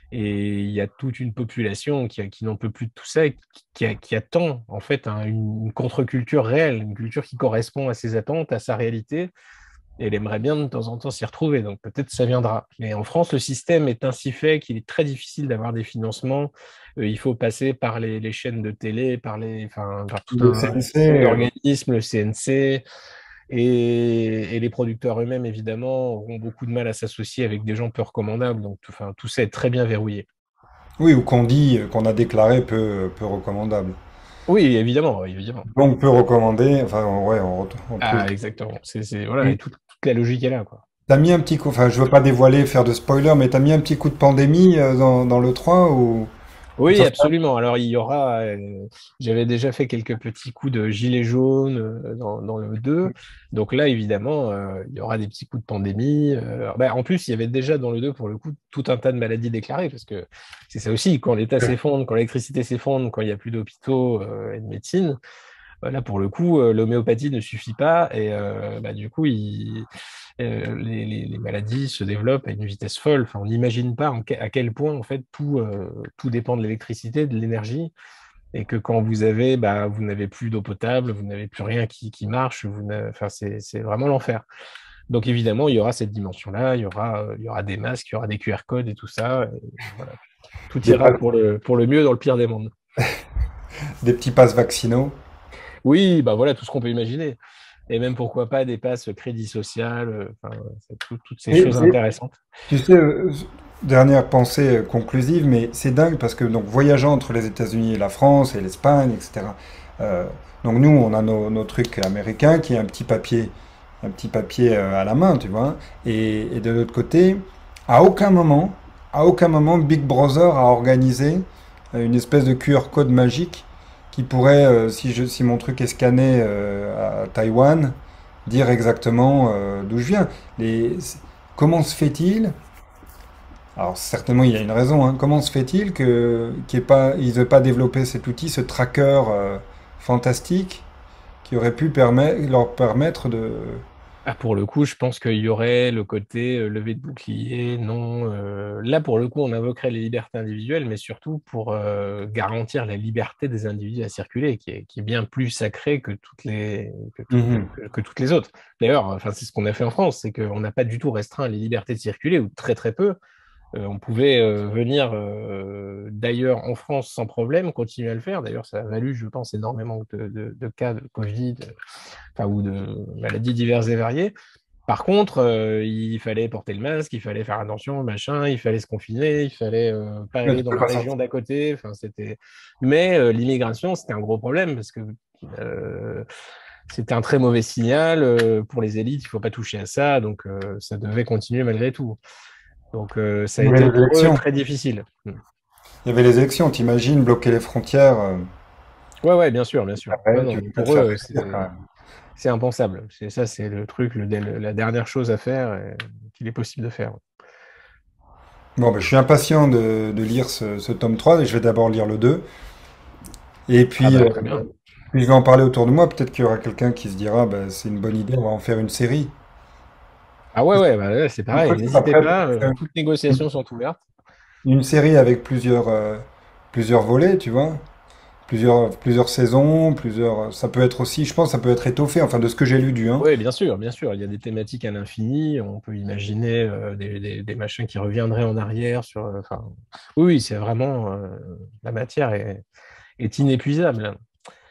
et il y a toute une population qui, a- qui n'en peut plus de tout ça, et qui, qui a- qui attend en fait un- une, une contre-culture réelle, une culture qui correspond à ses attentes, à sa réalité, et elle aimerait bien de temps en temps s'y retrouver. Donc peut-être ça viendra. Mais en France, le système est ainsi fait qu'il est très difficile d'avoir des financements. Euh, il faut passer par les, les chaînes de télé, par, les, enfin, par tout Le un C N C, système euh, d'organismes, le C N C, et, et les producteurs eux-mêmes, évidemment, auront beaucoup de mal à s'associer avec des gens peu recommandables. Donc tout, enfin, tout ça est très bien verrouillé. oui, ou qu'on dit, euh, qu'on a déclaré peu, peu recommandable. Oui, évidemment, oui, évidemment. Donc peu recommandé, enfin ouais, on, ret- on trouve. Ah, exactement. C'est, c'est- voilà, et toute, toute la logique est là, quoi. T'as mis un petit coup, enfin je veux pas dévoiler, faire de spoiler, mais t'as mis un petit coup de pandémie euh, dans, dans le trois ou Oui, ça se passe. absolument. Alors, il y aura, euh, j'avais déjà fait quelques petits coups de gilet jaune euh, dans, dans le deux. Donc là, évidemment, euh, il y aura des petits coups de pandémie. Euh, bah, en plus, il y avait déjà dans le deux, pour le coup, tout un tas de maladies déclarées, parce que c'est ça aussi, quand l'État s'effondre, quand l'électricité s'effondre, quand il n'y a plus d'hôpitaux euh, et de médecine, euh, là, pour le coup, euh, l'homéopathie ne suffit pas. Et euh, bah, du coup, il euh, les, les- les maladies se développent à une vitesse folle. Enfin, on n'imagine pas en que- à quel point en fait tout, euh, tout dépend de l'électricité, de l'énergie, et que quand vous avez, bah, vous n'avez plus d'eau potable, vous n'avez plus rien qui, qui marche, vous n'avez- enfin, c'est, c'est vraiment l'enfer. Donc évidemment, il y aura cette dimension-là, il y aura, euh, il y aura des masques, il y aura des Q R codes et tout ça. Et voilà. Tout Des, ira pa- pour le, pour le mieux dans le pire des mondes. des petits passes vaccinaux. Oui, bah voilà, tout ce qu'on peut imaginer. Et même pourquoi pas des passes crédit social, euh, enfin, c'est tout- toutes ces Et, choses et, intéressantes. tu sais, euh, dernière pensée euh, conclusive, mais c'est dingue parce que donc voyageant entre les États-Unis et la France et l'Espagne, et cetera. euh, donc nous, on a nos, nos trucs américains qui est un petit papier, un petit papier euh, à la main, tu vois. Et, et de l'autre côté, à aucun moment, à aucun moment, Big Brother a organisé euh, une espèce de Q R code magique qui pourrait, euh, si je, si mon truc est scanné euh, à Taïwan, dire exactement euh, d'où je viens. Les, comment se fait-il alors certainement il y a une raison, hein. Comment se fait-il que qu'ils n'aient pas, ils aient pas développé cet outil, ce tracker euh, fantastique qui aurait pu permettre, leur permettre de... Ah, pour le coup, je pense qu'il y aurait le côté euh, levée de bouclier, non. Euh, là, pour le coup, on invoquerait les libertés individuelles, mais surtout pour euh, garantir la liberté des individus à circuler, qui est, qui est bien plus sacrée que toutes les, que, tout- que- Mhm. que- que toutes les autres. D'ailleurs, enfin, c'est ce qu'on a fait en France, c'est qu'on n'a pas du tout restreint les libertés de circuler, ou très très peu. Euh, on pouvait euh, venir euh, d'ailleurs en France sans problème, continuer à le faire. D'ailleurs, ça a valu, je pense, énormément de, de- de cas de Covid, euh, enfin, ou de maladies diverses et variées. Par contre, euh, il fallait porter le masque, il fallait faire attention, machin, il fallait se confiner, il fallait euh, pas Ouais, aller tu dans peux la pas région sortir. d'à côté. Enfin, c'était. Mais euh, l'immigration, c'était un gros problème parce que euh, c'était un très mauvais signal euh, pour les élites. Il faut pas toucher à ça, donc euh, ça devait continuer malgré tout. Donc euh, ça Il a y avait été les pour eux élections. très difficile. Hmm. Il y avait les élections, t'imagines, bloquer les frontières. euh, Ouais, ouais, bien sûr, bien sûr. Ouais, après, tu non, veux mais pas te pour faire eux, plaisir quand c'est même. c'est impensable. C'est ça, c'est le truc, le, le- la dernière chose à faire euh, qu'il est possible de faire. Bon, ben, je suis impatient de, de lire ce, ce tome trois et je vais d'abord lire le deux. Et Ah puis, bah euh, très bien. puis je vais en parler autour de moi. Peut-être qu'il y aura quelqu'un qui se dira, bah, c'est une bonne idée, on va en faire une série. Ah ouais, ouais, bah, ouais, c'est Un pareil. truc N'hésitez après, pas, euh, toutes négociations sont ouvertes. une série avec plusieurs, euh, plusieurs volets, tu vois. Plusieurs, plusieurs saisons, plusieurs. Ça peut être aussi, je pense, ça peut être étoffé, enfin, de ce que j'ai lu du un. Oui, bien sûr, bien sûr. Il y a des thématiques à l'infini. On peut imaginer euh, des, des- des machins qui reviendraient en arrière sur. euh, Enfin, oui, oui, c'est vraiment euh, la matière est, est inépuisable.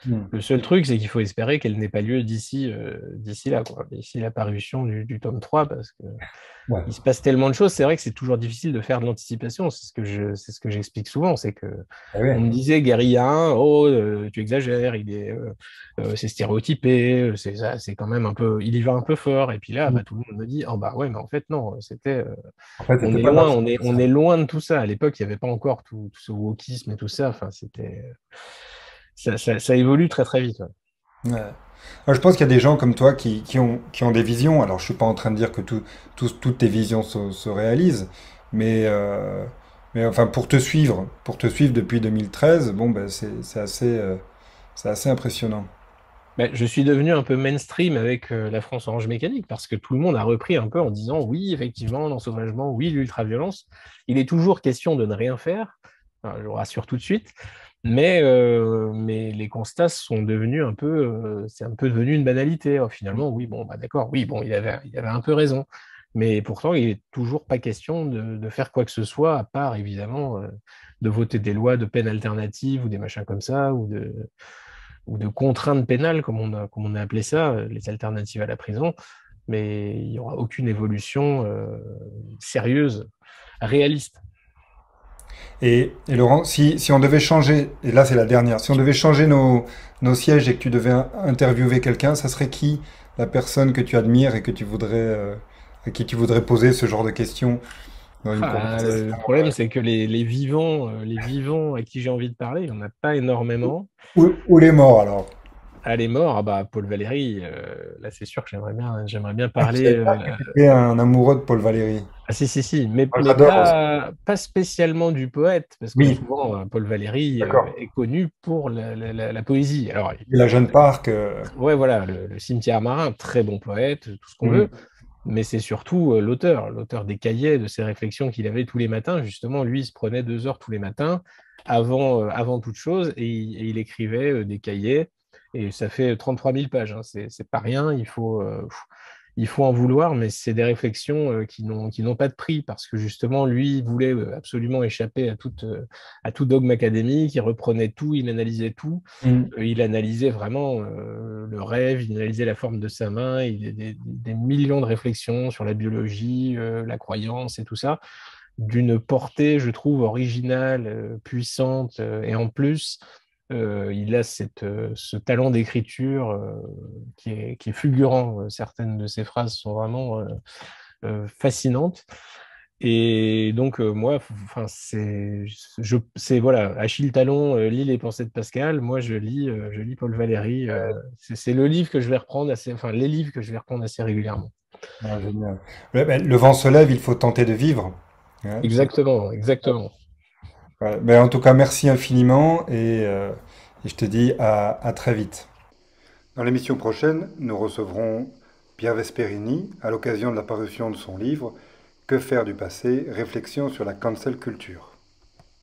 Mm. Le seul truc, c'est qu'il faut espérer qu'elle n'ait pas lieu d'ici euh, d'ici là, quoi, d'ici la parution du, du tome trois, parce que Ouais. il se passe tellement de choses. C'est vrai que c'est toujours difficile de faire de l'anticipation. C'est ce que je, c'est ce que j'explique souvent. C'est que Ah on ouais. me disait Guérilla un, oh, euh, tu exagères, il est, euh, euh, c'est stéréotypé, euh, c'est ça, c'est quand même un peu, il y va un peu fort. Et puis là, Mm. bah, tout le monde me dit, oh bah ouais, mais en fait non, c'était, euh, En fait, on t'étais est pas dans loin, le on est, de on ça. est loin de tout ça. À l'époque, il n'y avait pas encore tout, tout ce wokisme et tout ça. Enfin, c'était, ça, ça, ça évolue très très vite. Ouais. Ouais. Moi, je pense qu'il y a des gens comme toi qui, qui ont, qui ont des visions. Alors, je suis pas en train de dire que tout, tout- toutes tes visions se, se réalisent, mais, euh, mais enfin, pour te suivre, pour te suivre depuis deux mille treize, bon, ben, c'est, c'est assez, euh, c'est assez impressionnant. Ben, je suis devenu un peu mainstream avec euh, la France Orange Mécanique parce que tout le monde a repris un peu en disant oui, effectivement, l'ensauvagement, oui, l'ultraviolence. Il est toujours question de ne rien faire, enfin, je vous rassure tout de suite, mais, euh, mais les constats sont devenus un peu, euh, c'est un peu devenu une banalité. Oh, finalement, oui, bon, bah, d'accord, oui, bon, il avait, il avait un peu raison. Mais pourtant, il n'est toujours pas question de, de faire quoi que ce soit, à part évidemment euh, de voter des lois de peine alternative ou des machins comme ça, ou de, ou de contraintes pénales, comme on a, comme on a appelé ça, euh, les alternatives à la prison, mais il n'y aura aucune évolution euh, sérieuse, réaliste. Et, et Laurent, si, si on devait changer, et là c'est la dernière, si on devait changer nos, nos sièges et que tu devais in- interviewer quelqu'un, ça serait qui la personne que tu admires et que tu voudrais, euh, à qui tu voudrais poser ce genre de questions dans une Ah, conversation? le problème, c'est que les, les vivants, euh, les vivants à qui j'ai envie de parler, il n'y en a pas énormément. Ou, ou les morts alors? À les morts, ah bah, Paul Valéry, euh, là c'est sûr que j'aimerais bien, j'aimerais bien Ah, je parler. savais pas que euh, tu étais un amoureux de Paul Valéry. Ah si, si, si, mais, Moi, mais j'adore aussi. pas, pas spécialement du poète, parce que Oui, souvent euh, Paul Valéry euh, d'accord. est connu pour la, la- la- la poésie. Alors, Et la Jeanne Parc. euh, ouais, voilà, le, le cimetière marin, très bon poète, tout ce qu'on veut, hmm. mais c'est surtout euh, l'auteur, l'auteur des cahiers, de ses réflexions qu'il avait tous les matins. Justement, lui, il se prenait deux heures tous les matins avant, euh, avant toute chose et il, et il écrivait euh, des cahiers. Et ça fait trente-trois mille pages, hein. C'est, c'est pas rien, il faut, euh, pff, il faut en vouloir, mais c'est des réflexions euh, qui n'ont, qui n'ont pas de prix parce que justement, lui, il voulait euh, absolument échapper à, toute, euh, à tout dogme académique, il reprenait tout, il analysait tout. Hmm. Euh, il analysait vraiment euh, le rêve, il analysait la forme de sa main, il y a des, des millions de réflexions sur la biologie, euh, la croyance et tout ça, d'une portée, je trouve, originale, euh, puissante, euh, et en plus, euh, il a cette, euh, ce talent d'écriture euh, qui est, qui est fulgurant. Certaines de ses phrases sont vraiment euh, euh, fascinantes. Et donc, euh, moi, f- enfin, c'est, je, c'est, voilà, Achille Talon euh, lit les pensées de Pascal. Moi, je lis, euh, je lis Paul Valéry. euh, c'est c'est le livre que je vais reprendre assez, enfin, les livres que je vais reprendre assez régulièrement. Ah, génial. Ouais, ben, le vent se lève, il faut tenter de vivre. Ouais, c'est- Exactement, exactement. ouais. Ben, en tout cas, merci infiniment et, euh, et je te dis à, à très vite. Dans l'émission prochaine, nous recevrons Pierre Vesperini à l'occasion de la parution de son livre Que faire du passé? Réflexion sur la cancel culture.